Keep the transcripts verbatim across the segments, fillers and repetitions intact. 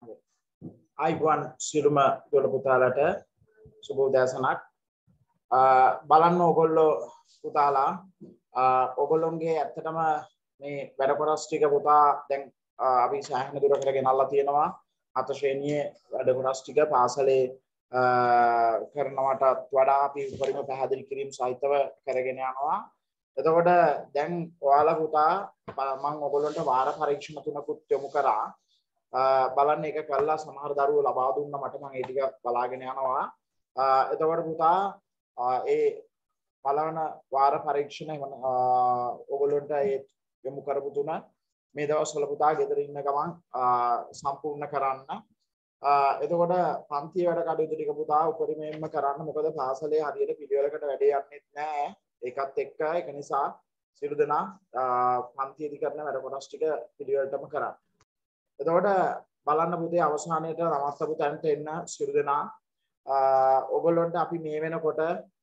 අයිබෝන් සිරුම දොළ පුතාලට සුබ උදෑසනක්. බලන්න ඕගොල්ලෝ පුතාලා ඕගොල්ලොන්ගේ ඇත්තටම මේ වැඩ කොටස් ටික පුතා දැන් අපි සෑහෙන දුරකට ගෙනල්ලා තියෙනවා. හත ශ්‍රේණියේ වැඩ කොටස් ටික පාසලේ කරනවට වඩා අපි උපරිම පැහැදිලි කිරීම සහිතව කරගෙන යනවා. එතකොට දැන් ඔයාලා පුතා මම ඔයගොල්ලන්ට වාර පරීක්ෂණ තුනකුත් යොමු කරා. බලන්න එක කළා සමහර දරුවෝ ලබා දුන්නා මට මම ඒ ටික බලාගෙන යනවා. එතකොට පුතා ඒ බලන වාර පරීක්ෂණ ඔයගොල්ලන්ට ඒ යොමු කරපු තුන මේ දවස්වල පුතා ගෙදර ඉන්න ගමන් සම්පූර්ණ කරන්න. එතකොට පන්ති වැඩ කටයුතු ටික පුතා උපරිමයෙන්ම කරන්න. මොකද පාසලේ හරියට පිළිවෙලකට වැඩේ යන්නේ නැහැ. ඒකත් එක්ක ඒක නිසා සියලු දෙනා පන්තියේදී කරන වැඩ කොටස් ටික පිළිවෙලටම කරන්න. එතකොට බලන්න පුතේ අවසානයේට නවත්තපු තැනට එන්න සියලු දෙනා ඔයගොල්ලන්ට අපි මේ වෙනකොට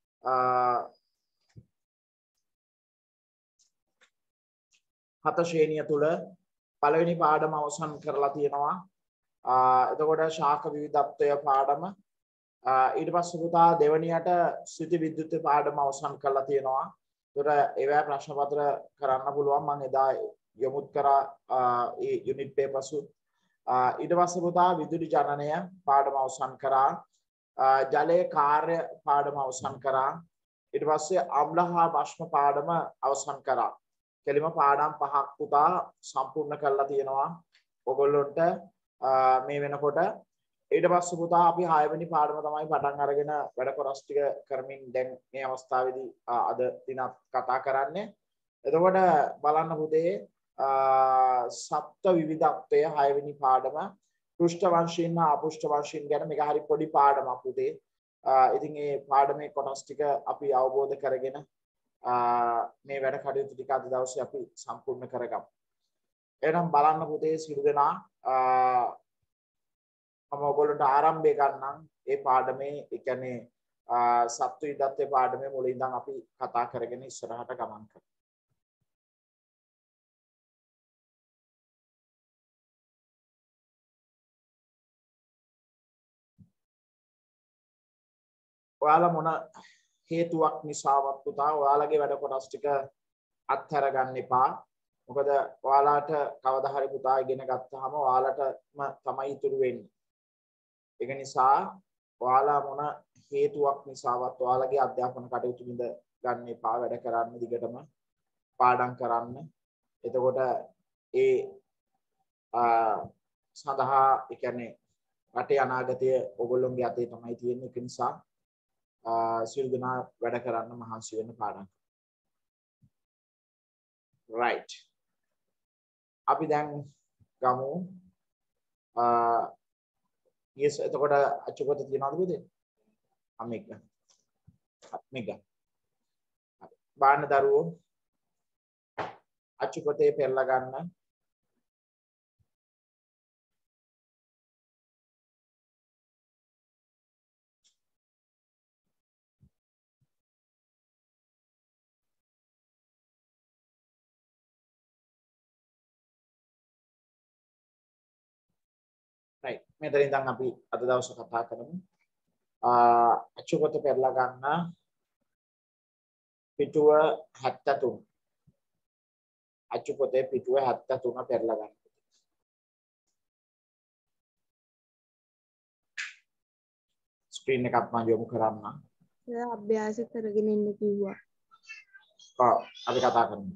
හත ශ්‍රේණිය තුල පළවෙනි පාඩම අවසන් කරලා තියෙනවා. එතකොට ශාක විවිධත්වය පාඩම ඊට පස්සේ පුතා දෙවැනියට ස්ථಿತಿ විද්‍යුත් පාඩම අවසන් කරලා තියෙනවා. ඒතර ඒවැ ප්‍රශ්න පත්‍ර කරන්න පුළුවන්. මම එදා යොමුත් කරා ඒ යුනිට් පේපර්ස් ඊට පස්සේ පුතා විදුලි ජනනය පාඩම අවසන් කරා. ජලයේ කාර්ය පාඩම අවසන් කරා. ඊට පස්සේ අම්ල හා භස්ම පාඩම අවසන් කරා. කෙලිම පාඩම් පහක් පුතා සම්පූර්ණ කරලා තියෙනවා ඔයගොල්ලොන්ට මේ වෙනකොට. ඊට පස්සේ පුතා අපි හය වෙනි පාඩම තමයි පටන් අරගෙන වැඩ කොටස් ටික කරමින් දැන් මේ අවස්ථාවේදී අද දිනත් කතා කරන්නේ. එතකොට බලන්න පුතේ සප්ත විවිධත්වය හය වෙනි පාඩම පෘෂ්ඨ වංශීන් හා අපෘෂ්ඨ වංශීන් ගැන මේක හරි පොඩි පාඩමක් පුතේ. ඉතින් මේ පාඩමේ කොටස් ටික අපි අවබෝධ කරගෙන මේ වැඩ කටයුතු ටික අද දවසේ අපි සම්පූර්ණ කරගමු. එහෙනම් බලන්න පුතේ සියලු දෙනා මම ඔයගොල්ලන්ට ආරම්භය ගන්නම් මේ පාඩමේ ඒ කියන්නේ සත්ත්ව විද්‍යාත්මක පාඩමේ මුලින් ඉඳන් අපි කතා කරගෙන ඉස්සරහට ගමන් කරමු. ඔයාලා මොන හේතුවක් නිසාවත් පුතා ඔයාලගේ වැඩ කොටස් ටික අත්හැර ගන්න එපා. මොකද ඔයාලාට කවදා හරි පුතා ඉගෙන ගත්තාම ඔයාලටම තමයි ඉතුරු වෙන්නේ. ඒක නිසා ඔයාලා මොන හේතුවක් නිසාවත් ඔයාලගේ අධ්‍යාපන කටයුතු විඳ ගන්න එපා. වැඩ කරන්න දිගටම පාඩම් කරන්න. එතකොට ඒ සඳහා ඒ කියන්නේ රටේ අනාගතය ඔයගොල්ලෝගේ අතේ තමයි තියෙන්නේ. ඒක නිසා සියලු දෙනා වැඩ කරන්න මහන්සි වෙන්න පාඩම්. right. අපි දැන් ගමු. yes එතකොට අච්චුපත තියනවද පුතේ? අමෙක්. අමෙක්. බාන්න දරුවෝ අච්චුපතේ පෙරලා ගන්න. right. මෙතන ඉඳන් අපි අද දවසේ කතා කරමු. අච්චුපත පෙරලා ගන්න පිටුව හැත්තෑ තුන. අච්චුපතේ පිටුව හැත්තෑ තුන පෙරලා ගන්න. ස්ක්‍රීන් එකත් මම යොමු කරන්න. ඒ අභ්‍යාස කරගෙන ඉන්න කිව්වා. ඔව් අපි කතා කරමු.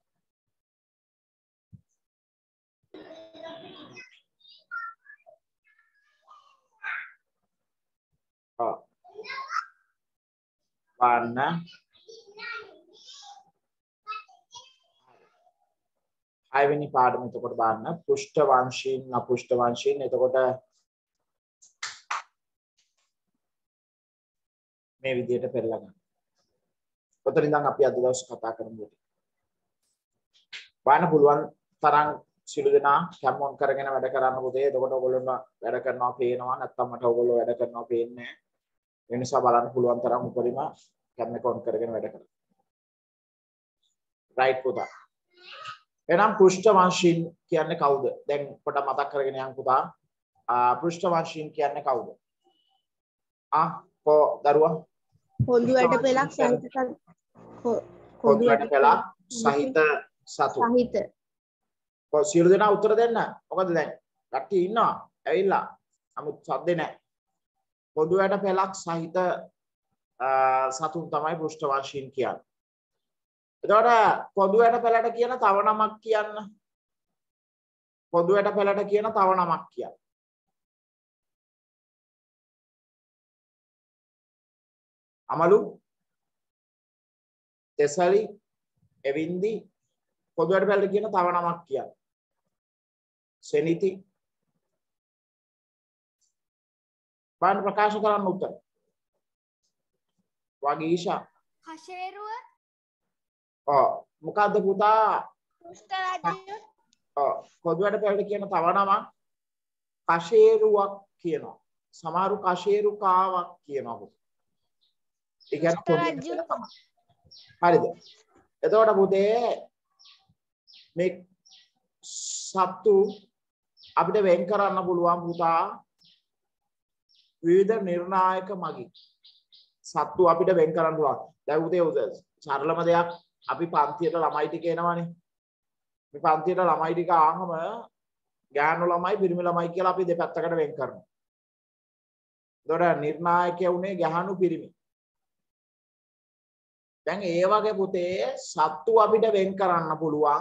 Warna හයවෙනි පාඩම එතකොට බලන්න පෘෂ්ඨ වංශීන් අපෘෂ්ඨ වංශීන්. එතකොට මේ විදිහට පෙරලා ගන්න. ඔතන ඉඳන් අපි අද දවසේ කතා කරමු. බලන්න පුළුවන් තරම් සිළු දෙනා කැමොන් කරගෙන වැඩ කරන්න පුතේ. එතකොට ඔයගොල්ලෝ වැඩ කරනවා පේනවා. නැත්නම් මට ඔයගොල්ලෝ වැඩ කරනවා පේන්නේ නැහැ. ඒ නිසා බලන්න පුළුවන් තරම් උපරිම කැමෙන් කොන් කරගෙන වැඩ කරන්න. right පුතා. එහෙනම් පෘෂ්ඨ වංශීන් කියන්නේ කවුද? දැන් පොඩ මතක් කරගෙන යන්න පුතා. පෘෂ්ඨ වංශීන් කියන්නේ කවුද? ආ කො දරුවා කොඳු වැඩ පෙළක් සහිත කොඳු වැඩ පෙළක් සහිත සතු සහිත කො සියලු දෙනා උත්තර දෙන්න. මොකද දැන් කට්ටිය ඉන්නවා ඇවිල්ලා නමුත් සද්දේ නැහැ. කොඳු වැඩ පෙළක් සහිත සතුන් තමයි පෘෂ්ඨ වංශීන් කියන්නේ. එතකොට කොඳු වැඩ පෙළට කියන තව නමක් කියන්න. කොඳු වැඩ පෙළට කියන තව නමක් කියන්න. අමලු තෙසලි එවින්දි කොඳු වැඩ පෙළට කියන තව නමක් කියන්න. සෙනිති බාන ප්‍රකාශ කරන්න උත්තර. වගීෂා කෂේරුව ඔව් මොකද්ද පුතා? පෘෂ්ඨ රජු ඔව් කොඳු වැඩ පෙළට කියන තව නමක් කෂේරුවක් කියනවා. සමහරු කෂේරුකාවක් කියනවා. ඒ කියන්නේ කොඳු වැඩ පෙළ තමයි. හරිද? එතකොට පුතේ මේ සත්තු අපිට වෙන් කරන්න පුළුවන් පුතා විවිධ නිර්ණායක මගින්. සත්තු අපිට වෙන් කරන්න පුළුවන්. දැන් පුතේ සරලම දෙයක් අපි පන්තියට ළමයි ටික එනවනේ. මේ පන්තියට ළමයි ටික ආවම ගෑනු ළමයි පිරිමි ළමයි කියලා අපි දෙපැත්තකට වෙන් කරනවා. ඒතකොට නිර්ණායකය උනේ ගෑනු පිරිමි. දැන් ඒ වගේ පුතේ සත්තු අපිට වෙන් කරන්න පුළුවන්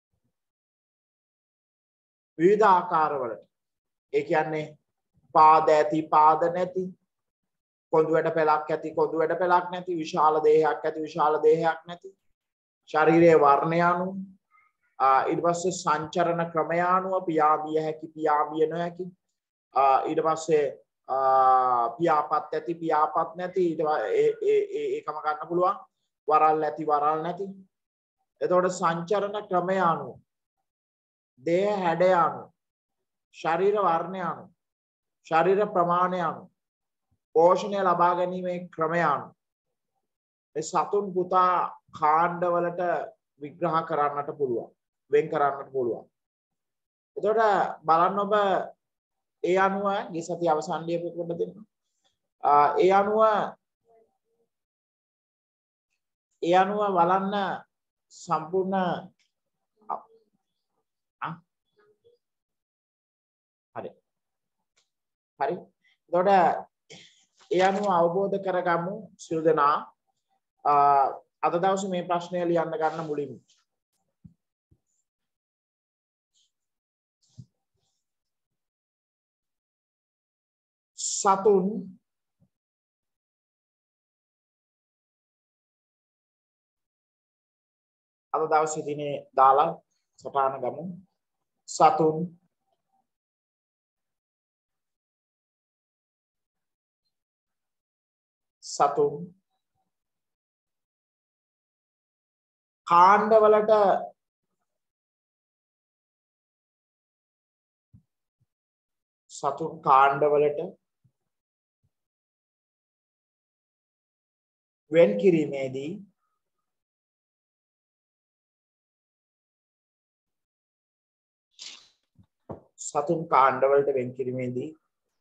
විවිධ ආකාරවලට. ඒ කියන්නේ පාද ඇති පාද නැති, කොඳු වැඩ පෙළක් ඇති කොඳු වැඩ පෙළක් නැති, විශාල දේහයක් ඇති විශාල දේහයක් නැති, ශරීරයේ වර්ණය අනුව, ඊට පස්සේ සංචරණ ක්‍රමය අනුව පියාඹිය හැකි පියාඹිය නොහැකි, ඊට පස්සේ පියාපත් ඇති පියාපත් නැති, ඊට ඒ ඒකම ගන්න පුළුවන් වරල් ඇති වරල් නැති. එතකොට සංචරණ ක්‍රමය අනුව, දේහ හැඩය අනුව, ශරීර වර්ණය අනුව, ශරීර ප්‍රමාණය අනුව, පෝෂණය ලබා ගැනීමේ ක්‍රමය අනුව මේ සතුන් පුතා කාණ්ඩවලට විග්‍රහ කරන්නට පුළුවන්, වෙන් කරන්නට පුළුවන්. එතකොට බලන්න ඔබ ඒ අනුව ගිය සතිය අවසානයේ පොත දෙන්න. ඒ අනුව ඒ අනුව බලන්න සම්පූර්ණ හරි හරි එතකොට ඒ අනුව අවබෝධ කරගමු සියලු දෙනා. අද දවසේ මේ ප්‍රශ්නය ලියන්න ගන්න මුලින්ම සතුන් අද දවසේ දිනේ දාලා සටහන ගමු. සතුන් සතුන් කාණ්ඩවලට සතුන් කාණ්ඩවලට වෙන් කිරීමේදී සතුන් කාණ්ඩවලට වෙන් කිරීමේදී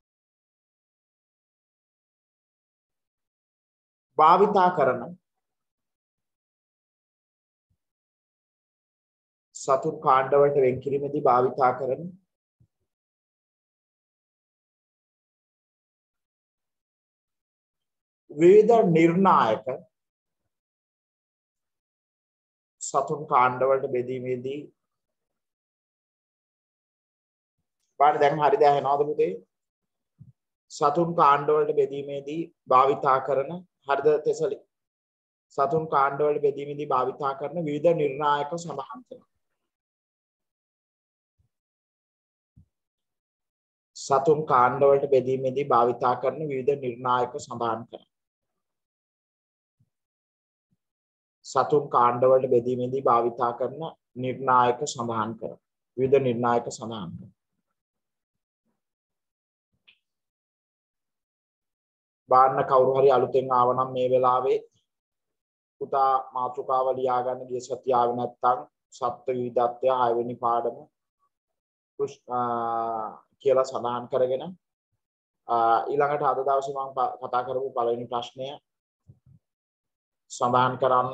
භාවිතා කරන සතුන් කාණ්ඩවලට වෙන් කිරීමේදී භාවිතා කරන විවිධ නිර්ණායක සතුන් කාණ්ඩවලට බෙදීමේදී පාඩ දැන් හරිද ඇහෙනවද පුතේ? සතුන් කාණ්ඩවලට බෙදීමේදී භාවිතා කරන හරිද තෙසලි? සතුන් කාණ්ඩවලට බෙදීමේදී භාවිතා කරන විවිධ නිර්ණායක සඳහන් කරනවා. සතුන් කාණ්ඩවලට බෙදීමේදී භාවිතා කරන විවිධ නිර්ණායක සඳහන් කරනවා. සතුන් කාණ්ඩවලට බෙදීමේදී භාවිතා කරන නිර්ණායක සඳහන් කරනවා. විවිධ නිර්ණායක සඳහන් කරනවා. බාන්න කවුරු හරි අලුතෙන් ආව නම් මේ වෙලාවේ පුතා මාතෘකාව ලියා ගන්න. ගිය සතිය ආවේ නැත්නම් සත්ත්ව විවිධත්වය හය වෙනි පාඩම කියලා සඳහන් කරගෙන ඊළඟට අද දවසේ මම කතා කරපු පළවෙනි ප්‍රශ්නය සඳහන් කරන්න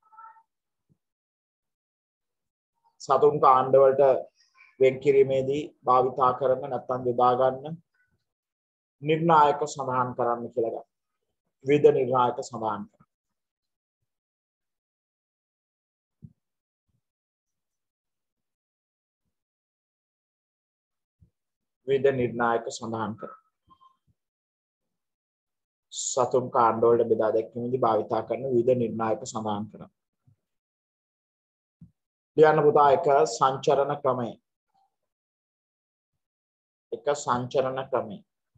සතුන් කාණ්ඩ වලට වෙන් කිරීමේදී භාවිතා කරන නැත්නම් යොදා ගන්න නිර්ණායක සඳහන් කරන්න කියලා ගන්න. විවිධ නිර්ණායක සඳහන් කරන්න. විවිධ නිර්ණායක සඳහන් කරන්න. සතුන් කාණ්ඩ වලට බෙදා දැක්වීමේදී භාවිතා කරන විවිධ නිර්ණායක සඳහන් කරන්න. ලියන්න පුතා එක සංචරණ ක්‍රමය. එක සංචරණ ක්‍රමය.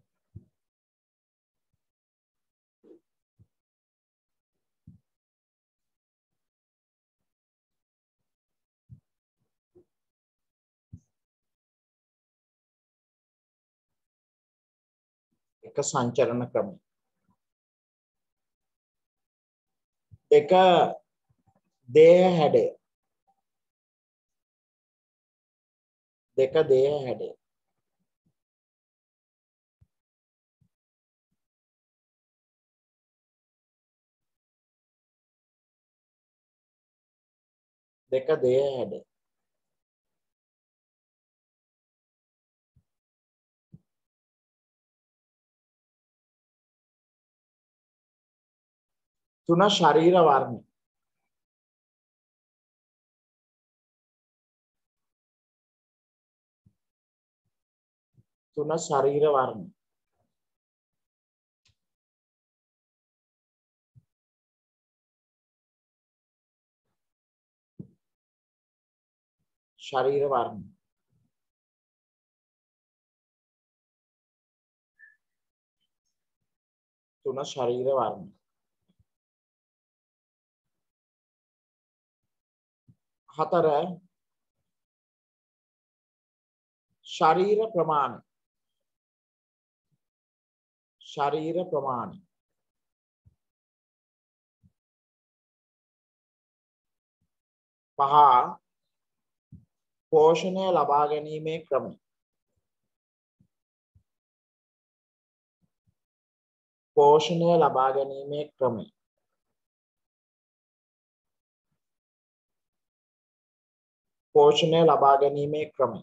එක සංචරණ ක්‍රමය. එක දේහ හැඩය. දෙක දේහ හැඩය. දෙක දේහ හැඩය. තුන ශරීර වර්ණ. තුන ශරීර වර්ණ. ශරීර වර්ණ. තුන ශරීර වර්ණ. හතර ශරීර ප්‍රමාණ. ශරීර ප්‍රමාණ. පහ පෝෂණය ලබා ගැනීමේ ක්‍රමය. පෝෂණය ලබා ගැනීමේ ක්‍රමය. පෝෂණය ලබා ගැනීමේ ක්‍රමය.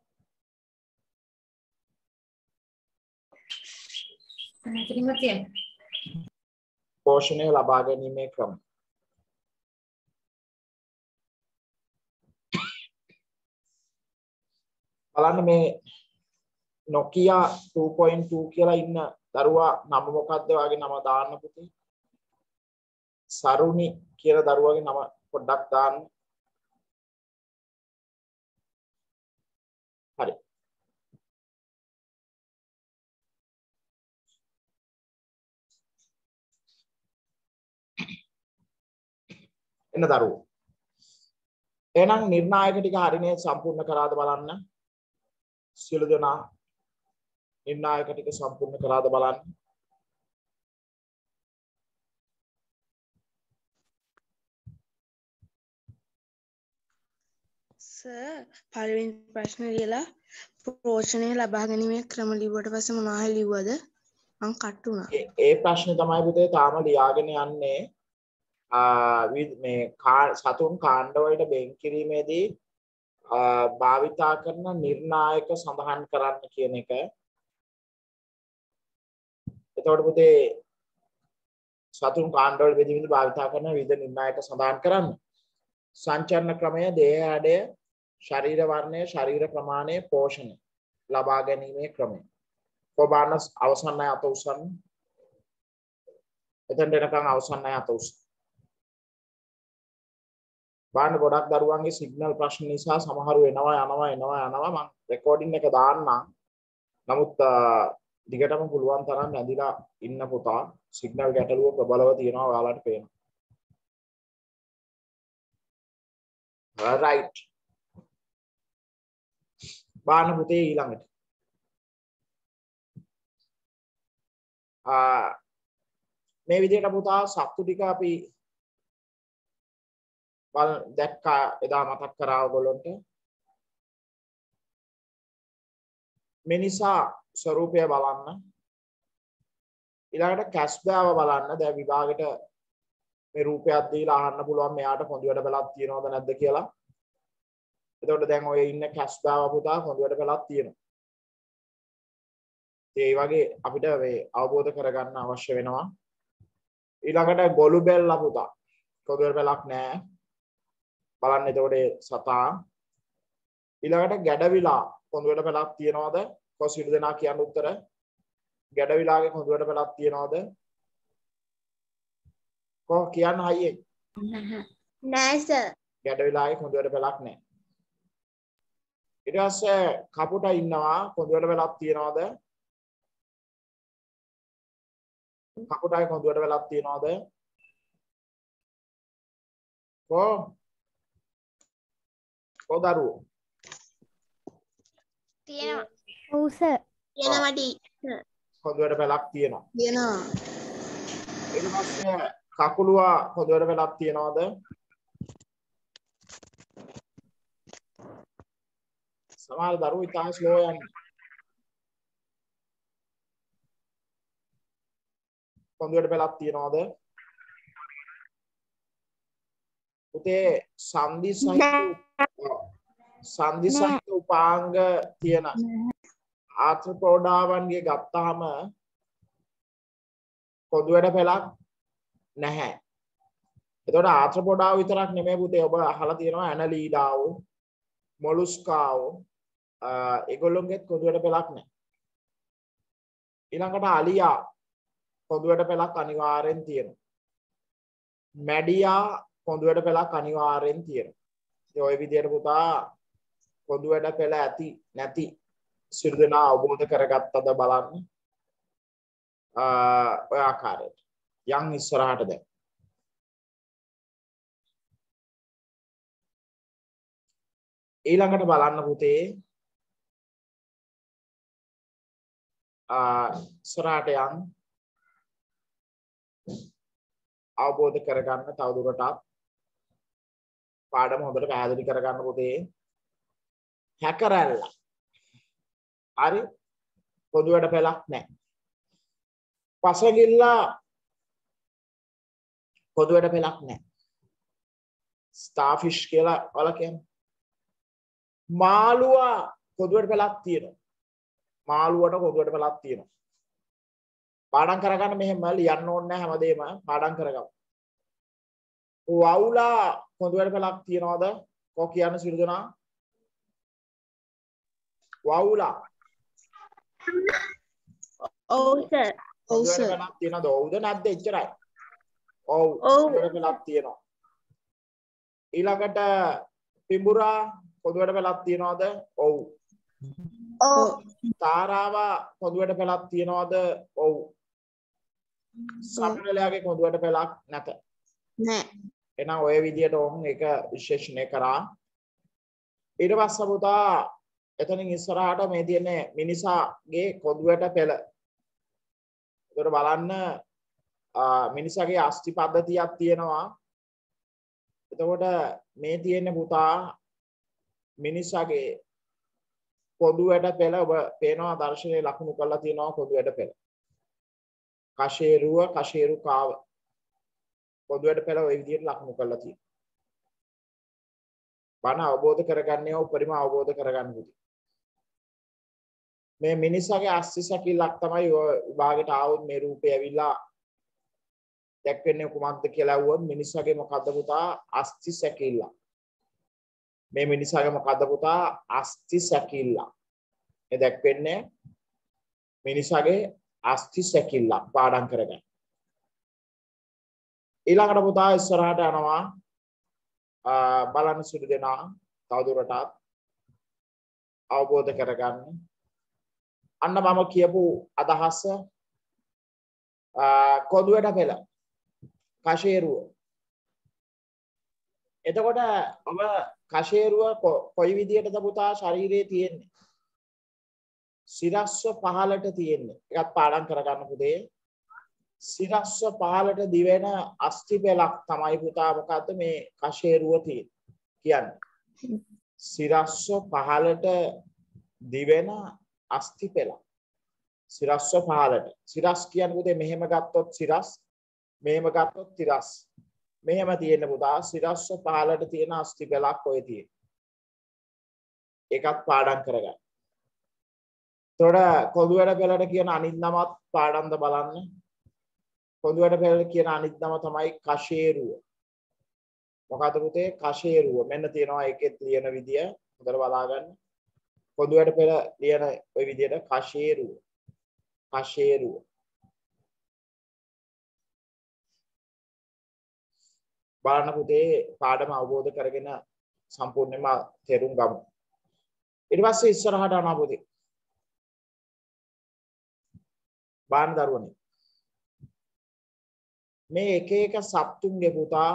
පෝෂණය ලබා ගැනීමේ ක්‍රමය. බලන්න මේ Nokia two point two කියලා ඉන්න දරුවා නම මොකක්ද වගේ නම දාන්න පුතේ. සරුණි කියලා දරුවාගේ නම පොඩ්ඩක් දාන්න. හරි. එන්න දරුවෝ. එහෙනම් නිර්ණායක ටික හරිනේ සම්පූර්ණ කරාද බලන්න. සියලු දෙනා නිර්ණායක ටික සම්පූර්ණ කරාද බලන්න. සර් පළවෙනි ප්‍රශ්නේ ලියලා පෝෂණය ලබා ගැනීමේ ක්‍රම ලිව්වට පස්සේ මොනවා ලිව්වද? මං කට් වුණා. ඒ ප්‍රශ්නේ තමයි පුතේ තාම ලියාගෙන යන්නේ. මේ සතුන් කාණ්ඩ වලට බෙන් කිරීමේදී භාවිතා කරන නිර්ණායක සඳහන් කරන්න කියන එක. එතකොට පුතේ සතුන් කාණ්ඩ වල බෙදීමේදී භාවිතා කරන විවිධ නිර්ණායක සඳහන් කරන්න. සංචරණ ක්‍රමය, දේහ හැඩය, ශරීර වර්ණය, ශරීර ප්‍රමාණය, පෝෂණය ලබා ගැනීමේ ක්‍රමය. කොබාන අවසන් අය අත උස්සන්න. එතෙන් දෙනකන් අවසන් අය අත උස්සන්න. බාන්න ගොඩක් දරුවන්ගේ සිග්නල් ප්‍රශ්න නිසා සමහරු එනවා යනවා එනවා යනවා. මම රෙකෝඩින් එක දාන්නම්. නමුත් දිගටම පුළුවන් තරම් ඇදිලා ඉන්න පුතා. සිග්නල් ගැටලුව ප්‍රබලව තියෙනවා ඔයාලට පේනවා. right. බාන්න පුතේ ඊළඟට. ආ මේ විදිහට පුතා සත්තු ටික අපි බල දැක්කා එදා මතක් කරා ඔයගොල්ලන්ට. මිනිසා ස්වરૂපය බලන්න. ඊළඟට කැස්බෑව බලන්න. දැන් විභාගෙට මේ රූපයක් දීලා අහන්න පුළුවන් මෙයාට කොඳුයට බලක් තියනවද නැද්ද කියලා. එතකොට දැන් ඔය ඉන්න කැස්බෑව පුතා කොඳුයට බලක් තියෙනවා. ඒ වගේ අපිට මේ අවබෝධ කරගන්න අවශ්‍ය වෙනවා. ඊළඟට ගොළු බෙල්ලා පුතා කොඳුයට බලක් නැහැ. බලන්න එතකොට සතා. ඊළඟට ගැඩවිලා කොඳුයට බලක් තියනවද? කොසිරු දෙනා කියන්න උත්තර. ගැඩවිලාගේ කොඳුයට බලක් තියනවද? කො කියන්න හයියෙන්. නෑ සර්. ගැඩවිලාගේ කොඳුයට බලක් නැහැ. ඊට පස්සේ කපුට ඉන්නවා කොඳුයට බලක් තියනවද? කපුටයි කොඳුයට බලක් තියනවද? කො කො දරුවෝ තියෙනවා. ඔව් සර්. තියෙනවා ටී. කොඳුයට බලක් තියෙනවා. තියෙනවා. ඊට පස්සේ කකුලුවා කොඳුයට බලක් තියනවද? සමහර දරුවෝ ඉතාම ස්ලෝ යන්නේ. කොඳුයට බලක් තියනවද? පුතේ සංදි සහිත සංදි සහිත උපාංග තියෙන ආර්ථ්‍රෝපෝඩාවන්ගේ ගත්තාම කොඳුයට පෙලක් නැහැ. එතකොට ආර්ථ්‍රෝපෝඩාව විතරක් නෙමෙයි පුතේ ඔබ අහලා තියෙනවා ඇනලීඩාව, මොලුස්කාව ඒගොල්ලොන්ගෙත් කොඳුයට පෙලක් නැහැ. ඊළඟට අලියා කොඳුයට පෙලක් අනිවාර්යෙන් තියෙනවා. මැඩියා කොඳුයට පෙලක් අනිවාර්යෙන් තියෙනවා. ඒ ඔය විදිහට පුතා කොඳුයට පෙල ඇති නැති සියලු දෙනා අවබෝධ කරගත්තද බලන්න. ඔය ආකාරයට යන් ඉස්සරහට දැන් ඊළඟට බලන්න පුතේ ඉස්සරහට යන් අවබෝධ කරගන්න තවදුරටත් පාඩම හොඳට පැහැදිලි කරගන්න පුතේ. හැකරැල්ල හරි පොදුවට පෙලක් නැහැ. පසගිල්ල පොදුවට පෙලක් නැහැ. ස්ටාර්ෆිෂ් කියලා වල කියන්නේ. මාළුවා පොදුවට පෙලක් තියෙනවා. මාළුවට පොදුවට පෙලක් තියෙනවා. පාඩම් කරගන්න මෙහෙම ලියන්න ඕනේ නැහැ හැමදේම පාඩම් කරගමු. වවුලා පොදුවට පෙලක් තියනවද? කො කියන්න සිළු දෙනා. වවුලා ඔව් සර්. ඔව් පොදුවට සර්. පෙලක් තියනවද? ඔව්ද නැද්ද එච්චරයි. ඔව් ඔව්. පොදුවට පෙලක් තියෙනවා. ඊළඟට පිඹුරා පොදුවට පෙලක් තියනවද? ඔව්. ඔව්. තාරාවා පොදුවට පෙලක් තියනවද? ඔව්. සමනලයාගේ පොදුවට පෙලක් නැත. නෑ. එහෙනම් ඔය විදියට ඕන් ඒක විශ්ලේෂණය කරා. ඊට පස්සේ පුතා එතනින් ඉස්සරහට මේ තියෙන මිනිසාගේ කොඳුයට පෙළ. ඒකට බලන්න මිනිසාගේ අස්ථි පද්ධතියක් තියෙනවා. එතකොට මේ තියෙන පුතා මිනිසාගේ කොඳුයට පෙළ ඔබ පේනවා දර්ශනයේ ලකුණු කරලා තියෙනවා කොඳුයට පෙළ. කෂේරුව කෂේරුකාව පොදුවට පෙළ ওই විදිහට ලකුණු කරලා තියෙනවා. බණ අවබෝධ කරගන්නේ උපරිම අවබෝධ කරගන්න පුතේ. මේ මිනිසාගේ අස්ථි සැකිල්ලක් තමයි ඔය විභාගයට ආවොත් මේ රූපය ඇවිල්ලා දැක්වෙන්නේ කුමක්ද කියලා අහුවොත් මිනිසාගේ මොකද්ද පුතා? අස්ථි සැකිල්ල. මේ මිනිසාගේ මොකද්ද පුතා? අස්ථි සැකිල්ල. මේ දැක්වෙන්නේ මිනිසාගේ අස්ථි සැකිල්ල පාඩම් කරගන්න. ඊළඟට පුතා ඉස්සරහට යනවා බලන්න සිදු දෙනා තවදුරටත් අවබෝධ කරගන්න. අන්න මම කියපු අදහස කොඳුයට පෙළ කෂේරුව. එතකොට ඔබ කෂේරුව කොයි විදියටද පුතා ශරීරයේ තියෙන්නේ? සිරස්ව පහළට තියෙන්නේ. ඒකත් පාඩම් කරගන්න පුතේ. සිරස්ව පහළට දිවෙන අස්ථි පෙළක් තමයි පුතා මොකද්ද මේ කෂේරුව කියන්නේ. සිරස්ව පහළට දිවෙන අස්ති පෙළ. සිරස්ව පහළට. සිරස් කියන්නේ පුතේ මෙහෙම ගත්තොත් සිරස්, මෙහෙම ගත්තොත් තිරස්. මෙහෙම තියෙන පුතා සිරස්ව පහළට තියෙන අස්ති පෙළක් ඔය තියෙන. ඒකත් පාඩම් කරගන්න. එතකොට කොඳුවැඩ පෙළට කියන අනිත් නමත් පාඩම්ද බලන්න. කොඳුවැඩ පෙළට කියන අනිත් නම තමයි කෂේරුව. මොකද පුතේ කෂේරුව. මෙන්න තියෙනවා ඒකෙත් ලියන විදිය. හොඳට බලා ගන්න. කොඳුවැඩ පෙළ ලියන ওই විදියට කෂේරුව. කෂේරුව. බලන්න පුතේ පාඩම අවබෝධ කරගෙන සම්පූර්ණයෙන්ම තේරුම් ගමු. ඊට පස්සේ ඉස්සරහට යනවා පුතේ. බාන දරුවනේ. මේ එක එක සත්තුන්ගේ පුතා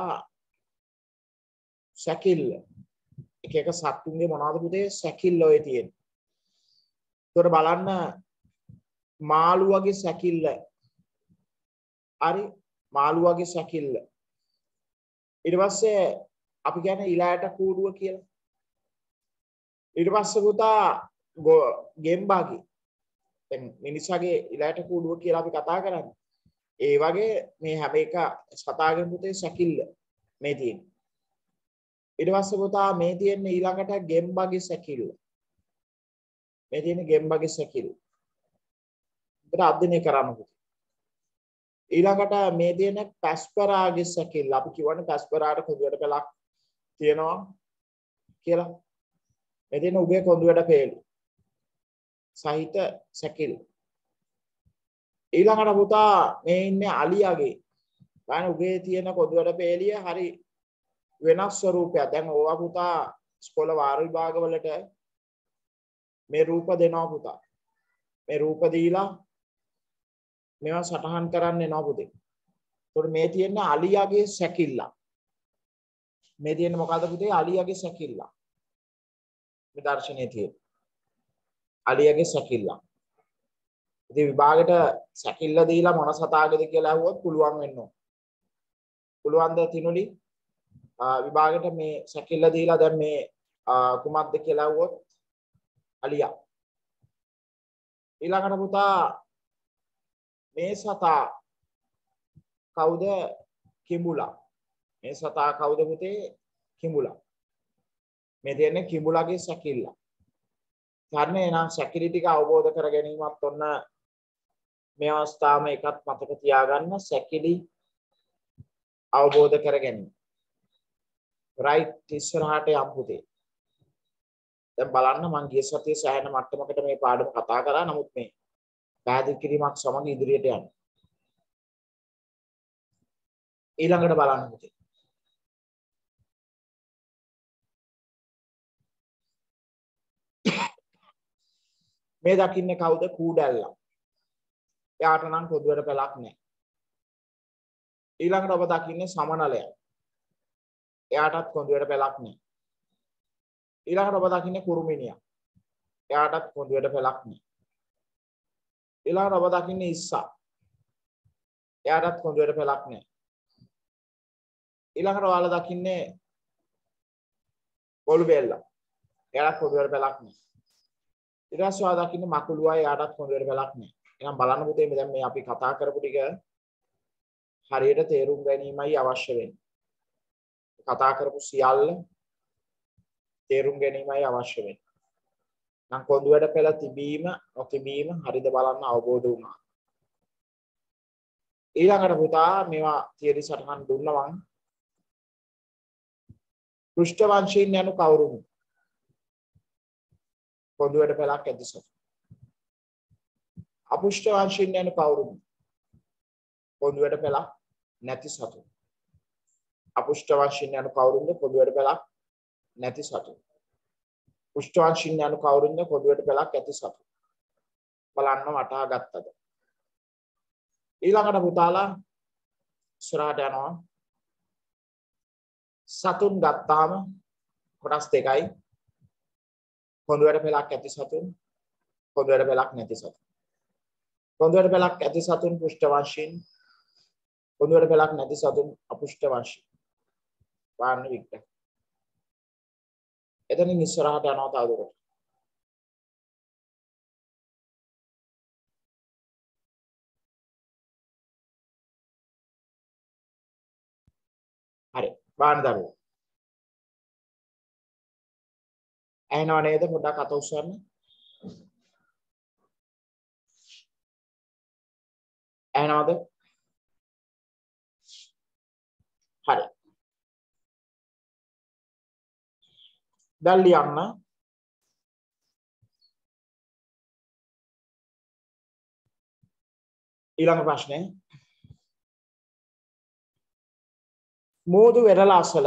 සැකිල්ල. එක එක සත්තුන්ගේ මොනවද පුතේ සැකිල්ල ඔය තියෙන්නේ. ඒතකොට බලන්න මාළුවගේ සැකිල්ල. හරි මාළුවගේ සැකිල්ල. ඊට පස්සේ අපි කියන්නේ ඉලයට කූඩුව කියලා. ඊට පස්සේ පුතා ගෙම්බාගේ දැන් මිනිසාගේ ඉලයට කූඩුව කියලා අපි කතා කරන්නේ. ඒ වගේ මේ හැම එක සතාගෙන් පුතේ සැකිල්ල මේ තියෙන්නේ. ඊට පස්සේ පුතා මේ තියෙන ඊළඟට ගෙම්බාගේ සැකිල්ල. මේ තියෙන ගෙම්බාගේ සැකිල්ල. ඒකට අධ්‍යයනය කරන්න පුතේ. ඊළඟට මේ තියෙන පැස්පරාගේ සැකිල්ල. අපි කියවනේ පැස්පරාට කොඳුවැඩ පෙළක් තියෙනවා කියලා. මේ තියෙන උගේ කොඳුවැඩ පෙළ සහිත සැකිල්ල. ඊළඟට පුතා මේ ඉන්නේ අලියාගේ. බලන්න උගේ තියෙන කොඳුවැඩ පෙළිය හරි වෙනස් ස්වරූපයක්. දැන් ඕවා පුතා ඉස්කෝල වාර විභාග වලට මේ රූප දෙනවා පුතා. මේ රූප දීලා මේවා සටහන් කරන්නේ නෝ පුතේ. ඒතකොට මේ තියෙන අලියාගේ සැකිල්ල. මේ තියෙන මොකද්ද පුතේ? අලියාගේ සැකිල්ල. මේ දර්ශනයේ තියෙන. අලියාගේ සැකිල්ල. ඉතින් විභාගෙට සැකිල්ල දීලා මොන සතාගේද කියලා අහුවොත් පුළුවන් වෙන්න ඕන. පුළුවන් ද තිනුලි? විභාගෙට මේ සැකිල්ල දීලා දැන් මේ කුමක්ද කියලා අහුවොත් අලියා. ඊළඟට පුතා මේ සතා කවුද? කිඹුලා. මේ සතා කවුද පුතේ? කිඹුලා. මේ දෙන්නේ කිඹුලාගේ සැකිල්ල. හරිනේ. එහෙනම් සැකිලි ටික අවබෝධ කර ගැනීමත් ඔන්න මේ අවස්ථාවම එකත් මතක තියාගන්න. සැකිලි අවබෝධ කර ගැනීම. රයිට් ඉස්සරහට යම් පුතේ. දැන් බලන්න මම ගිය සතියේ සෑහෙන මට්ටමකට මේ පාඩම කතා කරා. නමුත් මේ පැහැදිලි කිරීමක් සමග ඉදිරියට යන්න. ඊළඟට බලන්න පුතේ. මේ දකින්නේ කවුද? කූඩැල්ලා. එයාට නම් කොඳුවැඩ පෙළක් නැහැ. ඊළඟට ඔබ දකින්නේ සමනලයා. එයාටත් කොඳුවැඩ පෙළක් නැහැ. ඊළඟට ඔබ දකින්නේ කුරුමිනියා. එයාටත් කොඳුවැඩ පෙළක් නැහැ. ඊළඟට ඔබ දකින්නේ ඉස්සා. එයාටත් කොඳුවැඩ පෙළක් නැහැ. ඊළඟට ඔයාලා දකින්නේ කොළු බෙල්ලා. එයාටත් කොඳුවැඩ පෙළක් නැහැ. ඊට පස්සේ ඔයාලා දකින්නේ මකුළුවා. එයාටත් කොඳුවැඩ පෙළක් නැහැ. එහෙනම් බලන්න පුතේ මේ දැන් මේ අපි කතා කරපු ටික හරියට තේරුම් ගැනීමයි අවශ්‍ය වෙන්නේ. කතා කරපු සියල්ල තේරුම් ගැනීමයි අවශ්‍ය වෙන්නේ. නම් කොඳුවැඩ පෙළ තිබීම නොතිබීම හරිද බලන්න අවබෝධ වුණා. ඊළඟට පුතා මේවා තියරි සටහන් දුන්නා මං. පෘෂ්ඨ වංශීන් යනු කවුරුද? කොඳුවැඩ පෙළක් ඇති සතු. අපුෂ්ඨ වංශීන් යනු කවුරුද? කොඳුවැඩ පෙළක් නැති සතු. අපුෂ්ඨ වංශීන් යනු කවුරුද? කොඳුවැඩ පෙළක් නැති සතු. පුෂ්ඨ වංශීන් යනු කවුරුද? කොඳුවැඩ පෙළක් ඇති සතු. බලන්න වටහා ගත්තද? ඊළඟට පුතාලා ඉස්සරහට යනවා. සතුන් ගත්තාම කොටස් දෙකයි. කොඳුවැඩ පෙළක් ඇති සතුන්, කොඳුවැඩ පෙළක් නැති සතුන්. කොඳුවැඩ පෙළක් ඇති සතුන් පුෂ්ඨ වංශීන්, කොඳුවැඩ පෙළක් නැති සතුන් අපුෂ්ඨ වංශීන්. වාර්ණ විග්‍රහ. එතනින් ඉස්සරහට යනවා තවදුරටත්. හරි. බාන්න දරුවෝ. ඇහෙනව නේද? පොඩ්ඩක් අත උස්සන්න. ඇහෙනවද? හරි. දැන් ලියන්න. ඊළඟ ප්‍රශ්නේ. මෝදු වෙරළ අසල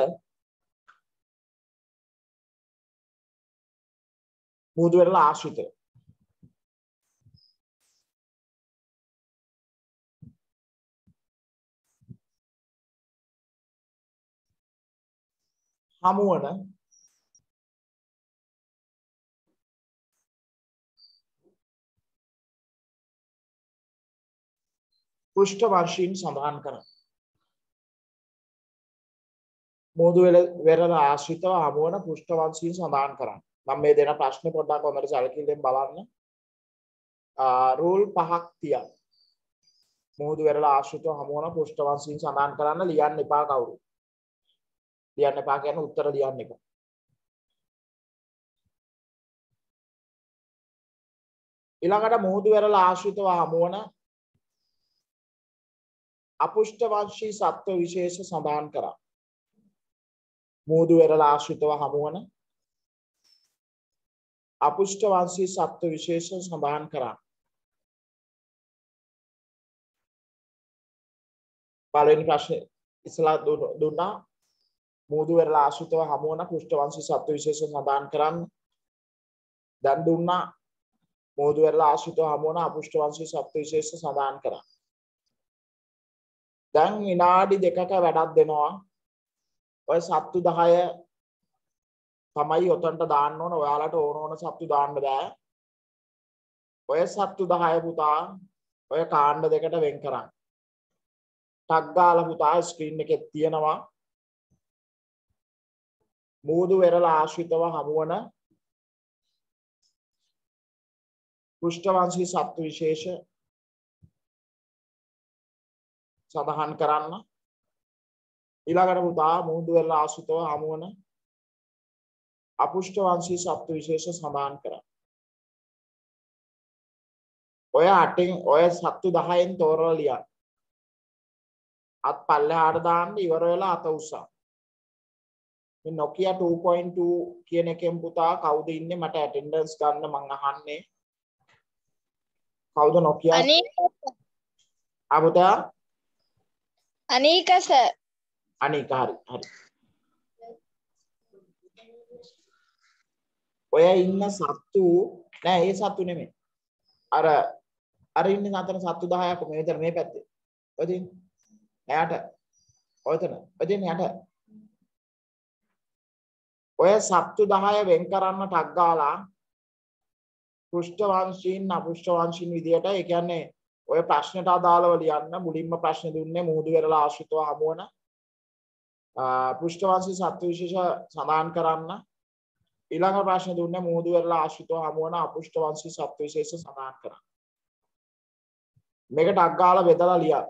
මෝදු වෙරළ ආශ්‍රිත හමුවන පෘෂ්ඨ වංශීන් සඳහන් කරන්න. මෝදු වෙරළ ආශ්‍රිතව හමුවන පෘෂ්ඨ වංශීන් සඳහන් කරන්න. මම මේ දෙන ප්‍රශ්නේ පොඩ්ඩක් හොඳට සැලකිල්ලෙන් බලන්න. රූල් පහක් තියන්න. මෝදු වෙරළ ආශ්‍රිතව හමුවන පෘෂ්ඨ වංශීන් සඳහන් කරන්න ලියන්න එපා කවුරු. ලියන්න එපා කියන්නේ උත්තර ලියන්න එපා. ඊළඟට මෝදු වෙරළ ආශ්‍රිතව හමුවන අපුෂ්ඨ වංශී සත්ව විශේෂ සඳහන් කරා. මෝදු වෙරළ ආශ්‍රිතව හමුවන අපුෂ්ඨ වංශී සත්ව විශේෂ සඳහන් කරා. පළවෙනි ප්‍රශ්නේ ඉස්සලා දුන්නා. මෝදු වෙරළ ආශ්‍රිතව හමුවන පෘෂ්ඨ වංශී සත්ව විශේෂ සඳහන් කරන්න. දැන් දුන්නා මෝදු වෙරළ ආශ්‍රිතව හමුවන අපුෂ්ඨ වංශී සත්ව විශේෂ සඳහන් කරා. දැන් විනාඩි දෙකක වැඩක් දෙනවා. ඔය සත්තු දහය තමයි ඔතනට දාන්න ඕන. ඔයාලට ඕන ඕන සත්තු දාන්න බෑ. ඔය සත්තු දහය පුතා ඔය කාණ්ඩ දෙකට වෙන් කරන්න. ටක් ගාලා පුතා ස්ක්‍රීන් එකේ තියෙනවා. මෝදු වෙරළ ආශ්‍රිතව හමුවන පෘෂ්ඨ වංශී සත්ව විශේෂ සඳහන් කරන්න. ඊළඟට පුතා මෝදු වෙරළ ආශ්‍රිතව හමුවන අපුෂ්ඨ වංශී සත්ව විශේෂ සඳහන් කරන්න. ඔය අටෙන් ඔය සත්තු දහයෙන් තෝරලා ලියන්න. අත් පල්ලෙහාට දාන්න ඉවර වෙලා අත උස්සන්න. මේ Nokia two point two කියන එකෙන් පුතා කවුද ඉන්නේ මට ඇටෙන්ඩන්ස් ගන්න මං අහන්නේ. කවුද Nokia? අනීක ආ පුතා අනීක සර්. අනීක හරි හරි. ඔය ඉන්න සත්තු නෑ ඒ සත්තු නෙමෙයි. අර අර ඉන්නේ නතර සත්තු දහයක් මේ විතර මේ පැත්තේ. ඔය දින් එයාට ඔයතන ඔය දින් යට ඔය සත්තු දහය වෙන් කරන්න ටක් ගාලා පෘෂ්ඨ වංශීන් අපෘෂ්ඨ වංශීන් විදියට ඒ කියන්නේ ඔය ප්‍රශ්නට අදාළව ලියන්න. මුලින්ම ප්‍රශ්න දුන්නේ මෝදු වෙරළ ආශ්‍රිතව හමුවන පෘෂ්ඨ වංශී සත්ව විශේෂ සඳහන් කරන්න. ඊළඟ ප්‍රශ්න දුන්නේ මෝදු වෙරළ ආශ්‍රිතව හමුවන අපෘෂ්ඨ වංශී සත්ව විශේෂ සඳහන් කරන්න. මේක ටක් ගාලා බෙදලා ලියන්න.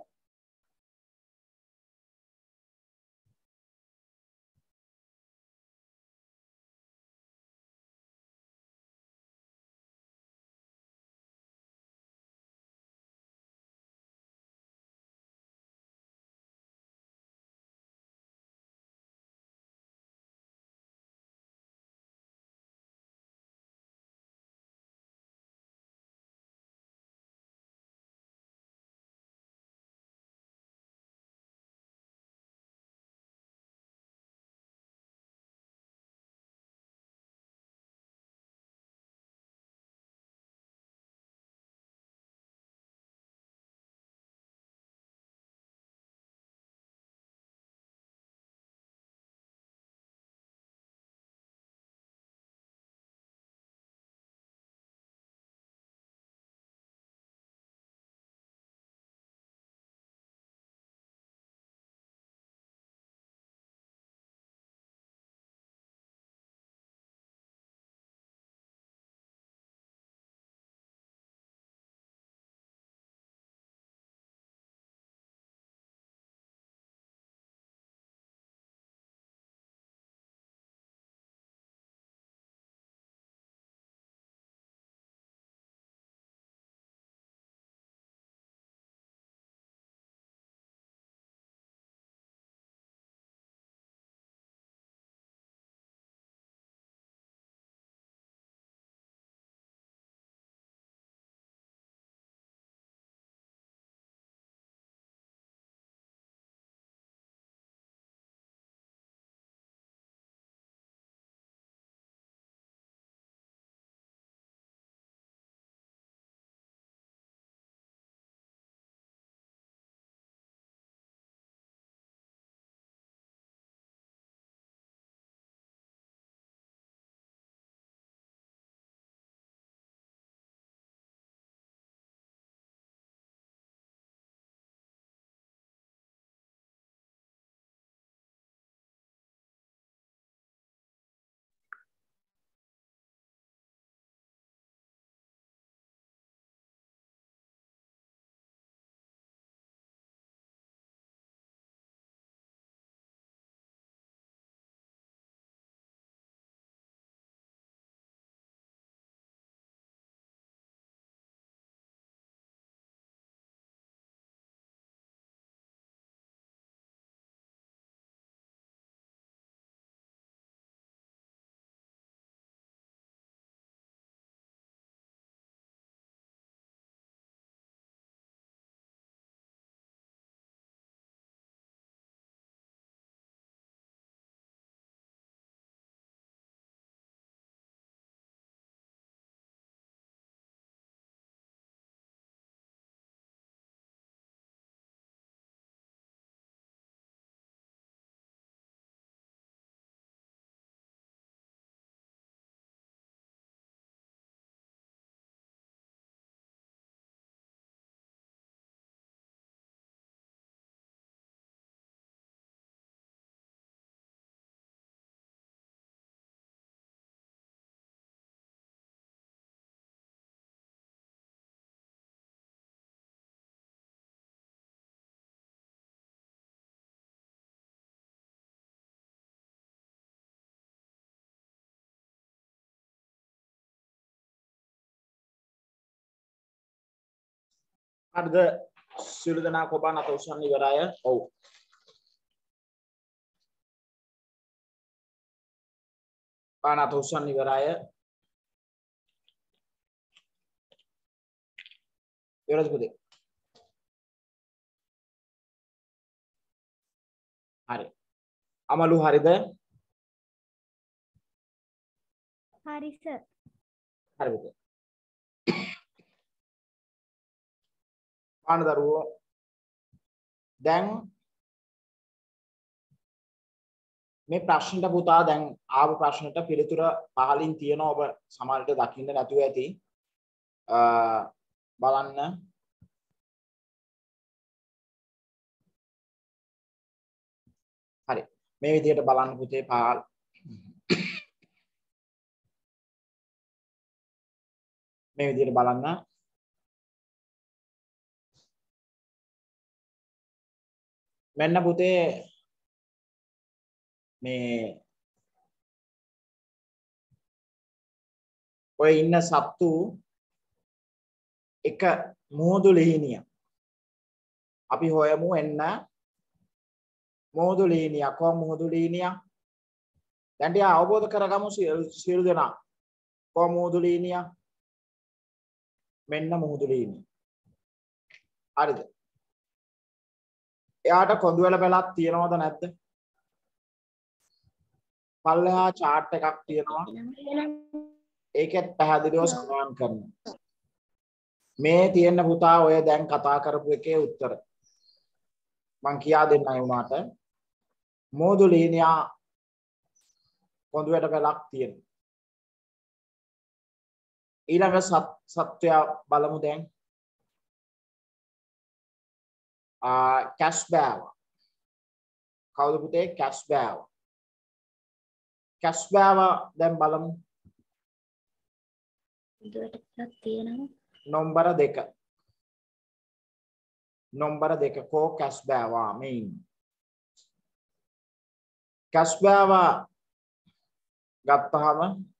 හරිද සියලු දෙනා කොබා අත උස්සන්න ඉවරයි. ඔව් පාන අත උස්සන්න ඉවරයි. ඉවරද පුතේ? හරි. අමලු හරිද? හරි සර්. හරි පුතේ. පාන දරුවෝ දැන් මේ ප්‍රශ්නට පුතා දැන් ආව ප්‍රශ්නට පිළිතුර පහලින් තියෙනවා. ඔබ සමහරට දකින්න නැතුව ඇති. අ බලන්න. හරි. මේ විදිහට බලන්න පුතේ පහල්. මේ විදිහට බලන්න. මෙන්න පුතේ මේ ඔය ඉන්න සත්තු එක මෝදු ලිහිනිය. අපි හොයමු එන්න මෝදු ලිහිනිය. කොහොම මෝදු ලිහිනිය? දැන් ටික අවබෝධ කරගමු සියලු දෙනා. කොහොම මෝදු ලිහිනිය? මෙන්න මෝදු ලිහිනිය. හරිද? එයාට කොඳුවැල පැලක් තියනවද නැද්ද? පල්ලෙහා chart එකක් තියෙනවා. ඒකෙත් පැහැදිලිව සමාන කරනවා. මේ තියෙන පුතා ඔය දැන් කතා කරපු එකේ උත්තර. මං කියා දෙන්නයි උනාට. මෝදු ලිහිනියා කොඳුවැට පැලක් තියෙනවා. ඊළඟ සත්වයා බලමු දැන්. ආ කැස්බෑව. කවුද පුතේ? කැස්බෑව. කැස්බෑව දැන් බලමු. කොඳුවැටක් තියෙනවා. නම්බර දෙක. නම්බර දෙක කෝ කැස්බෑව මේ ඉන්නේ. කැස්බෑව ගත්තාම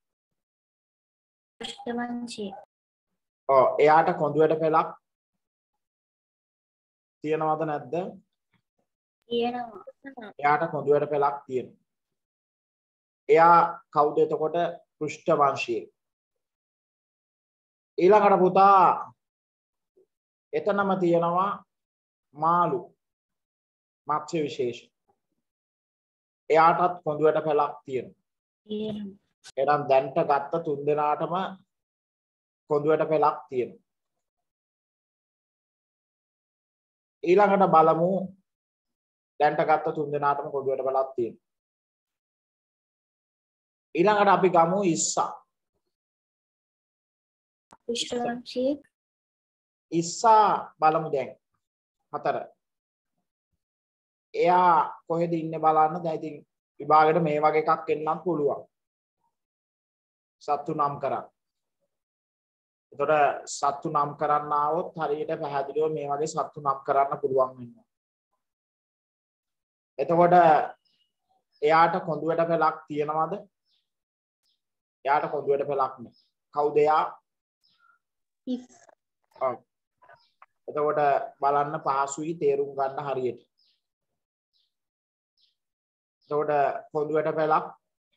පෘෂ්ඨවංශී. ඔව් එයාට කොඳුවැට පෙලක් තියෙනවද නැද්ද? තියෙනවා. එයාට කොඳුවැට පෙලක් තියෙනවා. එයා කවුද එතකොට? පෘෂ්ඨවංශී. ඊළඟට පුතා එතනම තියෙනවා මාළු මත්ස්‍ය විශේෂ. එයාටත් කොඳුවැට පෙලක් තියෙනවා. තියෙනවා. එහෙනම් දැන්ට ගත්ත තුන් දෙනාටම කොඳුවැට පෙලක් තියෙනවා. ඊළඟට බලමු දැන්ට ගත්ත තුන් දෙනාටම කොඳුවැට පෙලක් තියෙනවා. ඊළඟට අපි ගමු ඉස්සා. පෘෂ්ඨවංශී. ඉස්සා බලමු දැන් හතර. එයා කොහෙද ඉන්නේ බලන්න. දැන් ඉතින් විභාගෙට මේ වගේ එකක් එන්නත් පුළුවන්. සත්තු නම් කරා. එතකොට සත්තු නම් කරන්න ආවොත් හරියට පැහැදිලිව මේ වගේ සත්තු නම් කරන්න පුළුවන් වෙනවා. එතකොට එයාට කොඳුවැට පෙලක් තියෙනවද? එයාට කොඳුවැට පෙලක් නෑ. කවුද එයා? ඉස්. ඔව්. එතකොට බලන්න පහසුයි තේරුම් ගන්න හරියට. එතකොට කොඳුවැට පෙලක්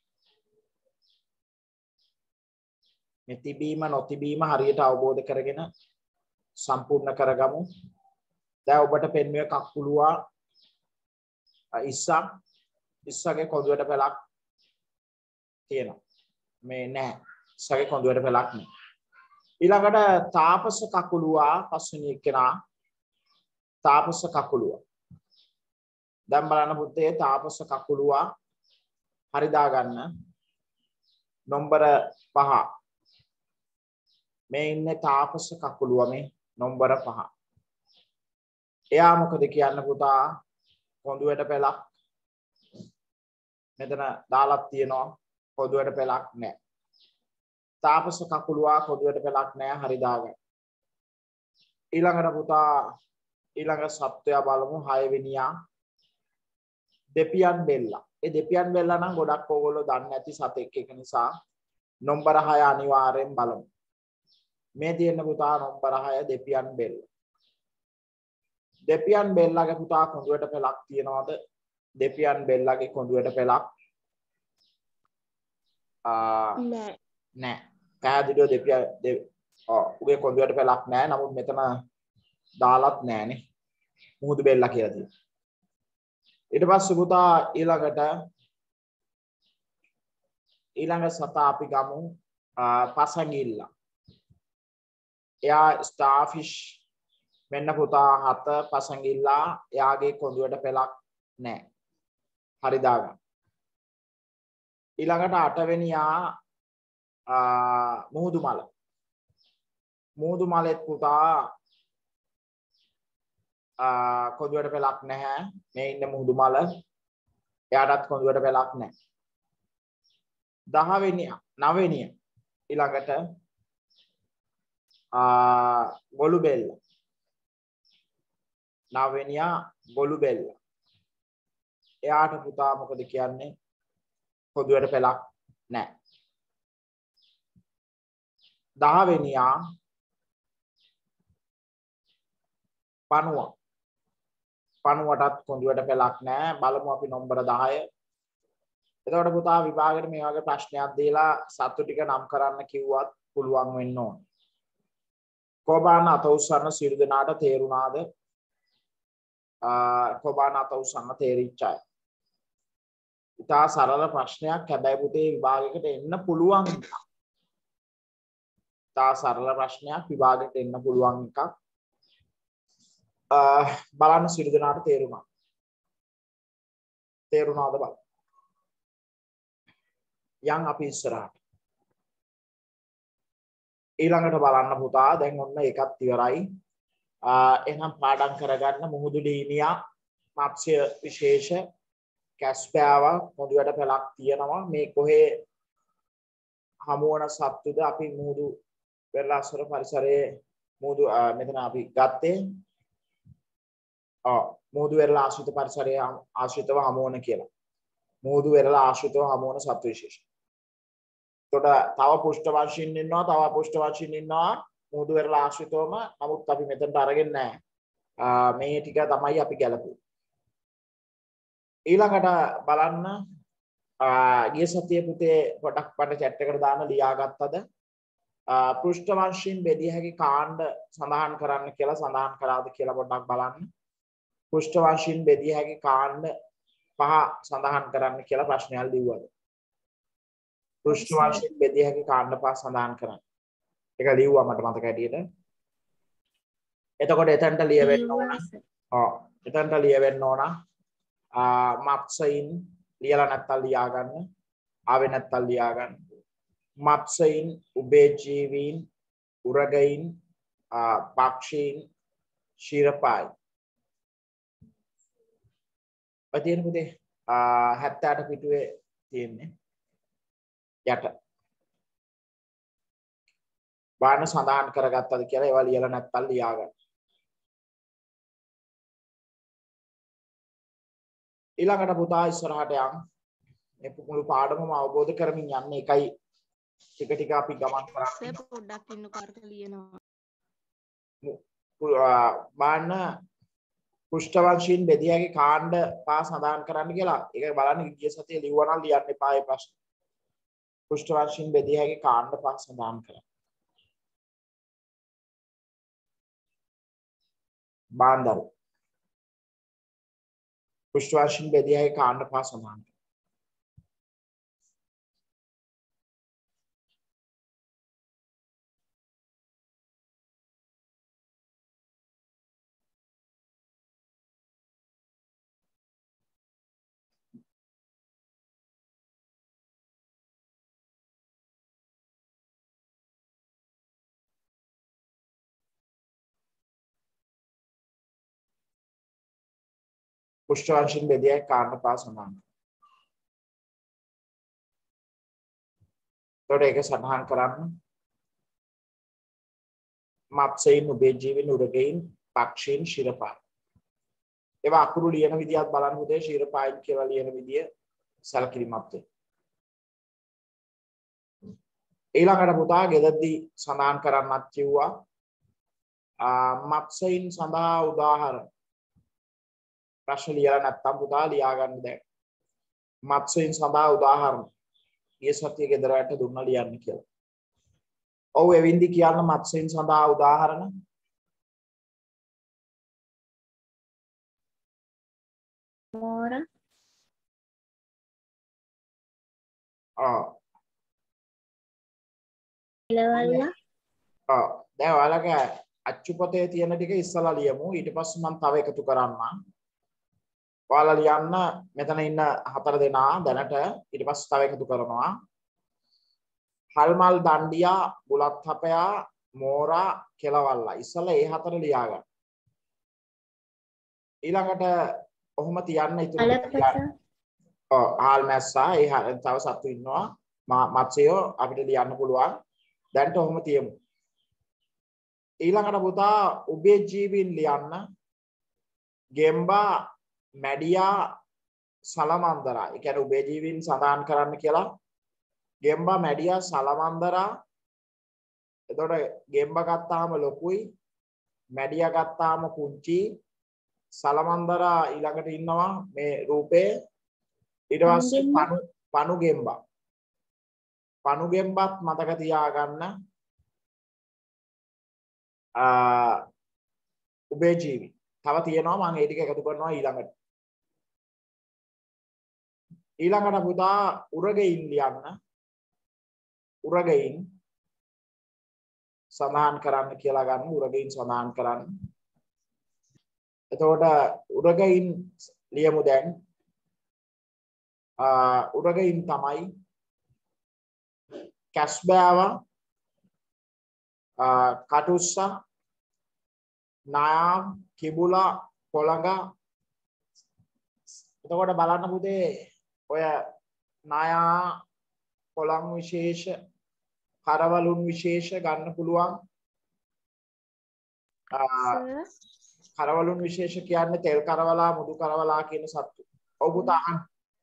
මේ තිබීම නොතිබීම හරියට අවබෝධ කරගෙන සම්පූර්ණ කරගමු. දැන් ඔබට පෙන්වුවේ කක්කුලුවා ඉස්සා. ඉස්සගේ කොඳුවැට පෙලක් තියෙනවා. මේ නෑ. ඉස්සගේ කොඳුවැට පෙලක් නෑ. ඊළඟට තාපස කකුලුවා පස්වෙනි එක්කෙනා තාපස කකුලුවා. දැන් බලන්න පුතේ තාපස කකුලුවා හරි දාගන්න. නම්බර පහ. මේ ඉන්නේ තාපස කකුලුවා මේ නම්බර පහ. එයා මොකද කියන්න පුතා? කොඳුවැට පෙලක් මෙතන දාලා තියෙනවා. කොඳුවැට පෙලක් නැහැ. තාපස කකුලුවා කොඳුවැට පෙලක් නැහැ. හරි දාගන්න. ඊළඟට පුතා ඊළඟ සත්වයා බලමු හය වෙනියා. දෙපියන් බෙල්ලා. ඒ දෙපියන් බෙල්ලා නම් ගොඩක් ඕගොල්ලෝ දන්නේ නැති සතෙක් එක නිසා නම්බර හය අනිවාර්යෙන් බලමු. මේ තියෙන පුතා නම්බර හය දෙපියන් බෙල්ල. දෙපියන් බෙල්ලගේ පුතා කොඳුරට පෙලක් තියනවාද? දෙපියන් බෙල්ලගේ කොඳුරට පෙලක් නෑ. නෑ. පැහැදිලිව දෙපිය ඔව් උගේ කොඳුරට පෙලක් නෑ. නමුත් මෙතන දාලත් නෑනේ. මුහුදු බෙල්ල කියලා තියෙනවා. ඊට පස්සේ පුතා ඊළඟට ඊළඟ සතා අපි ගමු පසඟිල්ල. එයා ස්ටාර්ෆිෂ් මෙන්න පුතා හත පසඟිල්ලා එයාගේ කොඳුරට පෙලක් නෑ. හරි දාගන්න. ඊළඟට අටවෙනියා මුහුදු මල. මුහුදු මලෙත් පුතා කොඳුරට පෙලක් නැහැ. මේ ඉන්න මුහුදු මල. එයාටත් කොඳුරට පෙලක් නැහැ. දහවෙනියා නවවෙනිය ඊළඟට ගොළු බෙල්ල. නවවෙනියා ගොළු බෙල්ල. එයාට පුතා මොකද කියන්නේ? කොඳුරට පෙලක් නැහැ. දහවෙනියා පණුව. පණුවටත් කොඳුරට පෙලක් නැහැ. බලමු අපි නම්බර දහය. එතකොට පුතා විභාගයට මේ වගේ ප්‍රශ්නයක් දීලා සතු ටික නම් කරන්න කිව්වත් පුළුවන් වෙන්න ඕන. කොබාන අත උස්සන්න සියලු දෙනාට තේරුණාද? කොබාන අත උස්සන්න තේරිච්චයි. ඉතා සරල ප්‍රශ්නයක්. හැබැයි පුතේ විභාගයකට එන්න පුළුවන්. ඉතා සරල ප්‍රශ්නයක් විභාගයට එන්න පුළුවන් එකක්. බලන්න සියලු දෙනාට තේරුණා. තේරුණාද බලන්න. යන් අපි ඉස්සරහට. ඊළඟට බලන්න පුතා දැන් ඔන්න එකත් ඉවරයි. එහෙනම් පාඩම් කරගන්න මුහුදු ඩීනියා මත්ස්‍ය විශේෂ කැස්පෑවා කොඳුරට පෙලක් තියෙනවා. මේ කොහේ හමුවන සත්තුද අපි මුහුදු වෙරළාස්වර පරිසරයේ මුහුදු මෙතන අපි ගත්තේ ආ මුහුදු වෙරළ ආශ්‍රිත පරිසරයේ ආශ්‍රිතව හමුවන කියලා. මුහුදු වෙරළ ආශ්‍රිතව හමුවන සත්තු විශේෂ. එතකොට තව පුෂ්ඨ වංශින් ඉන්නවා තව පුෂ්ඨ වංශින් ඉන්නවා මුහුදු වෙරළ ආශ්‍රිතවම. නමුත් අපි මෙතනට අරගෙන නැහැ. මේ ටික තමයි අපි ගැලපුවේ. ඊළඟට බලන්න ගිය සතියේ පුතේ පොඩක් මට chat එකට දාන්න ලියාගත්තද? පෘෂ්ඨ වංශින් බෙදිය හැකි කාණ්ඩ සඳහන් කරන්න කියලා සඳහන් කරාද කියලා පොඩ්ඩක් බලන්න. පෘෂ්ඨ වංශින් බෙදිය හැකි කාණ්ඩ පහ සඳහන් කරන්න කියලා ප්‍රශ්නයක් ලිව්වද? පෘෂ්ඨ වංශින් බෙදිය හැකි කාණ්ඩ පහ සඳහන් කරන්න. ඒක ලිව්වා මට මතක හැටියට. එතකොට එතනට ලියවෙන්න ඕන. ඔව් එතනට ලියවෙන්න ඕන. මත්ස්‍යයින් ලියලා නැත්තම් ලියා ගන්න. ආවේ නැත්තම් ලියා ගන්න. මත්ස්‍යයින්, උභයජීවීන්, උරගයින්, පක්ෂීන්, ශීරපායි. ඔය තියෙන පුතේ හැත්තෑ අට පිටුවේ තියෙන්නේ. යට. බාන සඳහන් කරගත්තද කියලා ඒවා ලියලා නැත්තම් ලියා ගන්න. ඊළඟට පුතා ඉස්සරහට යන් මේ මුළු පාඩමම අවබෝධ කරමින් යන්න එකයි ටික ටික අපි ගමන් කරන්නේ. පොඩ්ඩක් ඉන්න කාර්ක ලියනවා. බාන පෘෂ්ඨ වංශීන් බෙදියාගේ කාණ්ඩ පහ සඳහන් කරන්න කියලා. ඒක බලන්න ගිය සතියේ ලිව්වා නම් ලියන්න එපා මේ ප්‍රශ්න. පෘෂ්ඨ වංශීන් බෙදියාගේ කාණ්ඩ පහ සඳහන් කරන්න. බාන්දරු पृष्ठ वंशीन बेदियाගේ කාණ්ඩ පහ සඳහන්. पृष्ठ वंशीन बेदियाගේ කාණ්ඩ පහ සඳහන්. එතකොට ඒක සඳහන් කරන්න. මත්ස්‍යයින්, උභයජීවීන්, උරගයින්, පක්ෂීන්, ශිරපායි. ඒවා අකුරු ලියන විදිහත් බලන්න පුතේ. ශිරපායින් කියලා ලියන විදිය සැලකිලිමත් වෙන්න. ඊළඟට පුතා ගෙදරදී සඳහන් කරන්නත් කිව්වා මත්ස්‍යයින් සඳහා උදාහරණ ප්‍රශ්න ලියලා නැත්නම් පුතා ලියා ගන්න දැන්. මත්ස්‍යයන් සඳහා උදාහරණ. ඊයේ සතියේ ගෙදරට දුන්නා ලියන්න කියලා. ඔව් එවින්දි කියන්න මත්ස්‍යයන් සඳහා උදාහරණ. මෝර ආ එළවල්ල ආ දැන් ඔයාලගේ අච්චු පොතේ තියෙන ටික ඉස්සලා ලියමු. ඊට පස්සේ මම තව එකතු කරන්නම්. ඔයාලා ලියන්න මෙතන ඉන්න හතර දෙනා දැනට ඊට පස්සේ තව එකතු කරනවා. හල්මල් දණ්ඩියා බුලත් හපයා මෝරා කෙලවල්ලා ඉස්සලා ඒ හතර ලියා ගන්න. ඊළඟට ඔහොම තියන්න ඉතුරු අලපස ඔව් හාල් මැස්සා ඒ තව සතු ඉන්නවා. මත්ස්‍යෝ අපිට ලියන්න පුළුවන්. දැන්ට ඔහොම තියමු. ඊළඟට පුතා උභය ජීවීන් ලියන්න. ගෙම්බා මැඩියා සලමන්දරා. ඒ කියන්නේ උභය ජීවීන් සඳහන් කරන්න කියලා. ගෙම්බා මැඩියා සලමන්දරා. එතකොට ගෙම්බා ගත්තාම ලොකුයි. මැඩියා ගත්තාම පුංචි. සලමන්දරා ඊළඟට ඉන්නවා මේ රූපේ. ඊට පස්සේ පණු පණු ගෙම්බා. පණු ගෙම්බත් මතක තියාගන්න. ආ උභය ජීවී. තව තියෙනවා මම ඒ ටික එකතු කරනවා ඊළඟට. ඊළඟට පුතා උරගයින් ලියන්න. උරගයින් සමාන කරන්න කියලා ගන්න. උරගයින් සමාන කරන්න. එතකොට උරගයින් ලියමු දැන්. ආ උරගයින් තමයි කැස්බෑවා ආ කටුස්සා නායම් කිඹුලා පොළඟ. එතකොට බලන්න පුතේ ඔය නායා පොළං විශේෂ කරවලුන් විශේෂ ගන්න පුළුවන්. කරවලුන් විශේෂ කියන්නේ තෙල් කරවලා මුදු කරවලා කියන සත්තු. ඔව් පුතා අහන්න.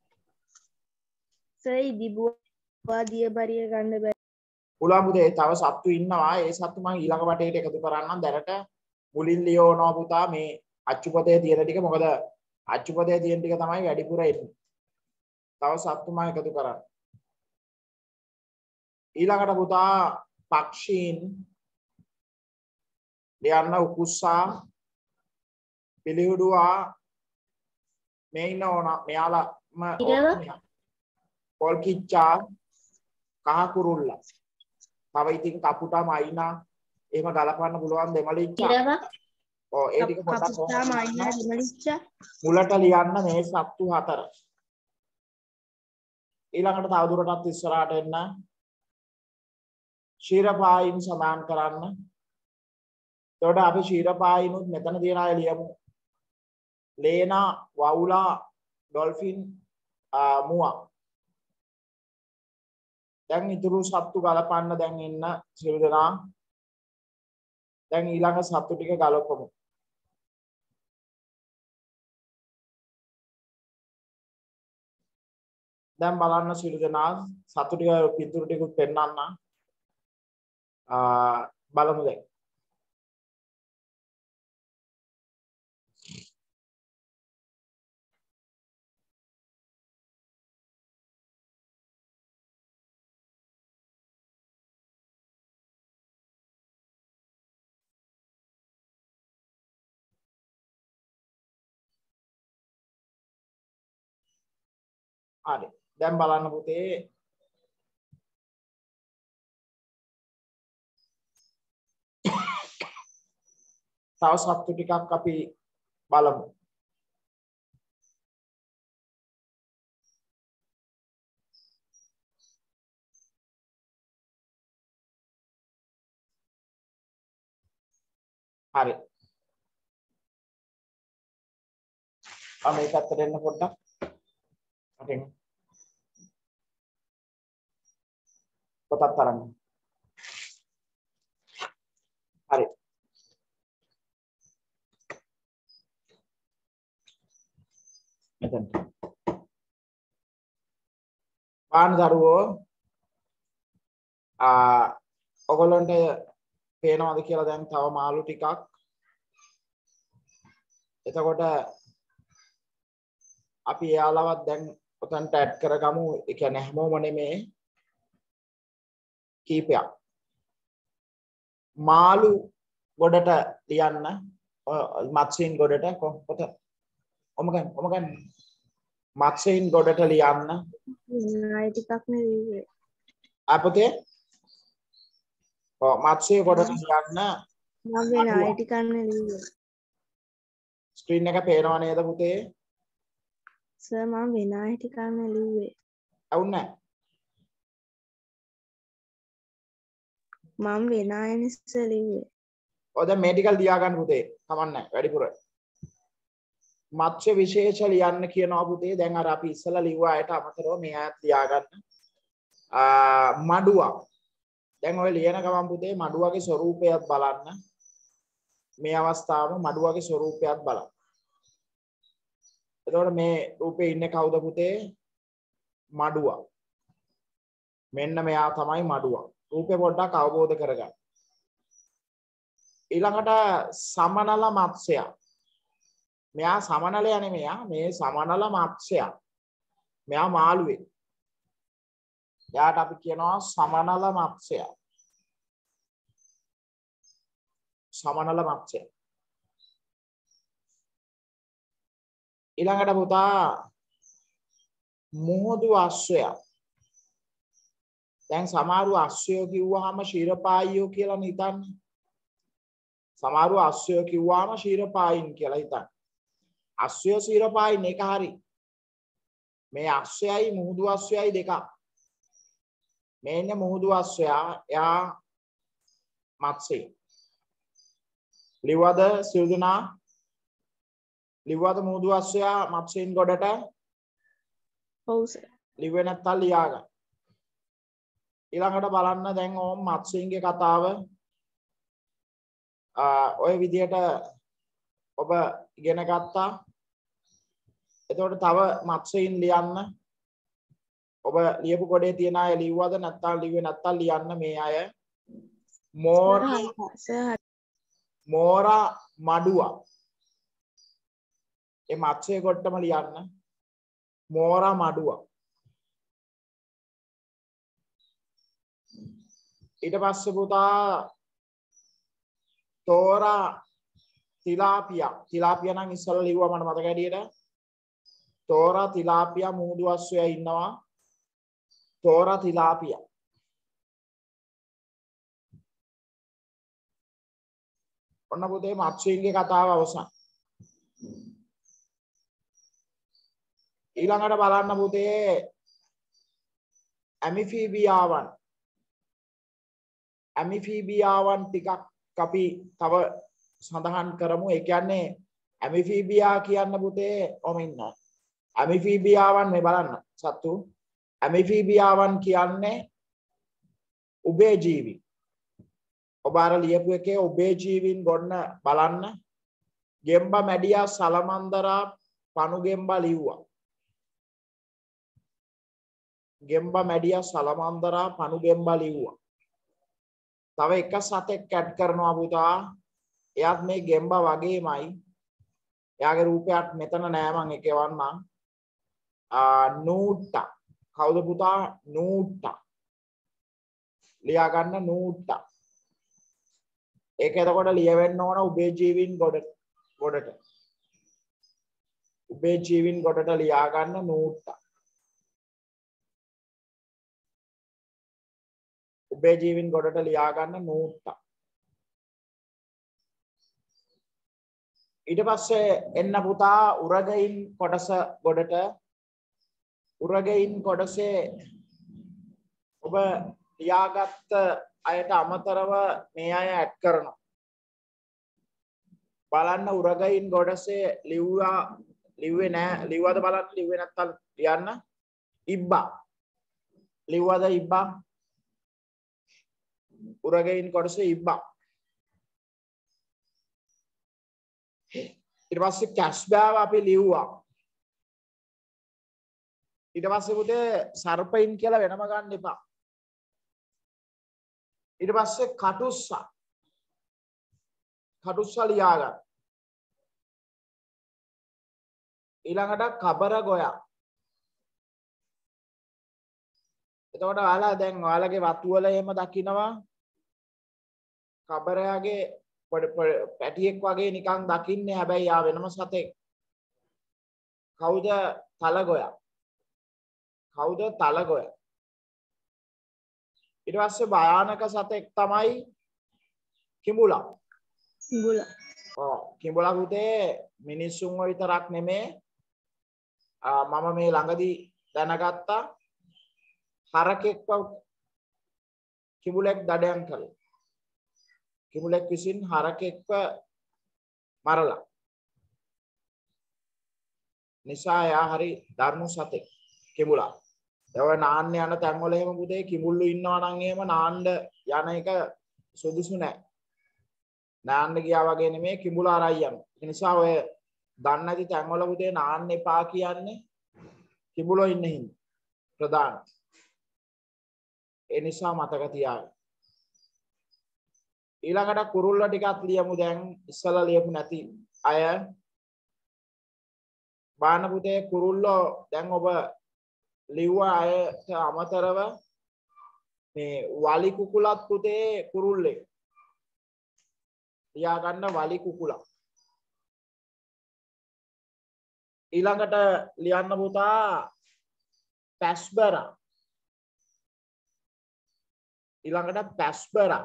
සයි දිබුවා දියබරිය ගන්න බෑ. පුළුවන් පුතේ තව සත්තු ඉන්නවා. ඒ සත්තු මම ඊළඟ වටේට එකතු කරන්නම්. දැනට මුලින් ලියවනවා පුතා මේ අච්චුපතේ තියෙන ටික. මොකද අච්චුපතේ තියෙන ටික තමයි වැඩිපුර එන්නේ. තව සත්තු මම එකතු කරන්න. ඊළඟට පුතා පක්ෂීන් ලියන්න උකුස්සා පිළිහුඩුවා මේ ඉන්න ඕන මෙයාලම පොල් කිච්චා කහ කුරුල්ලා. තව ඉතින් කපුටා මයිනා එහෙම ගලපන්න පුළුවන් දෙමලිච්චා. ඔව් ඒ ටික පොඩ්ඩක් කපුටා මයිනා දෙමලිච්චා මුලට ලියන්න මේ සත්තු හතර. ඊළඟට තව දුරටත් ඉස්සරහට එන්න. ශීරපායින් සමාන කරන්න. එතකොට අපි ශීරපායිනුත් මෙතන තියන අය ලියමු. ලේනා වවුලා ඩොල්ෆින් මුවා. දැන් ඉතුරු සත්තු ගලපන්න දැන් එන්න සියලු දෙනා. දැන් ඊළඟ සත්තු ටික ගලපමු. දැන් බලන්න සියලු දෙනා සත්තු ටික පිටුරු ටිකුත් පෙන්නන්න. ආ බලමු දැන්. හරි. දැන් බලන්න පුතේ තව සත්තු ටිකක් අපි බලමු. හරි. ආ මේක අතට එන්න පොඩ්ඩක්. අතෙන්. පොතක් තරන්න. හරි. මෙතන. පාන් දරුවෝ ආ ඔයගොල්ලන්ට පේනවද කියලා දැන් තව මාළු ටිකක්. එතකොට අපි එයාලවත් දැන් උතන්ට ඇඩ් කරගමු. ඒ කියන්නේ හැමෝම නෙමේ කීපයක්. මාළු ගොඩට ලියන්න මත්ස්‍යයින් ගොඩට කොහොමද ඔම ගන්න ඔම ගන්න මත්ස්‍යයින් ගොඩට ලියන්න ණය ටිකක් නෙවෙයි අපතේ ඔව් මත්ස්‍ය ගොඩට ලියන්න මම වෙන ණය ටිකක් නෙවෙයි ස්ක්‍රීන් එක පේනව නේද පුතේ සර් මම වෙන ණය ටිකක් නෙවෙයි අවුන්නේ මම වෙන ණය ඉස්සෙල්ලා ලිව්වේ ඔය දැන් මේ ටික ලියා ගන්න පුතේ කමන්නේ වැඩිපුර මත්ස්‍ය විශේෂ ලියන්න කියනවා පුතේ දැන් අර අපි ඉස්සලා ලිව්වා අයට අමතරව මේ අයත් ලියා ගන්න මඩුවක් දැන් ඔය ලියන ගමන් පුතේ මඩුවගේ ස්වරූපයත් බලන්න මේ අවස්ථාවේ මඩුවගේ ස්වරූපයත් බලන්න එතකොට මේ රූපේ ඉන්නේ කවුද පුතේ මඩුව මෙන්න මෙයා තමයි මඩුව රූපේ පොඩ්ඩක් අවබෝධ කරගන්න ඊළඟට සමනල මත්ස්‍යය මෙයා සමනලයා නෙමෙයා මේ සමනල මත්ස්‍යයා මෙයා මාළුවේ එයාට අපි කියනවා සමනල මත්ස්‍යයා සමනල මත්ස්‍යය ඊළඟට පුතා මුහුදු අශ්වයා දැන් සමහරු අශ්වයෝ කිව්වහම ශීරපායියෝ කියලා හිතන්නේ සමහරු අශ්වයෝ කිව්වහම ශීරපායින් කියලා හිතන්නේ අශ්වය ශීරපායින් එක හරි මේ අශ්වයයි මුහුදු අශ්වයයි දෙකක් මේ ඉන්නේ මුහුදු අශ්වයා එයා මත්ස්‍ය ලිවද සිල්දුනා ලිවද මුහුදු අශ්වයා මත්ස්‍යයින් ගොඩට ඔව් සර් ලිව්වේ නැත්තම් ලියාගන්න ඊළඟට බලන්න දැන් ඕම් මත්ස්‍යයින්ගේ කතාව ඔය විදිහට ඔබ ඉගෙන ගත්තා. එතකොට තව මත්ස්‍යයින් ලියන්න. ඔබ ලියපු කොටේ තියෙන අය ලිව්වද නැත්නම් ලිව්වේ නැත්නම් ලියන්න මේ අය. මෝරා මෝරා මඩුවා. ඒ මත්ස්‍ය කොටම ලියන්න. මෝරා මඩුවා. ඊට පස්සේ පුතා තෝරා තිලාපියා තිලාපියා නම් ඉස්සෙල්ලා ලිව්වා මට මතක හැටියට තෝරා තිලාපියා මුහුදු අශ්වයා ඉන්නවා තෝරා තිලාපියා ඔන්න පුතේ මත්ස්‍යයින්ගේ කතාව අවසන් ඊළඟට බලන්න පුතේ ඇමිෆීබියාවන් ඇමිෆීබියාවන් ටිකක් අපි තව සඳහන් කරමු ඒ කියන්නේ ඇමිෆීබියා කියන්න පුතේ ඔම ඉන්න ඇමිෆීබියාවන් මේ බලන්න සත්තු ඇමිෆීබියාවන් කියන්නේ උභයජීවි ඔබ අර ලියපු එකේ උභයජීවීන් ගොන්න බලන්න ගෙම්බා මැඩියා සලමන්දරා පණු ගෙම්බා ලිව්වා ගෙම්බා මැඩියා සලමන්දරා පණු ගෙම්බා ලිව්වා තව එක සතෙක් ඇඩ් කරනවා පුතා එයාත් මේ ගෙම්බා වගේමයි එයාගේ රූපයක් මෙතන නෑ මං ඒක එවන්නම් ආ නූට්ටා කවුද පුතා නූට්ටා ලියා ගන්න නූට්ටා ඒක එතකොට ලියවෙන්න ඕන උභයජීවීන් ගොඩට ගොඩට උභයජීවීන් ගොඩට ලියා ගන්න නූට්ටා උභයජීවීන් ගොඩට ලියා ගන්න නූට්ටා ඊට පස්සේ එන්න පුතා උරගයින් කොටස ගොඩට උරගයින් කොටසේ ඔබ ලියාගත්ත අයට අමතරව මේ අය ඇඩ් කරනවා බලන්න උරගයින් කොටසේ ලිව්වා ලිව්වේ නෑ ලිව්වද බලන්න ලිව්වේ නැත්නම් ලියන්න ඉබ්බා ලිව්වද ඉබ්බා උරගයින් කොටසේ ඉබ්බා ඊට පස්සේ කැස්බෑව අපි ලිව්වා ඊට පස්සේ පුතේ සර්පයින් කියලා වෙනම ගන්න එපා ඊට පස්සේ කටුස්සා කටුස්සා ලියා ගන්න ඊළඟට කබර ගොයා. එතකොට ඔයාලා දැන් ඔයාලගේ වතු වල එහෙම දකින්නවා කබරයාගේ පැටියෙක් වගේ නිකන් දකින්නේ හැබැයි යා වෙනම සතෙක්. කවුද තලගොයා? කවුද තලගොයා? ඊට පස්සේ භයානක සතෙක් තමයි කිඹුලා. කිඹුලා. ඔව් කිඹුලා පුතේ මිනිස්සුන්ව විතරක් නෙමේ මම මේ ළඟදී දැනගත්තා හරකෙක්ව කිඹුලෙක් දඩයන් කළා. කිඹුලෙක් විසින් හරකෙක්ව මරලා. නිසා යා හරි ධර්ම සතෙක් කිඹුලා. ඒව නාන්න යන තැන්වල එහෙම පුතේ කිඹුල්ලු ඉන්නවා නම් එහෙම නාන්න යන එක සුදුසු නෑ. නාන්න ගියා වගේ නෙමෙයි කිඹුලා අරයි යන්නේ. ඒ නිසා ඔය දන්නේ නැති තැන්වල පුතේ නාන්න එපා කියන්නේ කිඹුලෝ ඉන්න හින්දා. ප්‍රධාන. ඒ නිසා මතක තියාගන්න. ඊළඟට කුරුල්ල ටිකක් ලියමු දැන් ඉස්සලා ලියපු නැති අය. බාන පුතේ කුරුල්ලෝ දැන් ඔබ ලිව්ව අයට අමතරව මේ වලි කුකුලත් පුතේ කුරුල්ලෙක්. ලියා ගන්න වලි කුකුලා. ඊළඟට ලියන්න පුතා පැස්බරා. ඊළඟට පැස්බරා.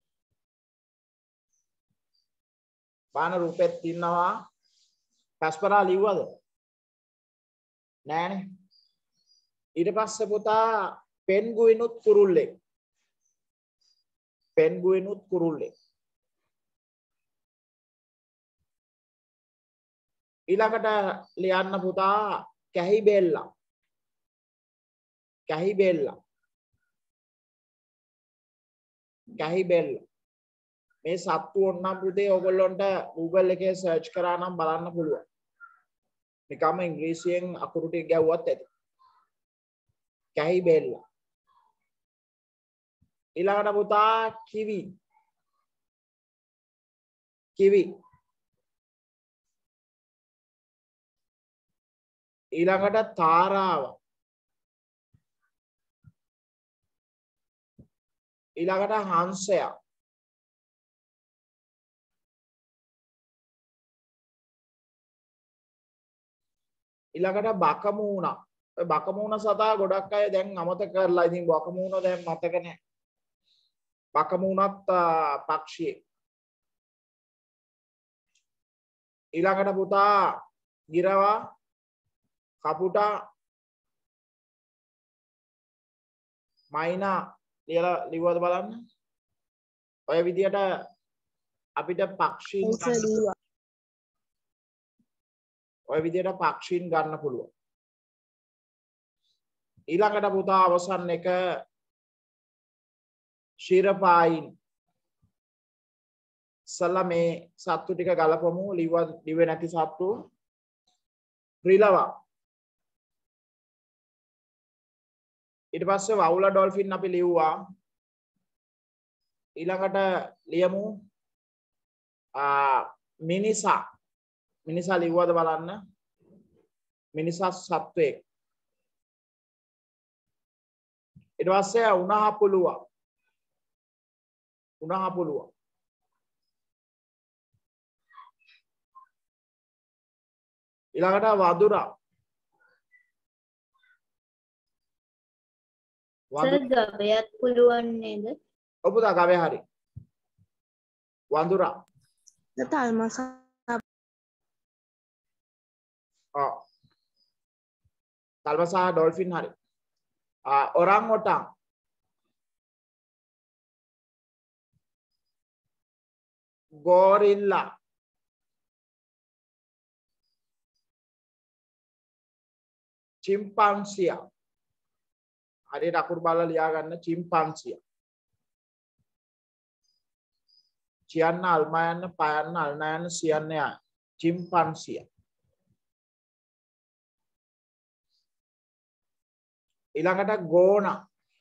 බාන රූපෙත් ඉන්නවා. පැස්බරා ලිව්වද? නෑනේ. ඊට පස්සේ පුතා පෙන්ගුයිනුත් කුරුල්ලෙක්. පෙන්ගුයිනුත් කුරුල්ලෙක්. ඊළඟට ලියන්න පුතා කැහි බෙල්ලා. කැහි බෙල්ලා. කැහි බෙල්ලා. මේ සත්තු ඕනනම් පුතේ ඔයගොල්ලන්ට Google එකේ සර්ච් කරා නම් බලන්න පුළුවන්. නිකම්ම ඉංග්‍රීසියෙන් අකුරු ටික ගැව්වත් ඇති. කැහි බෙල්ලා. ඊළඟට පුතා කිවි. කිවි. ඊළඟට තාරාව. ඊළඟට හංසයා. ඊළඟට බකමූණා. ඔය බකමූණ සතා ගොඩක් අය දැන් අමතක කරලා ඉතින් බකමූණ දැන් මතක නැහැ. බකමූණත් පක්ෂියෙක්. ඊළඟට පුතා ගිරවා කපුටා මයිනා ලියලා ලිව්වද බලන්න. ඔය විදියට අපිට පක්ෂීන් ඔය විදියට පක්ෂීන් ගන්න පුළුවන්. ඊළඟට පුතා අවසන් එක ශිරපායින්. සල්ලා මේ සත්තු ටික ගලපමු. ලිව්ව ලිව්වේ නැති සත්තු. රිලවා. ඊට පස්සේ වවුලා ඩොල්ෆින් අපි ලිව්වා. ඊළඟට ලියමු මිනිසා. මිනිසා ලිව්වද බලන්න. මිනිසා සත්වයෙක්. ඊට පස්සේ උණහපුලුවා. උණහපුලුවා. ඊළඟට වදුරා. සර් ගවයත් පුළුවන් නේද? ඔබ දා ගවය හරි. වඳුරා. තල්මස. ආ. තල්මසා ඩොල්ෆින් හරි. ආ ඔරන් ඔටන්. ගෝරිල්ලා. චිම්පන්සියා. හරියට අකුරු බලලා ලියා ගන්න චිම්පන්සියා. චියන්න අල්මයන්න පයන්න අල්නයන්න සියන්න යා චිම්පන්සියා. ඊළඟට ගෝනා.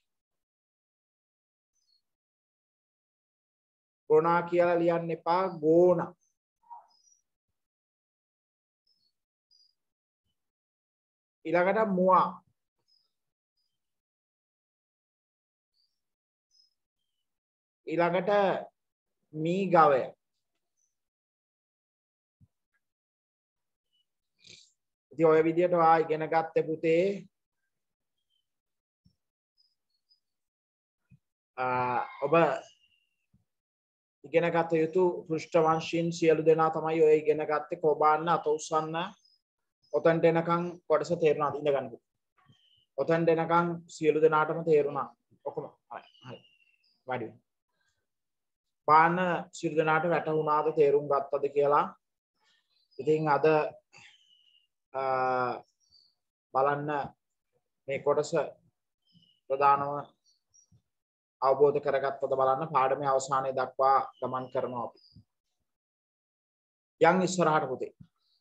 ගෝනා කියලා ලියන්න එපා ගෝනා. ඊළඟට මුවා ඊළඟට මී ගවය ඉතින් ඔය විදිහට ඔයා ඉගෙන ගත්තේ පුතේ ඔබ ඉගෙන ගත යුතු පෘෂ්ඨ වංශීන් සියලු දෙනා තමයි ඔය ඉගෙන ගත්තේ කොබාන්න අත උස්සන්න ඔතනට එනකන් කොටස තේරුණාද ඉඳ ගන්න ඔතනට එනකන් සියලු දෙනාටම තේරුණා ඔක්කොම හරි වැඩි බාන්න සියලු දෙනාට වැටහුණාද තේරුම් ගත්තද කියලා ඉතින් අද බලන්න මේ කොටස ප්‍රධානව අවබෝධ කරගත්තද බලන්න පාඩමේ අවසානයේ දක්වා ගමන් කරනවා අපි. යන් ඉස්සරහට පුතේ.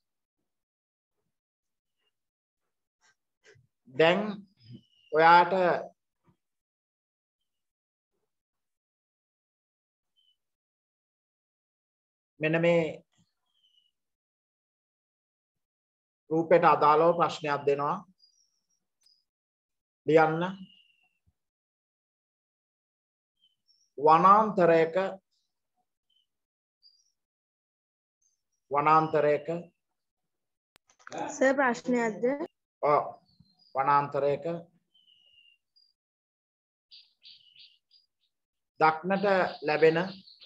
දැන් ඔයාට මෙන්න මේ රූපයට අදාළව ප්‍රශ්නයක් දෙනවා. ලියන්න. වනාන්තරයක වනාන්තරයක සර් ප්‍රශ්නයක්ද? ඔව් වනාන්තරයක දක්නට ලැබෙන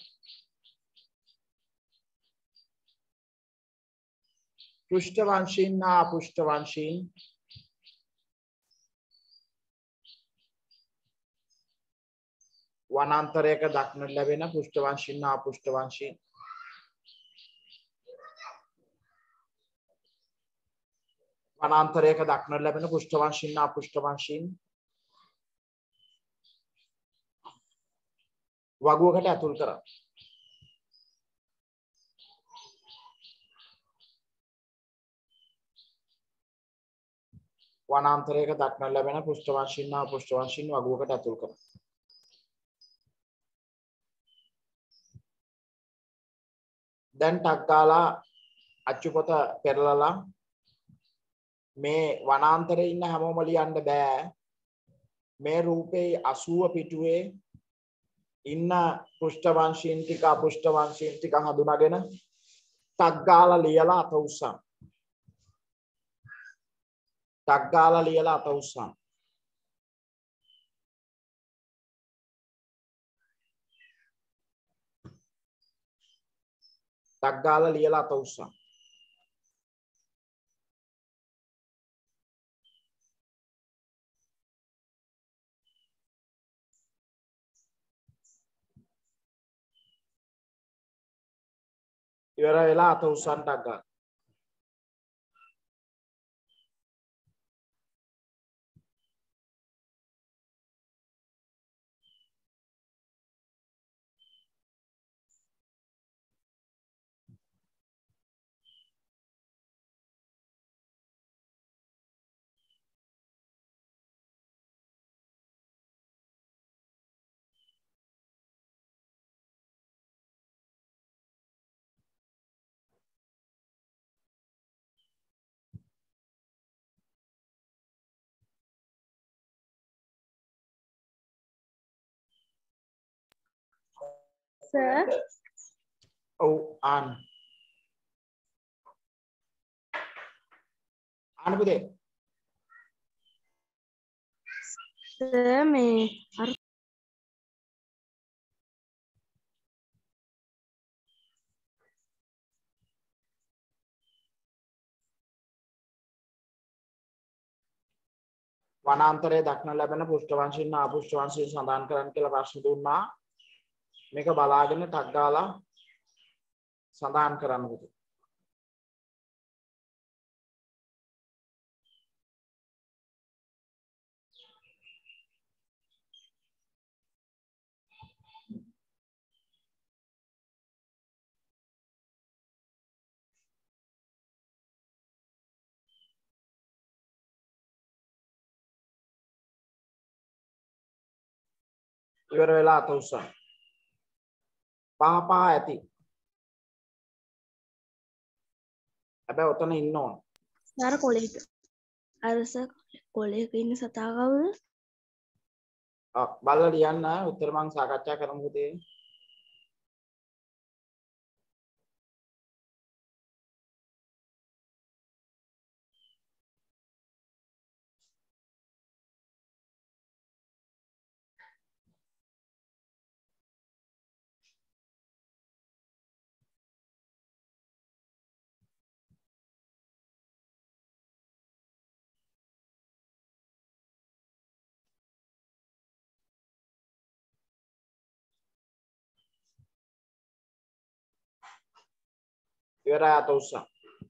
පෘෂ්ඨ වංශීන් හා අපෘෂ්ඨ වංශීන් වනාන්තරයක දක්නට ලැබෙන පෘෂ්ඨ වංශීන් හා අපෘෂ්ඨ වංශීන් වනාන්තරයක දක්නට ලැබෙන පෘෂ්ඨ වංශීන් හා අපෘෂ්ඨ වංශීන් වගුවකට ඇතුල් කරා. වනාන්තරයක දක්නට ලැබෙන පෘෂ්ඨ වංශීන් හා අපෘෂ්ඨ වංශීන් වගුවකට ඇතුල් කරා. දැන් ටක් ගාලා අච්චුපොත පෙරලලා මේ වනාන්තරේ ඉන්න හැමෝම ලියන්න බෑ මේ රූපේ අසූව පිටුවේ ඉන්න පෘෂ්ඨ වංශීන් ටික අපෘෂ්ඨ වංශීන් ටික හඳුනාගෙන ටක් ගාලා ලියලා අත උස්සන්න ටක් ගාලා ලියලා අත උස්සන්න ටක් ගාලා ලියලා අත උස්සන්න ඉවර වෙලා අත උස්සන්න ටක් ගාලා Sir. Oh, an. An පුතේ. Sir මේ අර වනාන්තරයේ දක්න ලැබෙන පෘෂ්ඨ වංශීන් හා අපෘෂ්ඨ වංශීන් සඳහන් කරන්න කියලා ප්‍රශ්න දුන්නා. මේක බලාගෙන ටක් ගාලා සඳහන් කරන්න පුතේ. ඉවර වෙලා අත උස්සන්න. පහ පහ ඇති. හැබැයි ඔතන ඉන්න ඕන. අර කොලේට. අරස කොලයක ඉන්න සතා කවුද? ඔව් බලලා ලියන්න උත්තර මම සාකච්ඡා කරමු පුතේ. ඉවරයි අත උස්සන්.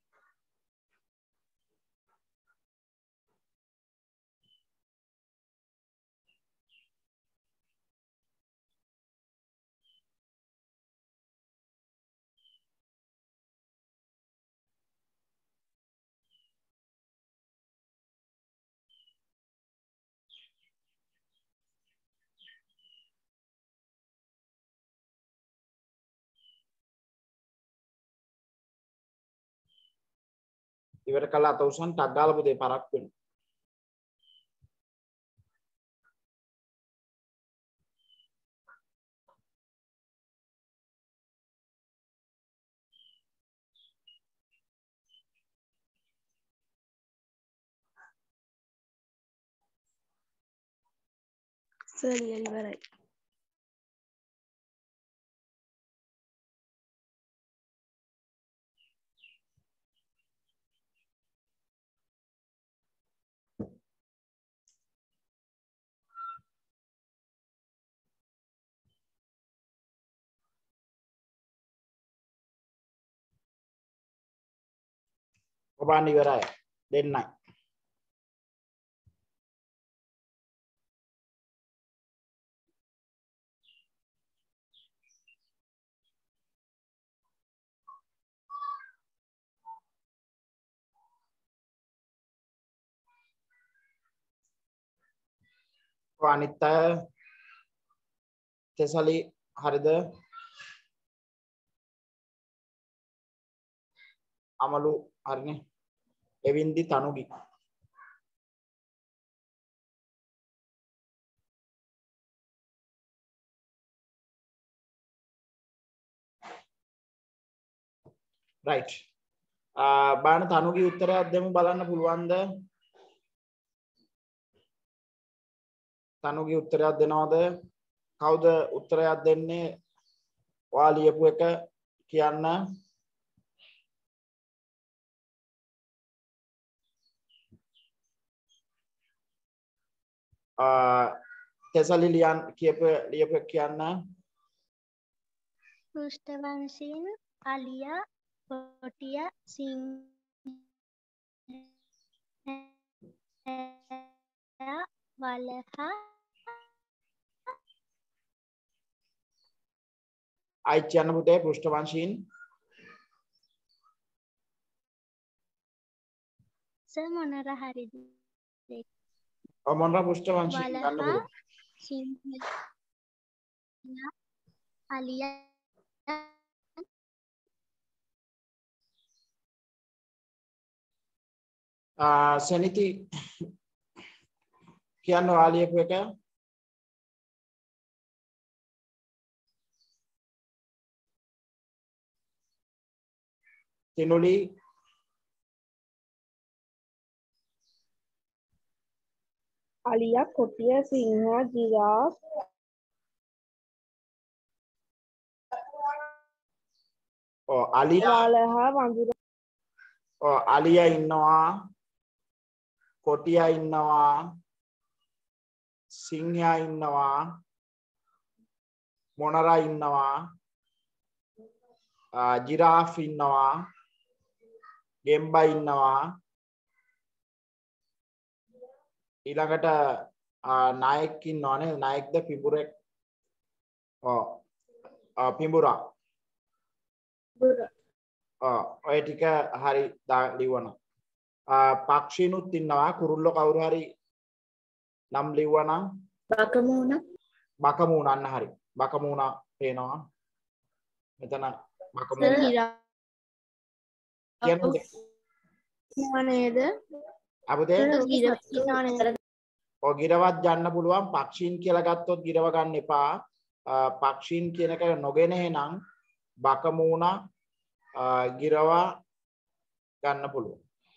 ඉවර කළා අත උස්සන් ටක් ගාලා පුතේ පරක් වෙනවා. සර් ලියලා ඉවරයි. ඔබන් ඉවරයි දෙන්නයි. අනිත් අය තෙසලි හරිද? අමලු හරිනේ. එවින්දි තනුගි. right. ආ බාන තනුගි උත්තරයක් දෙමු බලන්න පුළුවන්ද? තනුගේ උත්තරයක් දෙනවද? කවුද උත්තරයක් දෙන්නේ? ඔයා ලියපු එක කියන්න. ආ තෙසලි ලියන් කියපු ලියපු එක කියන්න. පෘෂ්ඨවංශීන් අලියා කොටියා සිංහයා වලහා අයි කියන්න පුතේ පෘෂ්ඨවංශීන්. සර් මොනර හරිද? ඔය මොනවා පෘෂ්ඨවංශීන් ගන්න වලහා පුතේ? සිංහයා අලියා ආ සෙනිති කියන්න ඔයා ලියපු එක. තිනුලි අලියා කොටිය සිංහා ජිරාෆ් ඔව් අලියා වලහා වඳුර ඔව් අලියා ඉන්නවා, කොටියා ඉන්නවා, සිංහයා ඉන්නවා, මොනරා ඉන්නවා, ජිරාෆ් ඉන්නවා, ගෙම්බා ඉන්නවා, ඊළඟට නායක ඉන්නවා නේද? නායකද පිඹුරෙක්? ඔව් පිඹුරා. ඔව් ඔය ටික හරි ලියවනවා. පක්ෂීනුත් ඉන්නවා. කුරුල්ලෝ කවුරු හරි නම් ලියවනම් බකමූණ බකමූණ අන්න හරි. බකමූණ පේනවා. මෙතන බකමූණ කියන්නේ නේද? අපතේ ගිරවත් ඔය ගිරවත් ගන්න පුළුවන් පක්ෂීන් කියලා ගත්තොත් ගිරව ගන්න එපා. පක්ෂීන් කියන එක නොගෙන එහෙනම් බකමූණා ගිරවා ගන්න පුළුවන්.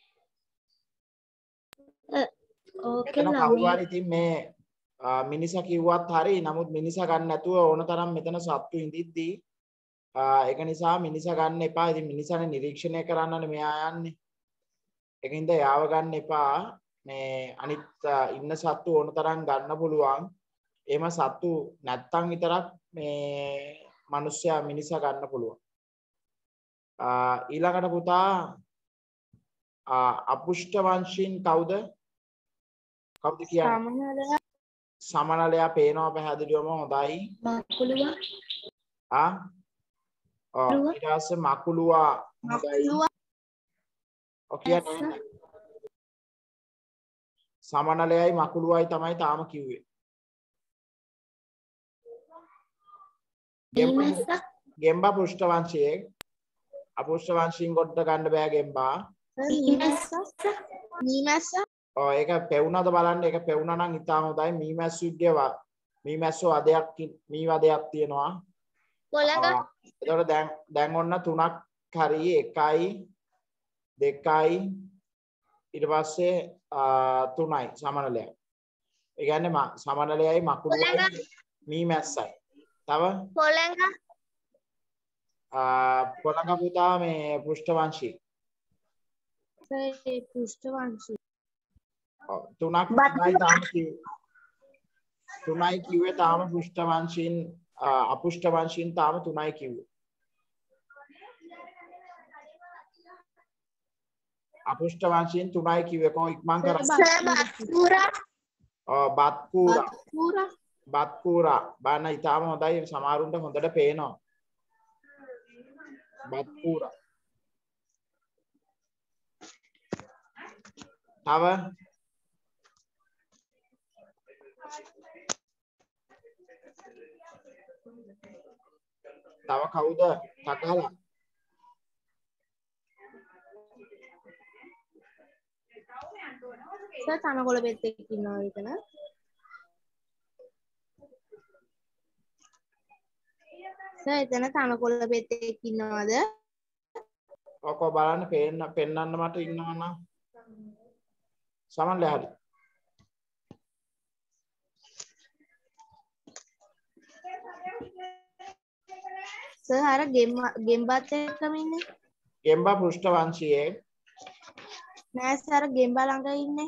ඕකේ එතන කවුරු හරි ඉතින් මේ මිනිසා කිව්වත් හරි. නමුත් මිනිසා ගන්න නැතුව ඕන තරම් මෙතන සත්තු ඉඳිද්දී ඒක නිසා මිනිසා ගන්න එපා. ඉතින් මිනිසානේ නිරීක්ෂණය කරන්නනේ මෙයා යන්නේ. ඒකින්ද යාව ගන්න එපා. මේ අනිත් ඉන්න සත්තු ඕන තරම් ගන්න පුළුවන්. එහෙම සත්තු නැත්තම් විතරක් මේ මිනිස්සයා මිනිසා ගන්න පුළුවන්. ඊළඟට පුතා අපුෂ්ඨ වංශීන් කවුද? කවුද කියන්නේ? සමනලයා පේනවා පැහැදිලිවම හොඳයි. මකුලුවා. ආ ඔව් ඊට පස්සේ මකුලුවා හොඳයි. ඔය කියන්නේ සමනලයයි මකුලුවයි තමයි තාම කිව්වේ. ගෙම්බා පෘෂ්ඨ වංශයේ අපුෂ්ඨ වංශයෙන් කොට ගන්න බෑ ගෙම්බා. මීමැස්ස ඔව් ඒක පෙවුනද බලන්න. ඒක පෙවුනා නම් ඉතාම හොඳයි. මීමැස්සුගේ මීමැස්සෝ වදයක් මී වදයක් තියෙනවා. කොළඟ එතකොට දැන් දැන් ඔන්න තුනක් හරි එකයි දෙකයි ඊට පස්සේ තුනයි සමනලයයි. ඒ කියන්නේ සමනලයයි මකුළුවයි මීමැස්සයි. තව කොළඟ කොළඟ පුතා මේ පෘෂ්ඨ වංශී. ඒ පෘෂ්ඨ වංශී. ඔව් තුනක් තමයි තාම කිව්වේ. තුනයි කිව්වේ තාම පෘෂ්ඨ වංශීන් අපුෂ්ඨ වංශීන් තාම තුනයි කිව්වේ. අපුෂ්ඨ වංශීන් තුනයි කිව්වේ කොහොම ඉක්මන් කරා. ඔව් බත්කූරා. බත්කූරා බාන ඊටාම හොඳයි. සමහරුන්ට හොඳට පේනවා. බත්කූරා. තව තව කවුද? තකලා. සර් තනකොළ පෙත්තෙක් ඉන්නවා එතන. සර් එතන තනකොළ පෙත්තෙක් ඉන්නවද? ඔක බලන්න පේන්න පෙන්නන්න මට ඉන්නවා නම් සමන්ලේ හරි. සර් අර ගෙම්බත් එක්කම ඉන්නේ. ගෙම්බා පෘෂ්ඨ වංශයේ නෑ සර් ගෙම්බා ළඟ ඉන්නේ.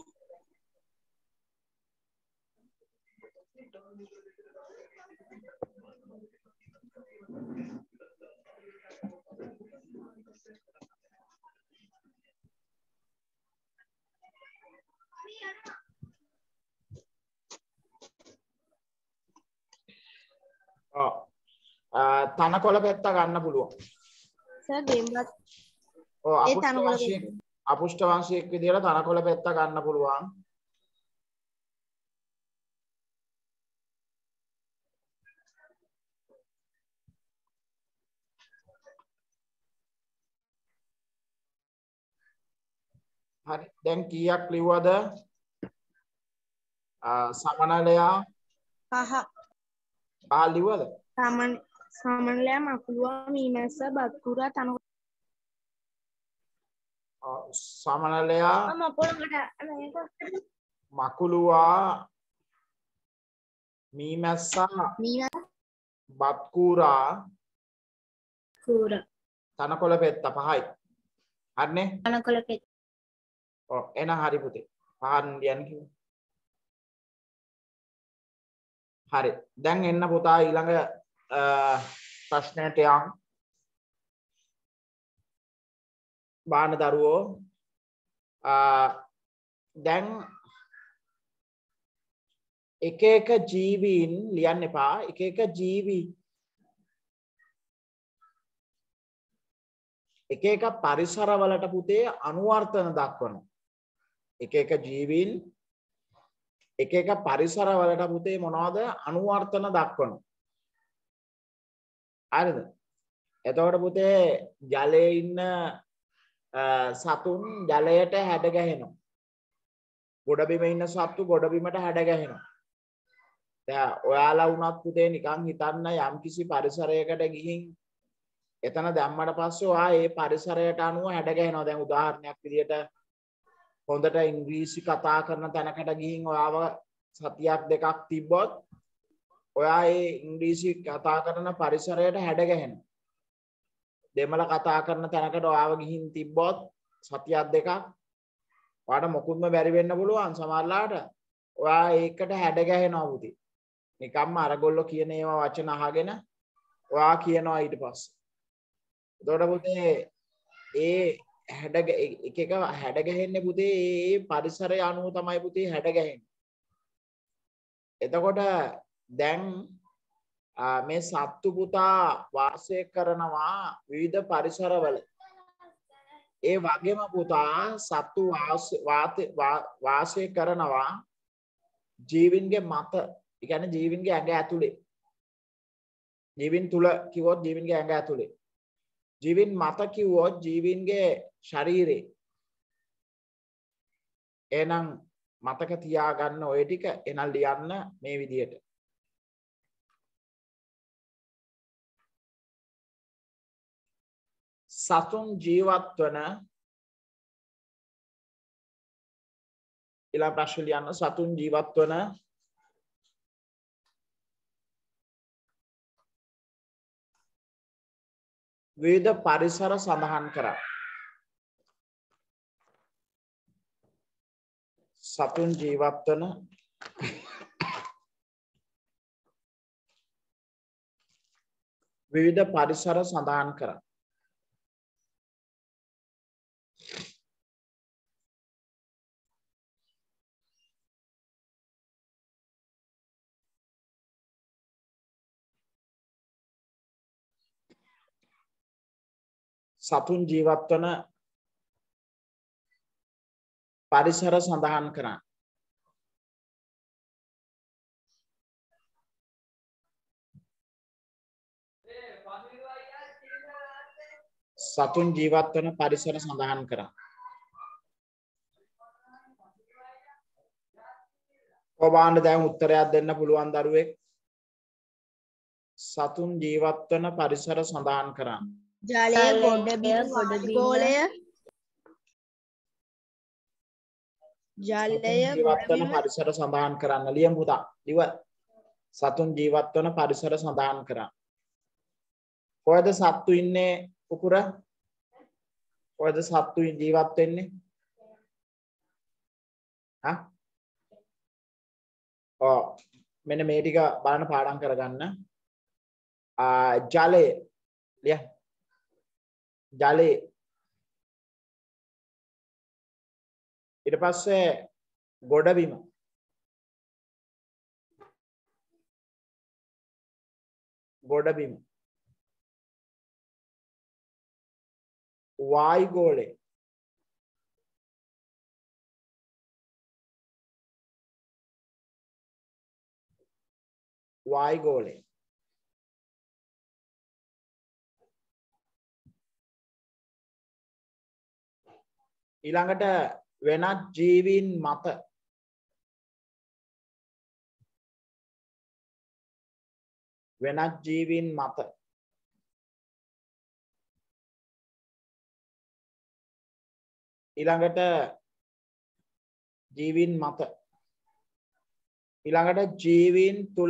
ඔව් තනකොළ පෙත්ත ගන්න පුළුවන්. සර් ගෙම්බත් ඔව් ඒ අපුෂ්ඨ තනකොළ වංශයේ අපුෂ්ඨ වංශයේක් විදියට තනකොළ පෙත්ත ගන්න පුළුවන්. හරි දැන් කීයක් ලිව්වද? සමනලයා පහ. පහ ලිව්වද? සමන් සමනලයා මකුළුවා මීමැස්ස බත්කුරා තනකොළ. සමනලයා මකුළුවා මීමැස්සා බත්කුරා කූරා. තනකොළ පෙත්ත පහයි. හරිනේ? තනකොළ පෙත්ත. ඔව් එන හරි පුතේ. පහන් ලියන්න කිව්වා. හරි. දැන් එන්න පුතා ඊළඟ ප්‍රශ්නයට යන්. බාන දරුවෝ දැන් එක එක ජීවීන් ලියන්න එපා. එක එක ජීවි එක එක පරිසරවලට පුතේ අනුවර්තන දක්වනවා. එක එක ජීවීන් එක එක පරිසරවලට පුතේ මොනවද අනුවර්තන දක්වනවා. හරිද? එතකොට පුතේ ජලයේ ඉන්න සතුන් ජලයට හැඩ ගැහෙනවා. ගොඩබිම ඉන්න සත්තු ගොඩබිමට හැඩ ගැහෙනවා. දැන් ඔයාලා වුණත් පුතේ නිකන් හිතන්න යම්කිසි පරිසරයකට ගිහින් එතන දැම්මට පස්සේ ඔයා ඒ පරිසරයට අනුව හැඩ ගැහෙනවා. දැන් උදාහරණයක් විදියට හොඳට ඉංග්‍රීසි කතා කරන තැනකට ගිහින් ඔයාව සතියක් දෙකක් තිබ්බොත් ඔයා ඒ ඉංග්‍රීසි කතා කරන පරිසරයට හැඩ ගැහෙනවා. දෙමළ කතා කරන තැනකට ඔයාව ගිහින් තිබ්බොත් සතියක් දෙකක් ඔයාට මොකුත්ම බැරි වෙන්න පුළුවන් සමහරලාට ඔයා ඒකට හැඩ ගැහෙනවා පුතේ. නිකම්ම අරගොල්ලෝ කියන ඒවා වචන අහගෙන ඔයා කියනවා ඊට පස්සේ. එතකොට පුතේ ඒ හැඩ එක එක හැඩ ගැහෙන්නේ පුතේ ඒ පරිසරය අනුව තමයි පුතේ හැඩ ගැහෙන්නේ. එතකොට දැන් මේ සත්තු පුතා වාසය කරනවා විවිධ පරිසරවල. ඒ වගේම පුතා සත්තු වාසය කරනවා ජීවින්ගේ මත, ඒ කියන්නේ ජීවින්ගේ ඇඟ ඇතුලේ. ජීවින් තුල කිව්වොත් ජීවින්ගේ ඇඟ ඇතුලේ. ජීවින් මත කිව්වොත් ජීවින්ගේ ශරීරේ. එහෙනම් මතක තියාගන්න ඔය ටික එනල් ලියන්න මේ විදියට. සතුන් ජීවත් වන ඊළඟ ප්‍රශ්න ලියන්න. සතුන් ජීවත් වන විවිධ පරිසර සඳහන් කරා. සතුන් ජීවත් වන විවිධ පරිසර සඳහන් කරා. සතුන් ජීවත් වන පරිසර සඳහන් කරා. සතුන් ජීවත් වන පරිසර සඳහන් කරා. ඔබාන්න දැන් උත්තරයක් දෙන්න පුළුවන් දරුවෙක්. සතුන් ජීවත් වන පරිසර සඳහන් කරා. ජලය, ගොඩබිම, ගෝලය, ජලය, ජීවත් වන පරිසර සඳහන් කරන්න. ලියමු පුතා. ඉව සතුන් ජීවත් වන පරිසර සඳහන් කරා. කොහෙද සත්තු ඉන්නේ කුකුර? කොහෙද සත්තු ජීවත් වෙන්නේ? හා? ඔව් මෙන්න මේ ටික බලන්න පාඩම් කරගන්න. ආ ජලය ලිය. ජලය ඊට පස්සේ ගොඩබිම ගොඩබිම වායුගෝලය වායුගෝලය ඊළඟට වෙනත් ජීවීන් මත වෙනත් ජීවීන් මත ඊළඟට ජීවීන් මත ඊළඟට ජීවීන් තුල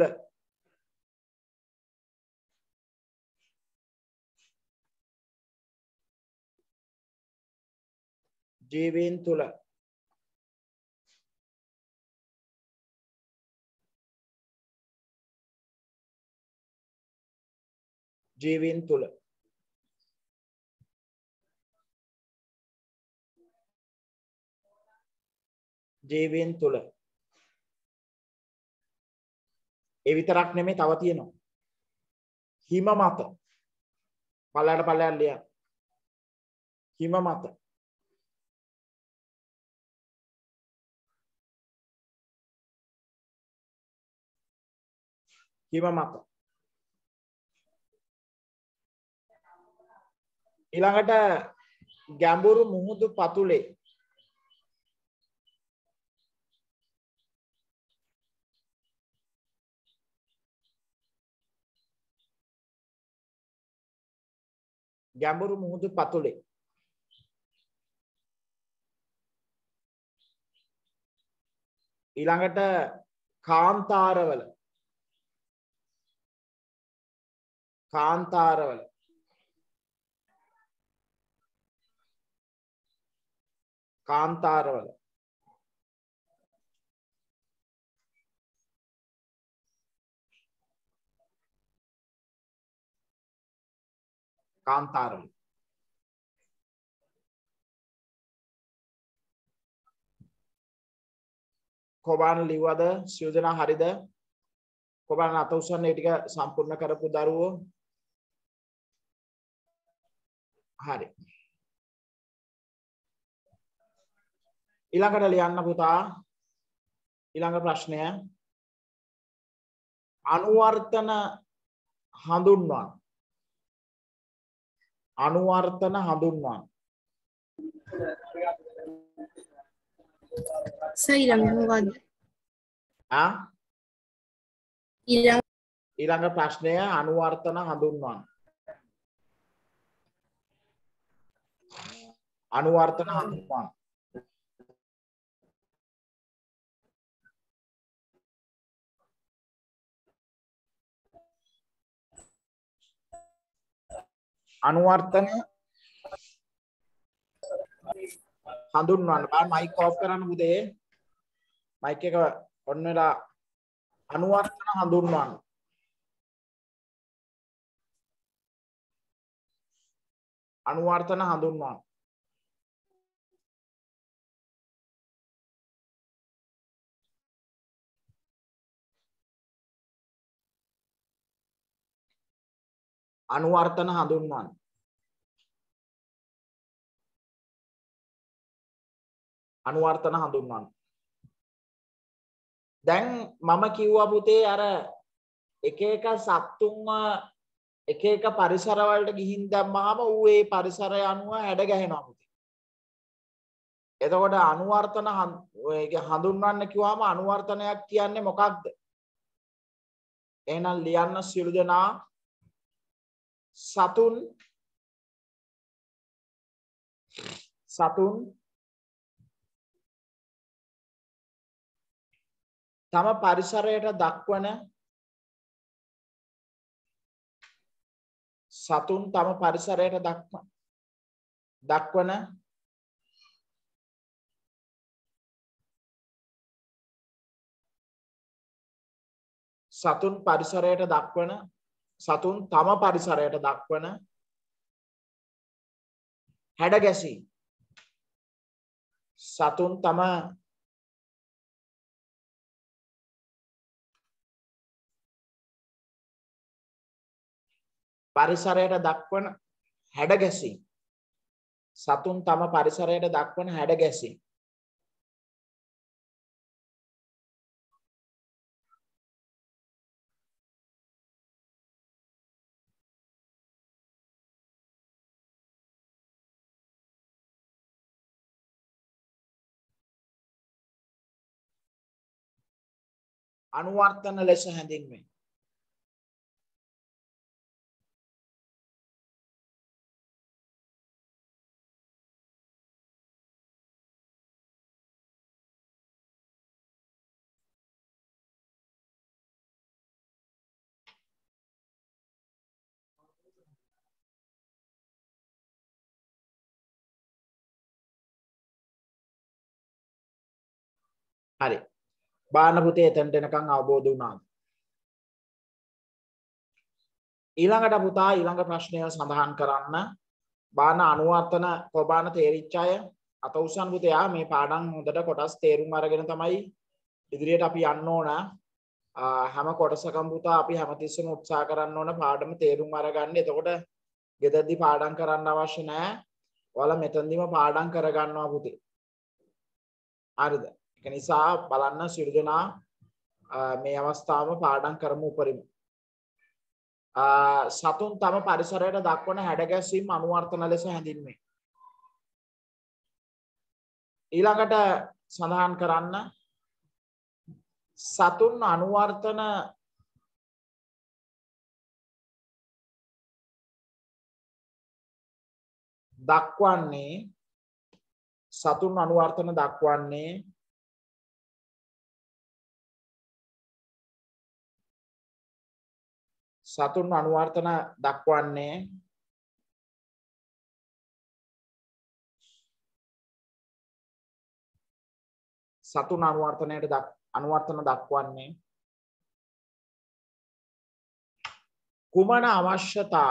ජීවීන් තුල ජීවීන් තුල ජීවීන් තුල ඒ විතරක් නෙමෙයි තව තියෙනවා හිම මත පල්ලයට පල්ලයට ලියන්න හිම මත හිම මත ඊළඟට ගැඹුරු මුහුදු පතුලේ ගැඹුරු මුහුදු පතුලේ ඊළඟට කාන්තාරවල කාන්තාරවල කාන්තාරවල කාන්තාරවල කොබාන ලිව්වද සියලු දෙනා හරිද කොබාන අත උස්සන්නේ ටික සම්පූර්ණ කරපු දරුවෝ හරි ඊළඟට ලියන්න පුතා ඊළඟ ප්‍රශ්නය අනුවර්තන හඳුන්වන්න අනුවර්තන හඳුන්වන්න සයිරංග මොකද්ද? ආ ඊළඟ ඊළඟ ප්‍රශ්නය අනුවර්තන හඳුන්වන්න අනුවර්තන හඳුන්වන්න අනුවර්තන හඳුන්වන්න බා මයික් ඔෆ් කරන්න පුතේ මයික් එක ඔන් වෙලා අනුවර්තන හඳුන්වන්න අනුවර්තන හඳුන්වන්න අනුවර්තන හඳුන්වන්න අනුවර්තන හඳුන්වන්න දැන් මම කිව්වා පුතේ අර එක එක සත්තුන්ව එක එක පරිසර වලට ගිහින් දැම්මහම ඌ ඒ පරිසරය අනුව හැඩ ගැහෙනවා පුතේ එතකොට අනුවර්තන ඒක හඳුන්වන්න කිව්වම අනුවර්තනයක් කියන්නේ මොකක්ද එහෙනම් ලියන්න සියලු දෙනා සතුන් සතුන් තම පරිසරයට දක්වන සතුන් තම පරිසරයට දක්වන දක්වන සතුන් පරිසරයට දක්වන සතුන් තම පරිසරයට දක්වන හැඩගැසීම් සතුන් තම පරිසරයට දක්වන හැඩගැසීම් සතුන් තම පරිසරයට දක්වන හැඩගැසීම් අනුවර්තන ලෙස හැඳින්වේ හරි බාන පුතේ එතනට එනකන් අවබෝධ වුණාද ඊළඟට පුතා ඊළඟ ප්‍රශ්නය සඳහන් කරන්න බාන අනුවර්තන කොබාන තේරිච්ච අය අත උස්සන් පුතේ ආ මේ පාඩම් හොඳට කොටස් තේරුම් අරගෙන තමයි ඉදිරියට අපි යන්න ඕන හැම කොටසකම පුතා අපි හැමතිස්සෙම උත්සාහ කරන්න ඕන පාඩම තේරුම් අරගන්න එතකොට ගෙදරදි පාඩම් කරන්න අවශ්‍ය නැහැ ඔයාලා මෙතනදිම පාඩම් කරගන්නවා පුතේ හරිද ඒක නිසා බලන්න සියලු දෙනා මේ අවස්ථාවම පාඩම් කරමු උපරිම සතුන් තම පරිසරයට දක්වන හැඩගැස්වීම් අනුවර්තන ලෙස හැඳින්වේ ඊළඟට සඳහන් කරන්න සතුන් අනුවර්තන දක්වන්නේ සතුන් අනුවර්තන දක්වන්නේ සතුන් අනුවර්තන දක්වන්නේ සතුන් අනුවර්තනයට අනුවර්තන දක්වන්නේ කුමන අවශ්‍යතා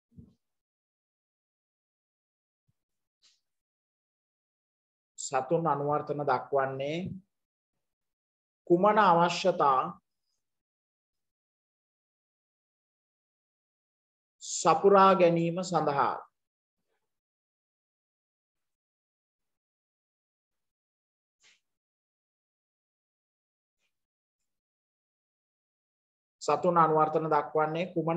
සතුන් අනුවර්තන දක්වන්නේ කුමන අවශ්‍යතා සපුරා ගැනීම සඳහා සතුන් අනුවර්තන දක්වන්නේ කුමන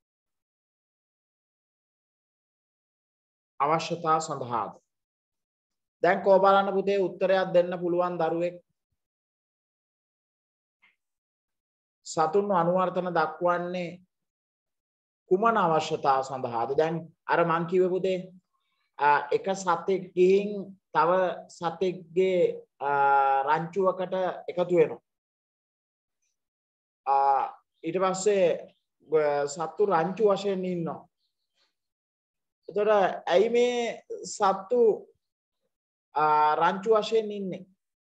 අවශ්‍යතා සඳහාද? දැන් කෝ බලන්න පුතේ උත්තරයක් දෙන්න පුළුවන් දරුවෙක් සතුන් අනුවර්තන දක්වන්නේ කුමන අවශ්‍යතා සඳහාද? දැන් අර මං කිව්වේ පුතේ එක සතෙක් ගිහින් තව සතෙක්ගේ රංචුවකට එකතු වෙනවා. ඊට පස්සේ සත්තු රංචු වශයෙන් ඉන්නවා. එතකොට ඇයි මේ සත්තු රංචු වශයෙන් ඉන්නේ?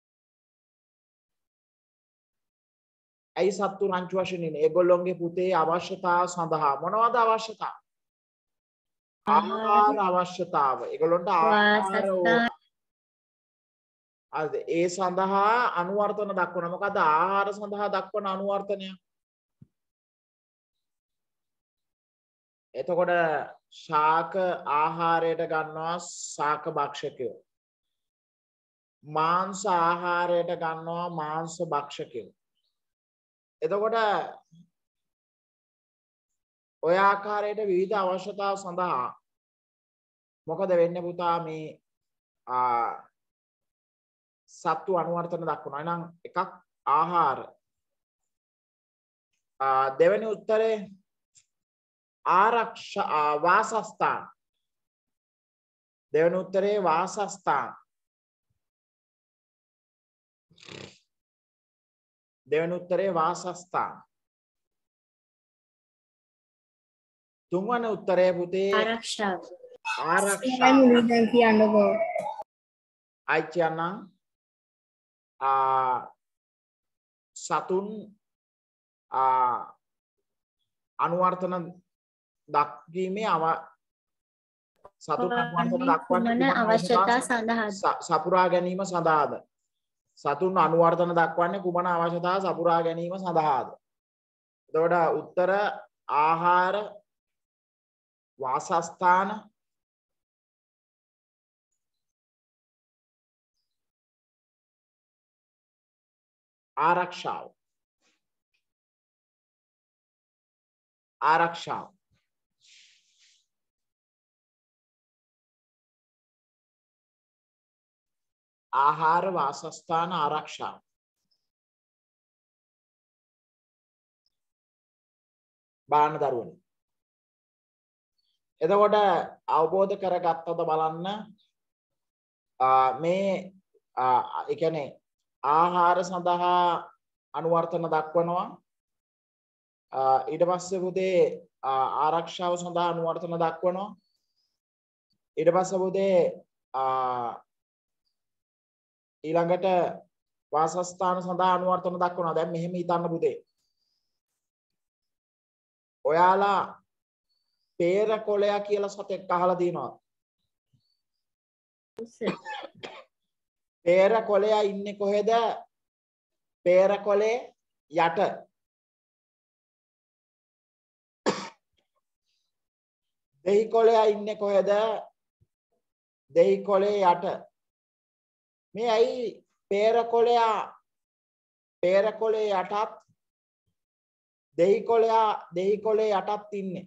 ඇයි සත්තු රංචු වශයෙන් ඉන්නේ? ඒගොල්ලොන්ගේ පුතේ අවශ්‍යතාව සඳහා මොනවද අවශ්‍යතාව? ආහාර අවශ්‍යතාව. ඒගොල්ලන්ට ආහාර අද ඒ සඳහා අනුවර්තන දක්වන මොකද ආහාර සඳහා දක්වන අනුවර්තනය? එතකොට ශාක ආහාරයට ගන්නවා ශාක භක්ෂකයෝ. මාංශ ආහාරයට ගන්නවා මාංශ භක්ෂකයෝ. එතකොට ඔය ආකාරයට විවිධ අවශ්‍යතා සඳහා මොකද වෙන්නේ පුතා මේ සත්තු අනුවර්තන දක්වනවා. එහෙනම් එකක් ආහාර. දෙවෙනි උත්තරේ ආරක්ෂා වාසස්ථාන. දෙවෙනි උත්තරේ වාසස්ථාන. දෙවෙනි උත්තරේ වාසස්ථාන. තුන්වෙනි උත්තරේ පුතේ ආරක්ෂාව. ආරක්ෂාව. දැන් කියන්නකෝ. අයිචයන්නම් ආ සතුන් ආ අනුවර්තන දක්වීමේ අව සතුන් අනුවර්තන දක්වන්නේ අවශ්‍යතා සඳහා සපුරා ගැනීම සඳහාද? සතුන් අනුවර්තන දක්වන්නේ කුමන අවශ්‍යතා සපුරා ගැනීම සඳහාද? එතකොට උත්තර ආහාර වාසස්ථාන ආරක්ෂාව. ආරක්ෂාව. ආහාර වාසස්ථාන ආරක්ෂාව. බාන දරුවනි. එතකොට අවබෝධ කරගත්තද බලන්න මේ ඒ කියන්නේ ආහාර සඳහා අනුවර්තන දක්වනවා. ඊට පස්සේ පුතේ ආරක්ෂාව සඳහා අනුවර්තන දක්වනවා. ඊට පස්සේ පුතේ ඊළඟට වාසස්ථාන සඳහා අනුවර්තන දක්වනවා. දැන් මෙහෙම හිතන්න පුතේ. ඔයාලා peer කොළයා කියලා සතෙක් අහලා තියෙනවද? peer කොළයා ඉන්නේ කොහෙද? peer කොළේ යට. දෙහි කොළයා ඉන්නේ කොහෙද? දෙහි කොළේ යට. මේ ඇයි peer කොළයා peer කොළේ යටත් දෙහි කොළයා දෙහි කොළේ යටත් ඉන්නේ?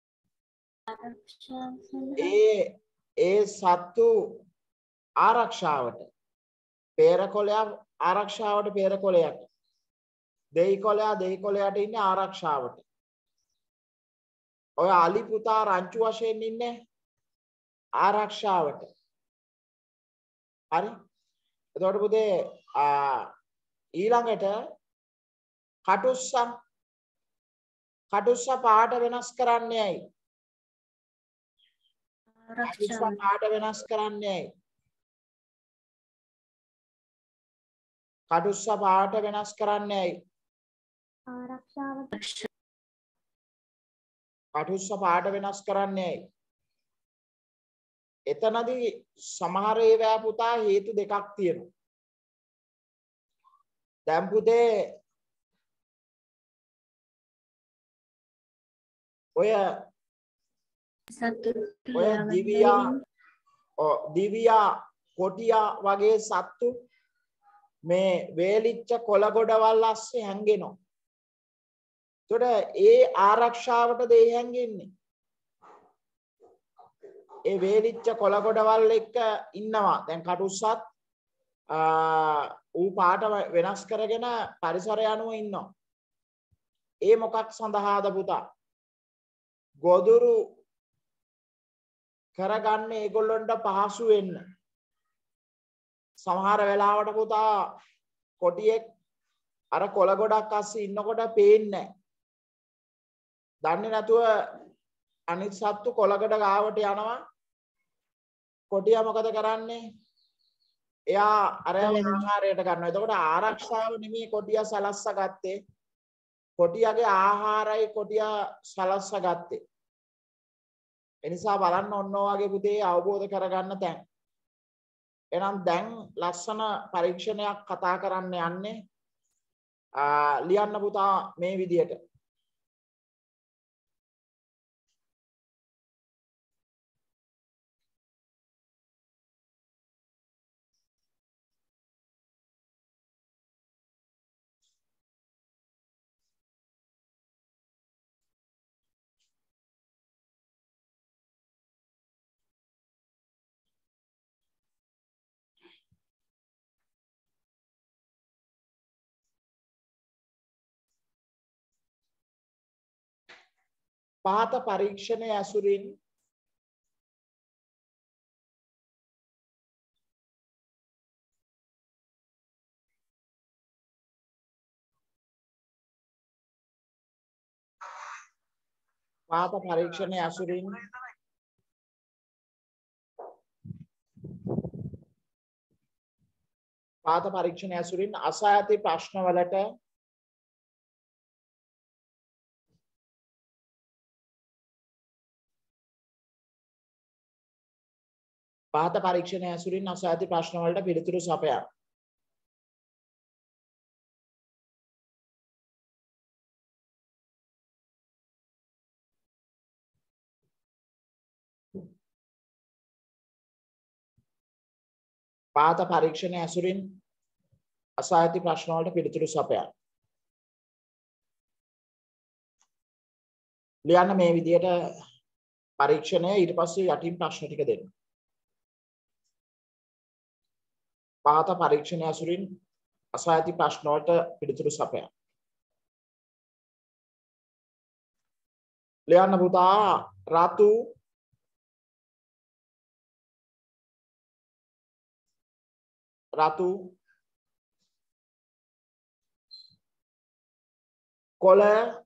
ඒ ඒ සත්තු ආරක්ෂාවට peer කොළයා ආරක්ෂාවට peer කොළයට දෙහි කොළයා දෙහි කොළයට ඉන්නේ ආරක්ෂාවට. ඔය අලි පුතා රංචු වශයෙන් ඉන්නේ ආරක්ෂාවට. හරි. එතකොට පුතේ ඊළඟට කටුස්ස කටුස්ස පාට වෙනස් කරන්නේ ඇයි? කටුස්ස පාට වෙනස් කරන්නේ ඇයි? කටුස්ස පාට වෙනස් කරන්නේ ඇයි? ආරක්ෂාවට. කටුස්ස පාට වෙනස් කරන්නේ ඇයි? එතනදී සමහර ඒවා පුතා හේතු දෙකක් තියෙනවා. දැන් පුතේ ඔය ඔය දිවියා දිවියා කොටියා වගේ සත්තු මේ වේලිච්ච කොළ ගොඩවල් ASCII හැංගෙනවා. ඒතකොට ඒ ආරක්ෂාවටද ඒ හැංගෙන්නේ? ඒ වේලිච්ච කොළ ගොඩවල් එක්ක ඉන්නවා. දැන් කටුස්සත් ඌ පාට වෙනස් කරගෙන පරිසරය අනුව ඉන්නවා. ඒ මොකක් සඳහාද පුතා? ගොදුරු කරගන්න ඒගොල්ලන්ට පහසු වෙන්න. සමහර වෙලාවට පුතා කොටියෙක් අර කොළ ගොඩක් ASCII ඉන්නකොට පේන්නේ නැහැ. දන්නේ නැතුව අනිත් සත්තු කොළ ගොඩ ගාවට යනවා. කොටියා මොකද කරන්නේ? එයා අරයව ආහාරයට ගන්නවා. එතකොට ආරක්ෂාව නෙමෙයි කොටියා සලස්ස ගත්තේ. කොටියාගේ ආහාරයි කොටියා සලස්ස ගත්තේ. එනිසා බලන්න ඔන්න ඔයගේ පුතේ අවබෝධ කරගන්න තැන්. එහෙනම් දැන් ලස්සන පරීක්ෂණයක් කතා කරන්න යන්නේ. ලියන්න පුතා මේ විදියට. පහත පරීක්ෂණය ඇසුරින් පහත පරීක්ෂණය ඇසුරින් පහත පරීක්ෂණය ඇසුරින් අසා ඇති ප්‍රශ්නවලට පහත පරීක්ෂණය ඇසුරින් අසා ඇති ප්‍රශ්න වලට පිළිතුරු සපයන්න. පහත පරීක්ෂණය ඇසුරින් අසා ඇති ප්‍රශ්න වලට පිළිතුරු සපයන්න. ලියන්න මේ විදියට පරීක්ෂණය ඊට පස්සේ යටින් ප්‍රශ්න ටික දෙන්න. පහත පරීක්ෂණය ඇසුරින් අසා ඇති ප්‍රශ්න වලට පිළිතුරු සපයන්න. ලියන්න පුතා රතු රතු කොළ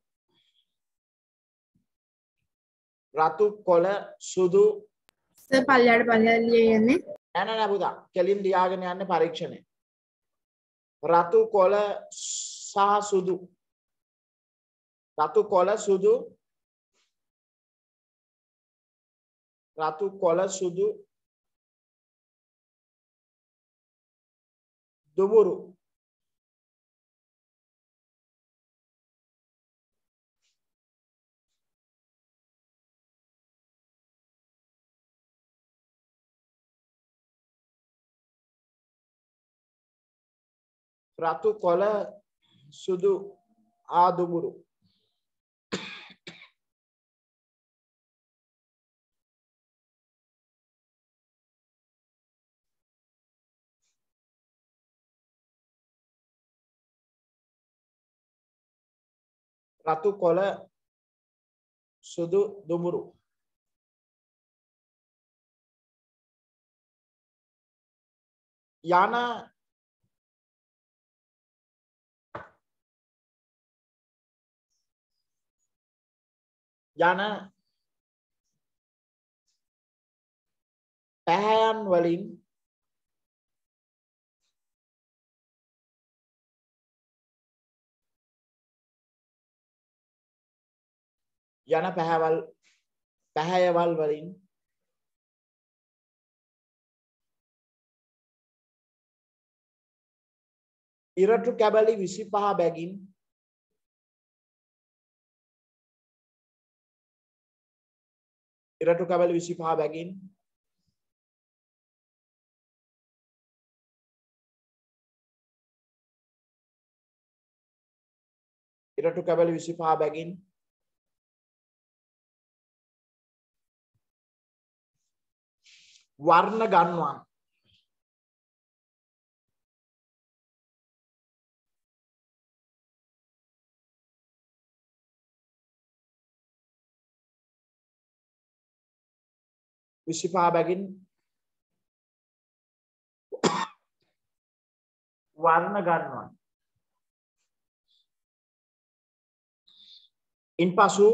රතු කොළ සුදු සර් පල්ලයට පල්ලයට ලියන්නේ නෑ නෑ නෑ පුතා කෙලින් ලියාගෙන යන්නේ පරීක්ෂණය. රතු කොළ සහ සුදු රතු කොළ සුදු රතු කොළ සුදු දුඹුරු රතු කොළ සුදු ආ දුඹුරු රතු කොළ සුදු දුඹුරු යන යන පැහැයන් වලින් යන පැහැවල් පැහැයවල් වලින් ඉරටු කැබලි විසිපහ බැගින් ඉරටු කැබලි විසිපහ බැගින් ඉරටු කැබලි විසිපහ බැගින් වර්ණ ගන්වන් විසිපහ බැගින් වර්ණ ගන්වන් ඉන්පසු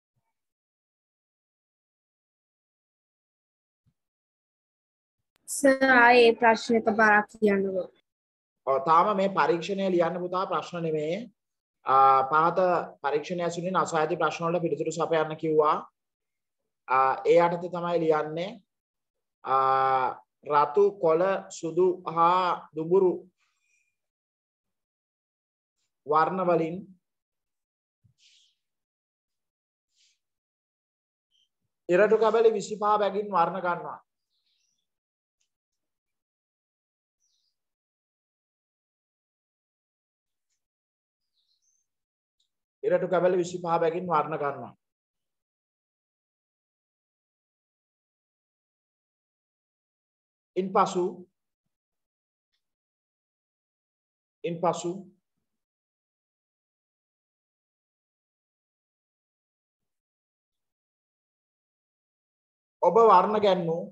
සර් ආයේ ප්‍රශ්නයක බාරක් කියන්නකෝ. ඔව් තාම මේ පරීක්ෂණය ලියන්න පුතා ප්‍රශ්න නෙමෙයි. පහත පරීක්ෂණය ඇසුරින් අසහායති ප්‍රශ්න වලට පිළිතුරු සපයන්න කිව්වා. ඒ යටතේ තමයි ලියන්නේ. රතු කොළ සුදු හා දුඹුරු වර්ණ වලින් ඉරටු කැබලි විසිපහ බැගින් වර්ණ ගන්නවා. ඉරටු කැබලි විසිපහ බැගින් වර්ණ ගන්නවා. ඉන්පසු ඉන්පසු ඔබ වර්ණ ගැන්වූ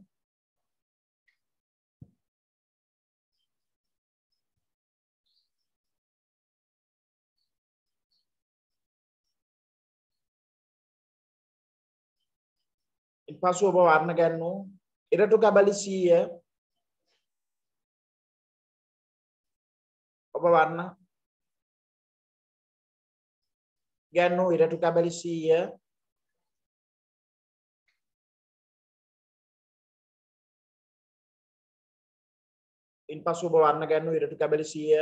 ඉන්පසු ඔබ වර්ණ ගැන්වූ ඉරටු කැබලි සීය ඔබ වර්ණ ගැන්වූ ඉරටු කැබලි සීය ඉන්පසු ඔබ වර්ණ ගැන්වූ ඉරටු කැබලි සීය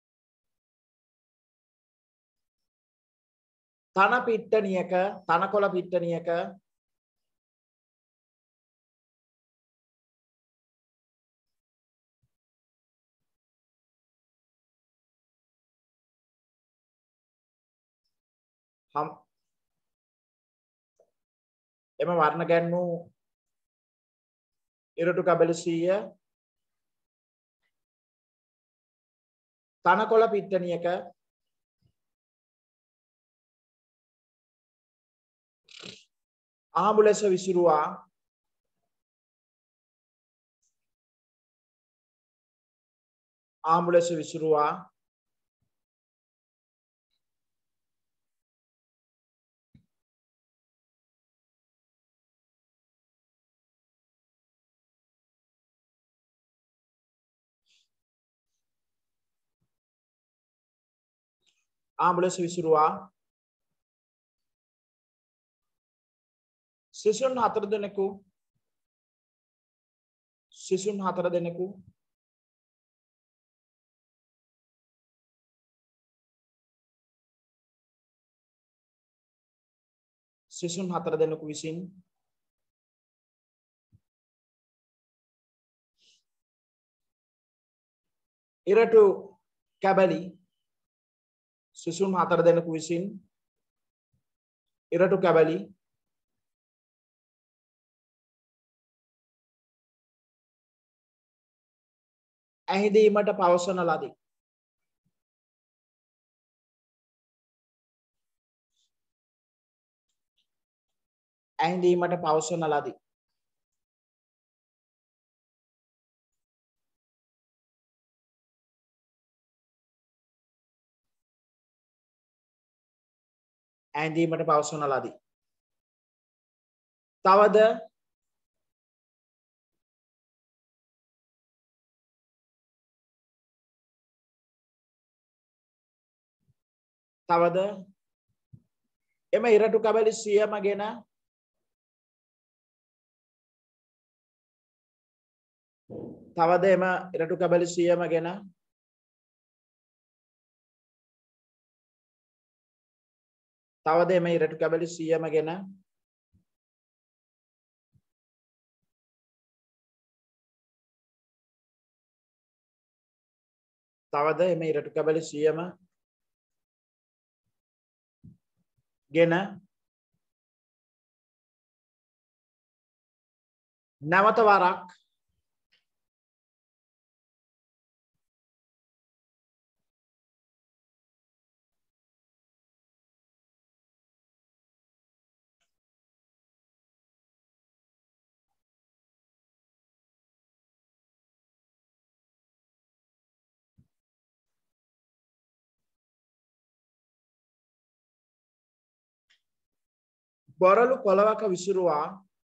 තන පිට්ටනියක තනකොළ පිට්ටනියක හම් එම වර්ණ ගැන්වූ ඉරටු කැබලි සීය තනකොළ පිට්ටනියක ආඹු ලෙස විසිරුවා ආඹු ලෙස විසිරුවා ආඹු ලෙස විසිරුවා සිසුන් හතර දෙනෙකු සිසුන් හතර දෙනෙකු සිසුන් හතර දෙනෙකු විසින් ඉරටු කැබලි සිසුන් හතර දෙනෙකු විසින් ඉරටු කැබලි ඇහිදීමට පවසන ලදී. ඇහිදීමට පවසන ලදී. ඇඳීමට පවසන ලදී. තවද තවද එම ඉරටු කැබලි සියයම ගෙන තවද එම ඉරටු කැබලි සියයම ගෙන තවද එම ඉරටු කැබලි සියයම ගෙන තවද එම ඉරටු කැබලි සියයම ගෙන නැවත වරක් බොරළු පොළවක විසිරුවා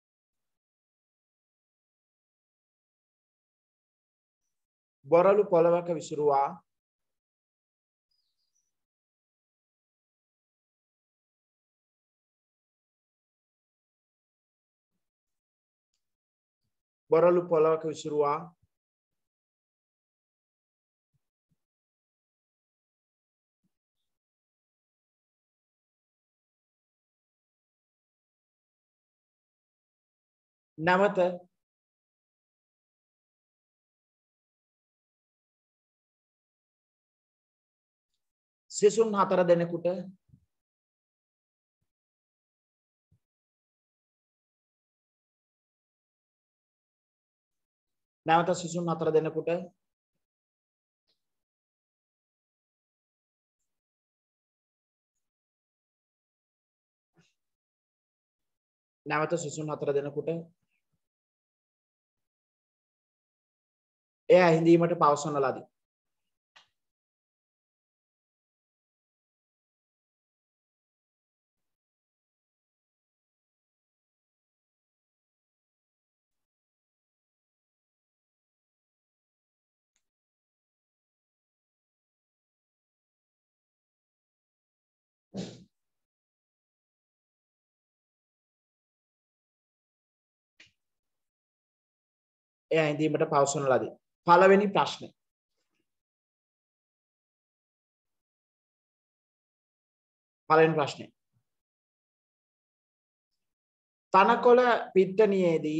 බොරළු පොළවක විසිරුවා බොරළු පොළවක විසිරුවා නැවත සිසුන් හතර දෙනෙකුට නැවත සිසුන් හතර දෙනෙකුට නැවත සිසුන් හතර දෙනෙකුට එය ඇහිඳීමට පවසන ලදී. එය ඇහිඳීමට පවසන ලදී. පළවෙනි ප්‍රශ්නේ. පළවෙනි ප්‍රශ්නේ. තනකොළ පිට්ටනියේදී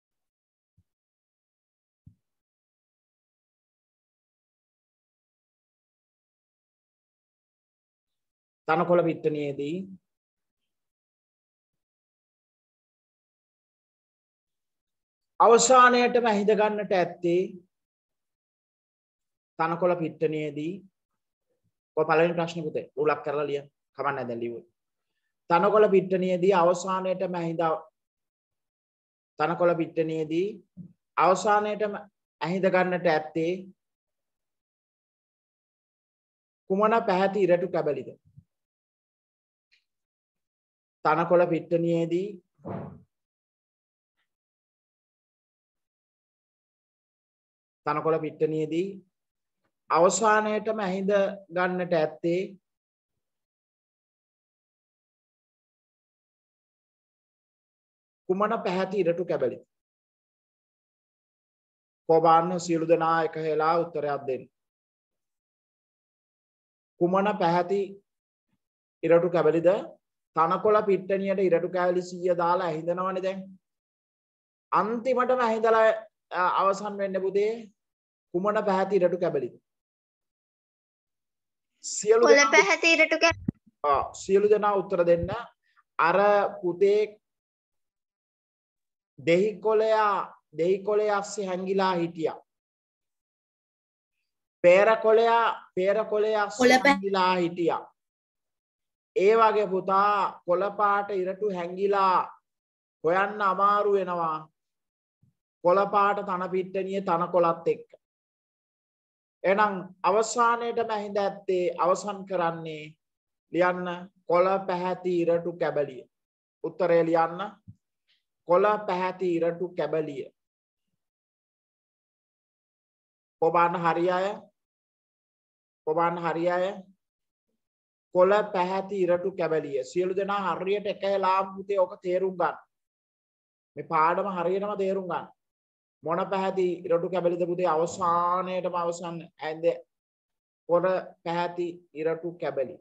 තනකොළ පිට්ටනියේදී අවසානයේටම හිඳ ගන්නට ඇත්තේ තනකොළ පිට්ටනියේදී ඔය පළවෙනි ප්‍රශ්නේ පුතේ උලක් කරලා ලියන්න. කමක් නැහැ දැන් ලියුවා. තනකොළ පිට්ටනියේදී අවසානයේටම හිඳ තනකොළ පිට්ටනියේදී අවසානයේටම හිඳ ගන්නට ඇත්තේ කුමන පැහැති ඉරටු කැබලිද? තනකොළ පිට්ටනියේදී තනකොළ පිට්ටනියේදී අවසානයේටම ඇහිඳ ගන්නට ඇත්තේ කුමන පැහැති ඉරටු කැබලිද? කොබාන්න සියලු දෙනා එක හෙලා උත්තරයක් දෙන්න. කුමන පැහැති ඉරටු කැබලිද? තනකොළ පිට්ටනියට ඉරටු කැබලි සීය දාලා ඇහිඳනවනේ දැන්. අන්තිමටම ඇහිඳලා අවසන් වෙන්න පුතේ කුමන පැහැති ඉරටු කැබලිද? සියලු කොළ පැහැති ඉරටු කැබලි. ආ සියලු දෙනා උත්තර දෙන්න. අර පුතේ දෙහි කොළයා දෙහි කොළේ ASCII හැංගිලා හිටියා. පෙර කොළයා පෙර කොළේ ASCII හැංගිලා හිටියා. ඒ වගේ පුතා කොළ පාට ඉරටු හැංගිලා හොයන්න අමාරු වෙනවා. කොළ පාට තන පිට්ටනියේ තන කොළත් එක්ක. එහෙනම් අවසානයේටම ඇහිඳ ඇත්තේ අවසන් කරන්නේ ලියන්න කොළ පැහැති ඉරටු කැබලිය. උත්තරය ලියන්න. කොළ පැහැති ඉරටු කැබලිය. කොබාන්න හරි අය? කොබාන්න හරි අය? කොළ පැහැති ඉරටු කැබලිය. සියලු දෙනා හරියට එක වෙලාවම පුතේ ඔක තේරුම් ගන්න. මේ පාඩම හරියටම තේරුම් ගන්න. මොන පැහැති ඉරටු කැබලිද පුතේ අවසානයේටම අවසන් ඇඳ කොළ පැහැති ඉරටු කැබලි.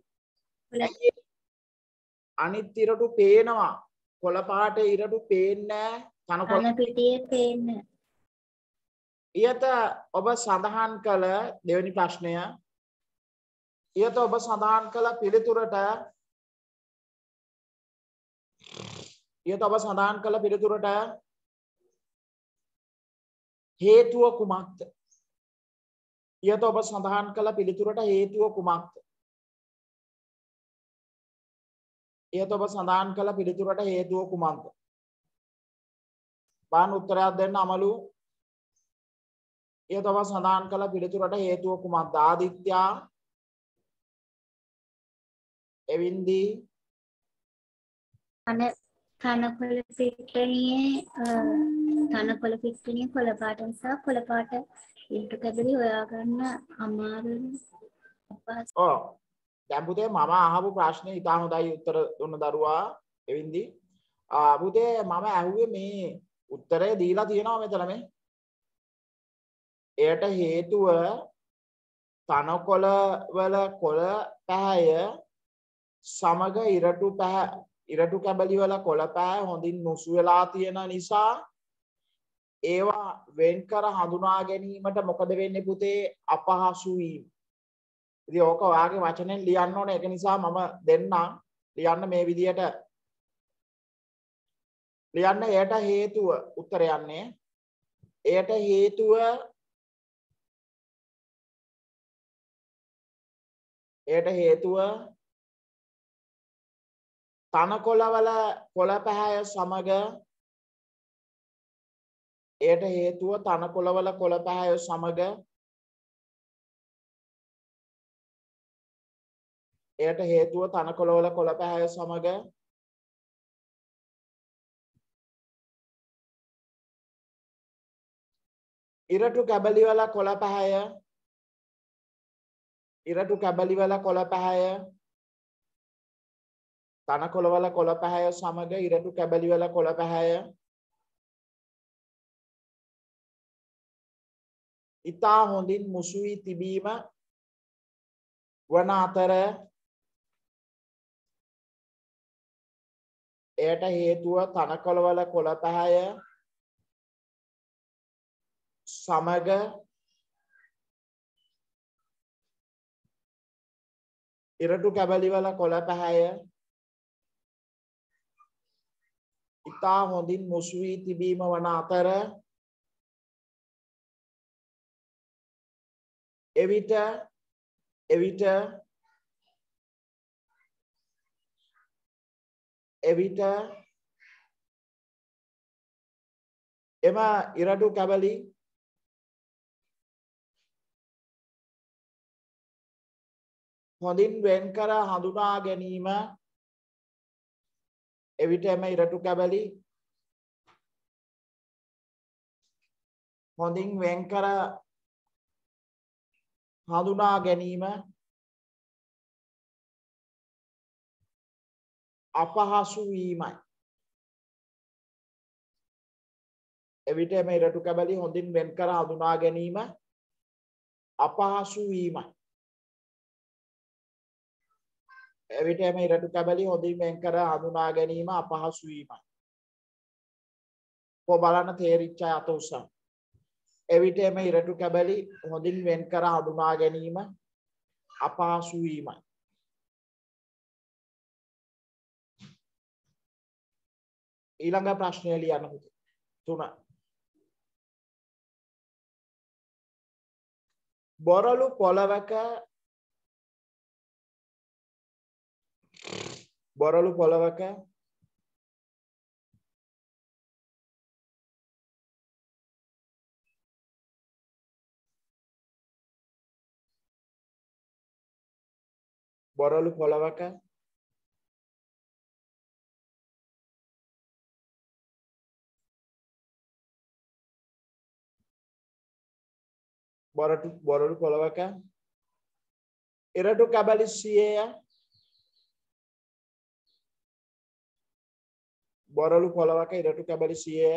අනිත් ඉරටු පේනවා. කොළ පාට ඉරටු පේන්නේ නැහැ. කන පිටියේ පේන්නේ. ඊට ඔබ සඳහන් කළ දෙවෙනි ප්‍රශ්නය ඊට ඔබ සඳහන් කළ පිළිතුරට ඊට ඔබ සඳහන් කළ පිළිතුරට හේතුව කුමක්ද? ඊට ඔබ සඳහන් කළ පිළිතුරට හේතුව කුමක්ද? ඊට ඔබ සඳහන් කළ පිළිතුරට හේතුව කුමක්ද? බාන උත්තරයක් දෙන්න අමලු. ඊට ඔබ සඳහන් කළ පිළිතුරට හේතුව කුමක්ද? ආදිත්‍යා, එවින්දි, කන කනකොළ පිටණියේ කනකොළ පිටණියේ කොළ පාට නිසා කොළ පාට ඉරටු කැබලි හොයාගන්න අමාරුයි. ඔව්. දැන් පුතේ මම අහපු ප්‍රශ්නේ ඉතා හොඳයි උත්තර දුන්න දරුවා එවින්දි. ආ පුතේ මම අහුවේ මේ උත්තරය දීලා තියෙනවා මෙතන මේ. එයට හේතුව තනකොළ වල කොළ පැහැය සමග ඉරටු පැහැ ඉරටු කැබලි වල කොළ පැහැ හොඳින් නුසු වෙලා තියෙන නිසා ඒවා වෙන්කර හඳුනා ගැනීමට මොකද වෙන්නේ පුතේ? අපහසු වීම. ඉතින් ඕක ඔයාගේ වචනෙන් ලියන්න ඕනේ. ඒක නිසා මම දෙන්නම්. ලියන්න මේ විදියට. ලියන්න එයට හේතුව උත්තර යන්නේ. එයට හේතුව එයට හේතුව තනකොළ වල කොළ පැහැය සමග එයට හේතුව තනකොළ වල කොළ පැහැය සමග එයට හේතුව තනකොළ වල කොළ පැහැය සමග ඉරටු කැබලි වල කොළ පැහැය ඉරටු කැබලි වල කොළ පැහැය තනකොළ වල කොළ පැහැය සමග ඉරටු කැබලි වල කොළ පැහැය ඉතා හොඳින් මුසු වී තිබීම වන අතර එයට හේතුව තනකොළ වල කොළ පැහැය සමග ඉරටු කැබලි වල කොළ පැහැය ඉතා හොඳින් මුසු වී තිබීම වන අතර එවිට එවිට එවිට එම ඉරටු කැබලි හොඳින් වෙන් කර හඳුනා ගැනීම එවිට එම ඉරටු කැබලි හොඳින් වෙන් කර හඳුනා ගැනීම අපහසු වීමයි. එවිට එම ඉරටු කැබලි හොඳින් වෙන් කර හඳුනා ගැනීම අපහසු වීමයි. එවිට එම ඉරටු කැබලි හොඳින් වෙන් කර හඳුනා ගැනීම අපහසු වීමයි. කො බලන්න තේරිච්ච අය අත උස්සන්න. එවිට එම ඉරටු කැබලි හොඳින් වෙන් කර හඳුනා ගැනීම අපහසු වීමයි. ඊළඟ ප්‍රශ්නය ලියන්න පුතේ. තුන. බොරළු පොළවක බොරළු පොළවක බොරළු පොළවක බොරටු බොරළු පොළවක ඉරටු කැබලි සියය බොරළු පොළවක ඉරටු කැබලි සියය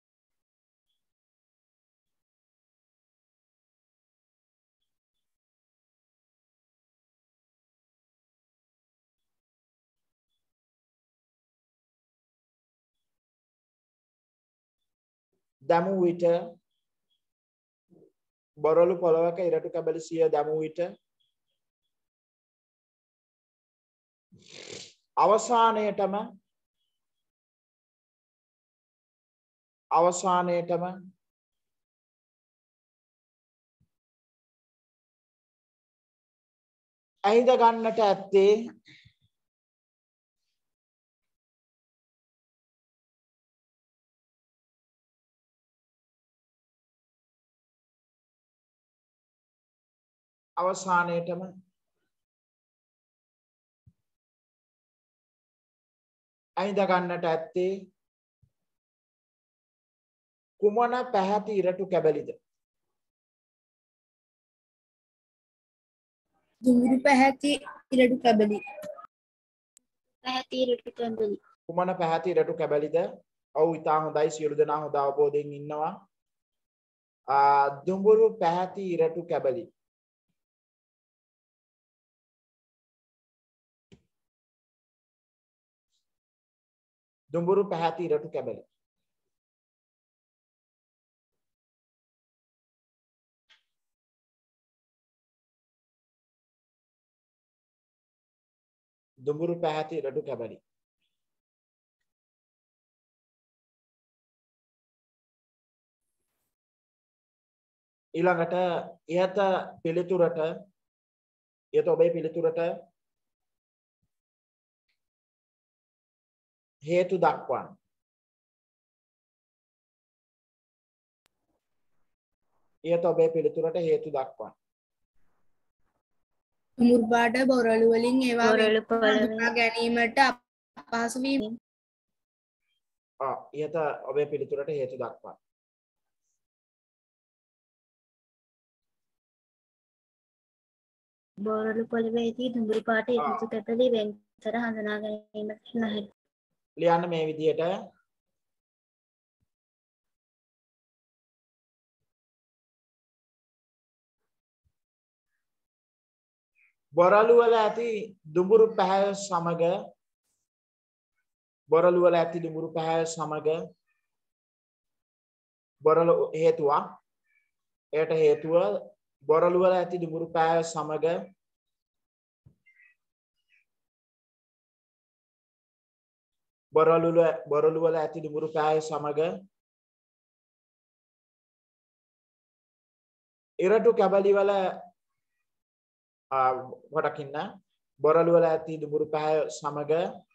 දමු විට බොරළු පොළවක ඉරටු කැබලි සියය දමු විට අවසානයේටම අවසානයේටම ඇහිඳ ගන්නට ඇත්තේ අවසානයේටම ඇහිඳ ගන්නට ඇත්තේ කුමන පැහැති ඉරටු කැබලිද දුඹුරු පැහැති ඉරටු කැබලි. පැහැති ඉරටු කැබලි. කුමන පැහැති ඉරටු කැබලිද? ඔව් ඉතා හොඳයි සියලු දෙනා හොඳ අවබෝධයෙන් ඉන්නවා. ආ දුඹුරු පැහැති ඉරටු කැබලි. දුඹුරු පැහැති ඉරටු කැබලි. දුඹුරු පැහැති ඉරටු කැබලි. ඊළඟට ඉහත පිළිතුරට ඉහත ඔබේ පිළිතුරට හේතු දක්වන්න. ඉහත ඔබේ පිළිතුරට හේතු දක්වන්න. දුඹුරු පාට බොරළු වලින් ඒවා බොරළු පොළවේ හඳුනා ගැනීමට අපහසු වීම. ආ ඉහත ඔබේ පිළිතුරට හේතු දක්වන්න. බොරළු පොළවේදී දුඹුරු පාට ඉරටු කැබලි වෙන් කර හඳුනා ගැනීමට නැහැ. ලියන්න මේ විදිහට බොරළු වල ඇති දුඹුරු පැහැය සමග බොරළු වල ඇති දුඹුරු පැහැය සමග බොරළු හේතුවක් එයට හේතුව බොරළු වල ඇති දුඹුරු පැහැය සමග බොරළු වල බොරළු වල ඇති දුඹුරු පැහැය සමග ඉරටු කැබලි වල ගොඩක් ඉන්න බොරළු වල ඇති දුඹුරු පැහැය සමග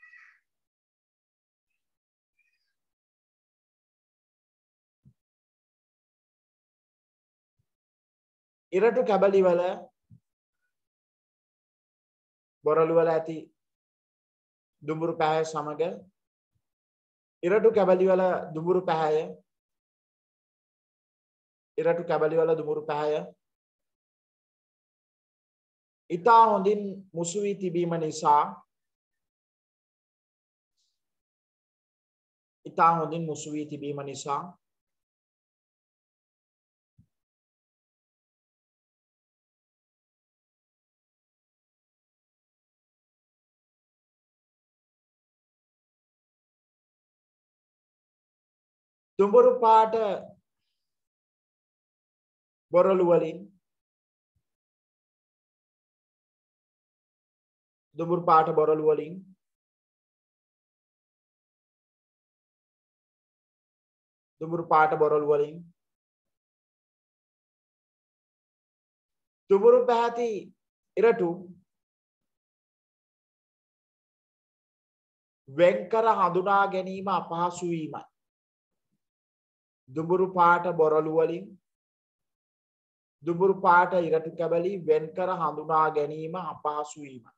ඉරටු කැබලි වල බොරළු වල ඇති දුඹුරු පැහැය සමග ඉරටු කැබලි වල දුඹුරු පැහැය ඉරටු කැබලි වල දුඹුරු පැහැය ඉතා හොඳින් මුසු වී තිබීම නිසා ඉතා හොඳින් මුසු වී තිබීම නිසා දුඹුරු පාට බොරළු වලින් දුඹුරු පාට බොරළු වලින් දුඹුරු පාට බොරළු වලින් දුඹුරු පැහැති ඉරටු වෙන්කර හඳුනා ගැනීම අපහසු වීමයි. දුඹුරු පාට බොරළු වලින් දුඹුරු පාට ඉරටු කැබලි වෙන්කර හඳුනා ගැනීම අපහසු වීමයි.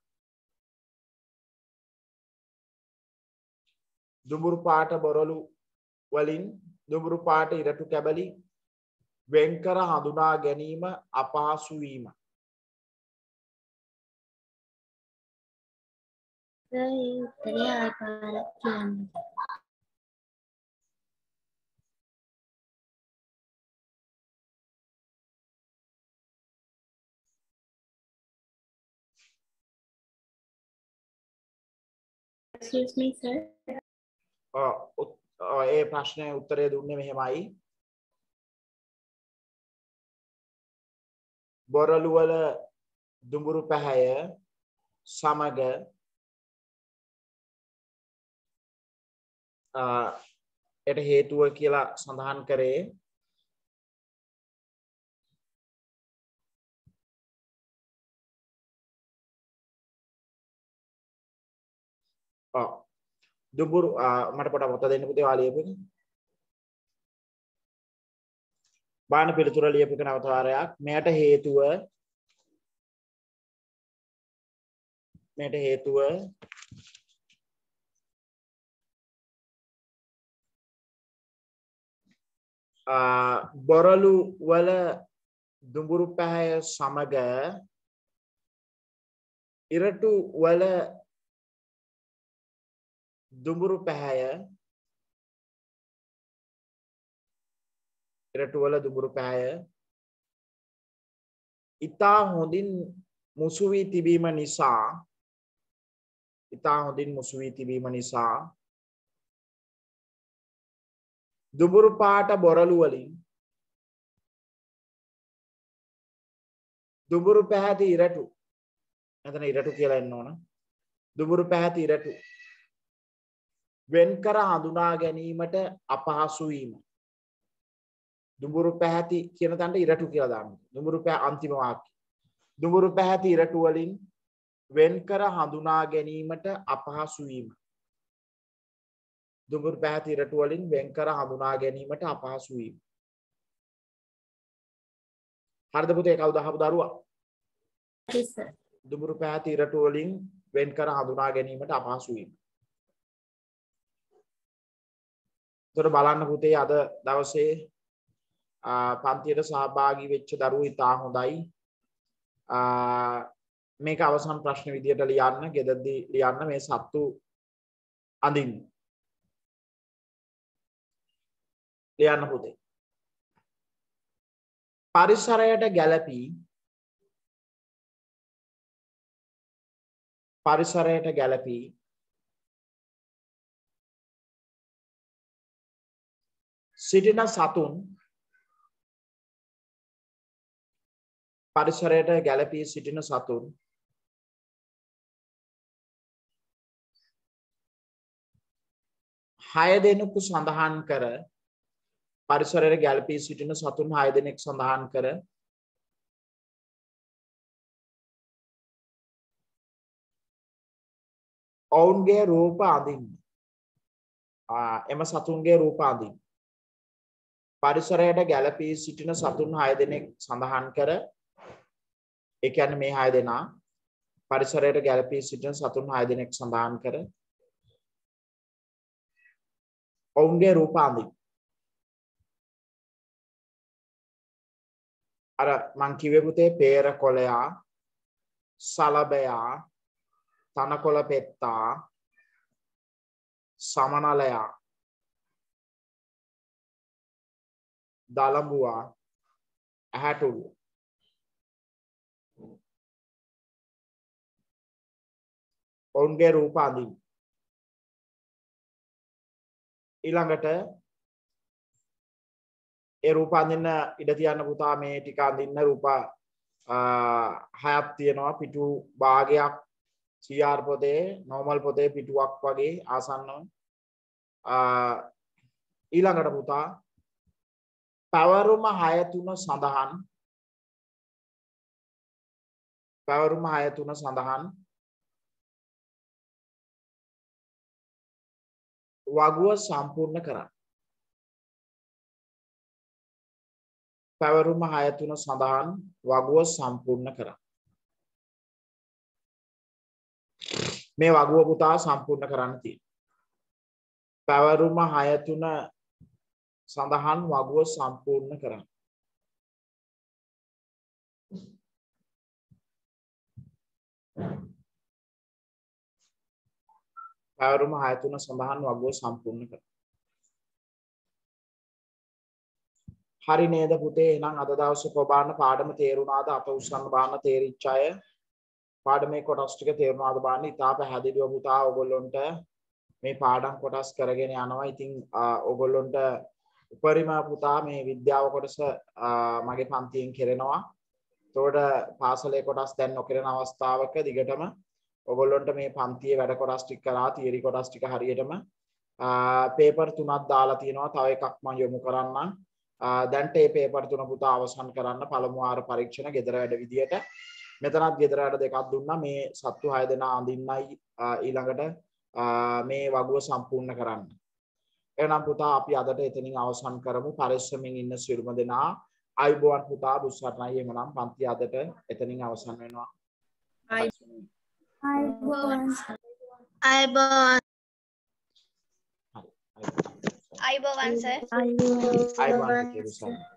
දුඹුරු පාට බොරළු වලින් දුඹුරු පාට ඉරටු කැබලි වෙන්කර හඳුනා ගැනීම අපහසු වීම. ඒ උත්තරය ආකාරයක් කියන්න. Excuse me, sir. ඒ ප්‍රශ්නයේ උත්තරය දුන්නේ මෙහෙමයි. බොරළු වල දුඹුරු පැහැය සමග එට හේතුව කියලා සඳහන් කරේ ඔව් දුඹුරු මට පොඩක් මත දෙන්න පුතේ ඔයා ලියපු එක. බාන පිළිතුර ලියපු එක නැවත වාරයක්. මෙයට හේතුව මෙයට හේතුව බොරළු වල දුඹුරු පැහැය සමග ඉරටු වල දුඹුරු පැහැය ඉරටු වල දුඹුරු පැහැය ඉතා හොඳින් මුසු වී තිබීම නිසා ඉතා හොඳින් මුසු වී තිබීම නිසා දුඹුරු පාට බොරළු වලින් දුඹුරු පැහැති ඉරටු එතන ඉරටු කියලා එන්න ඕන. දුඹුරු පැහැති ඉරටු වෙන්කර හඳුනා ගැනීමට අපහසු වීම. දුඹුරු පැහැති කියන තැනට ඉරටු කියලා දාන්න. දුඹුරු පැහැ අන්තිම වාක්‍ය. දුඹුරු පැහැති ඉරටු වලින් වෙන්කර හඳුනා ගැනීමට අපහසු වීම. දුඹුරු පැහැති ඉරටු වලින් වෙන්කර හඳුනා ගැනීමට අපහසු වීම. හරිද පුතේ කවුද අහපු දරුවා? Yes, sir. දුඹුරු පැහැති ඉරටු වලින් වෙන්කර හඳුනා ගැනීමට අපහසු වීම. ඒතර බලන්න පුතේ අද දවසේ පන්තියට සහභාගී වෙච්ච දරුවෝ ඉතා හොඳයි. මේක අවසන් ප්‍රශ්න විදියට ලියන්න, ගෙදරදී ලියන්න මේ සත්තු අඳින්න. ලියන්න පුතේ. පරිසරයට ගැළපී පරිසරයට ගැළපී සිටින සතුන් පරිසරයට ගැළපී සිටින සතුන් හය දෙනෙකු සඳහන් කර පරිසරයට ගැළපී සිටින සතුන් හය දෙනෙක් සඳහන් කර ඔවුන්ගේ රූප අඳින්න. එම සතුන්ගේ රූප අඳින්න. පරිසරයට ගැළපී සිටින සතුන් හය දෙනෙක් සඳහන් කර ඒ කියන්නේ මේ හය දෙනා පරිසරයට ගැළපී සිටින සතුන් හය දෙනෙක් සඳහන් කර ඔවුන්ගේ රූප අඳින්න. අර මං කිව්වේ පුතේ peer කොළයා, සලබයා, තනකොළ පෙත්තා, සමනලයා, දලඹුවා, ඇහැටුළු ඔවුන්ගේ රූප අඳින්න. ඊළඟට ඒ රූප අඳින්න ඉඩ තියන්න පුතා මේ ටික අඳින්න රූප හයක් තියෙනවා. පිටු භාගයක් සී ආර් පොතේ normal පොතේ පිටුවක් වගේ ආසන්නව. ඊළඟට පුතා පැවරුම හය තුන සඳහන් පැවරුම හය තුන සඳහන් වගුව සම්පූර්ණ කරන්න. පැවරුම හය තුන සඳහන් වගුව සම්පූර්ණ කරන්න. මේ වගුව පුතා සම්පූර්ණ කරන්න තියෙනවා. පැවරුම හය තුන සඳහන් වගුව සම්පූර්ණ කරන්න. පැවරුම හය තුන සඳහන් වගුව සම්පූර්ණ කර. හරි නේද පුතේ? එහෙනම් අද දවසේ ප්‍රබාන පාඩම තේරුණාද? අත උස්සන්න බාන්න තේරිච්ච අය පාඩමේ කොටස් ටික තේරුණාද බාන්න. ඉතා පැහැදිලිව පුතා ඔයගොල්ලොන්ට මේ පාඩම් කොටස් කරගෙන යනවා. ඉතින් ඔයගොල්ලොන්ට උපරිම පුතා මේ විද්‍යාව කොටස මගේ පන්තියෙන් කෙරෙනවා. එතකොට පාසලේ කොටස් දැන් නොකරන අවස්ථාවක දිගටම ඔයගොල්ලොන්ට මේ පන්තියේ වැඩ කොටස් ටික කරා තියරි කොටස් ටික හරියටම පේපර් තුනක් දාලා තියෙනවා. තව එකක් මම යොමු කරන්නම්. දැන්ට මේ පේපර් තුන පුතා අවසන් කරන්න පළමු වාර පරීක්ෂණ ගෙදර වැඩ විදියට. මෙතනත් ගෙදර වැඩ දෙකක් දුන්නා. මේ සත්තු හය දෙනා අඳින්නයි ඊළඟට මේ වගුව සම්පූර්ණ කරන්න. එහෙනම් පුතා අපි අදට එතනින් අවසන් කරමු. පරිස්සමින් ඉන්න සියලුම දෙනා අයබෝවන් පුතා දුස්සරණයි. එහෙනම් පන්ති අදට එතනින් අවසන් වෙනවා. අයබෝවන් අයබෝවන් සර් අයබෝවන්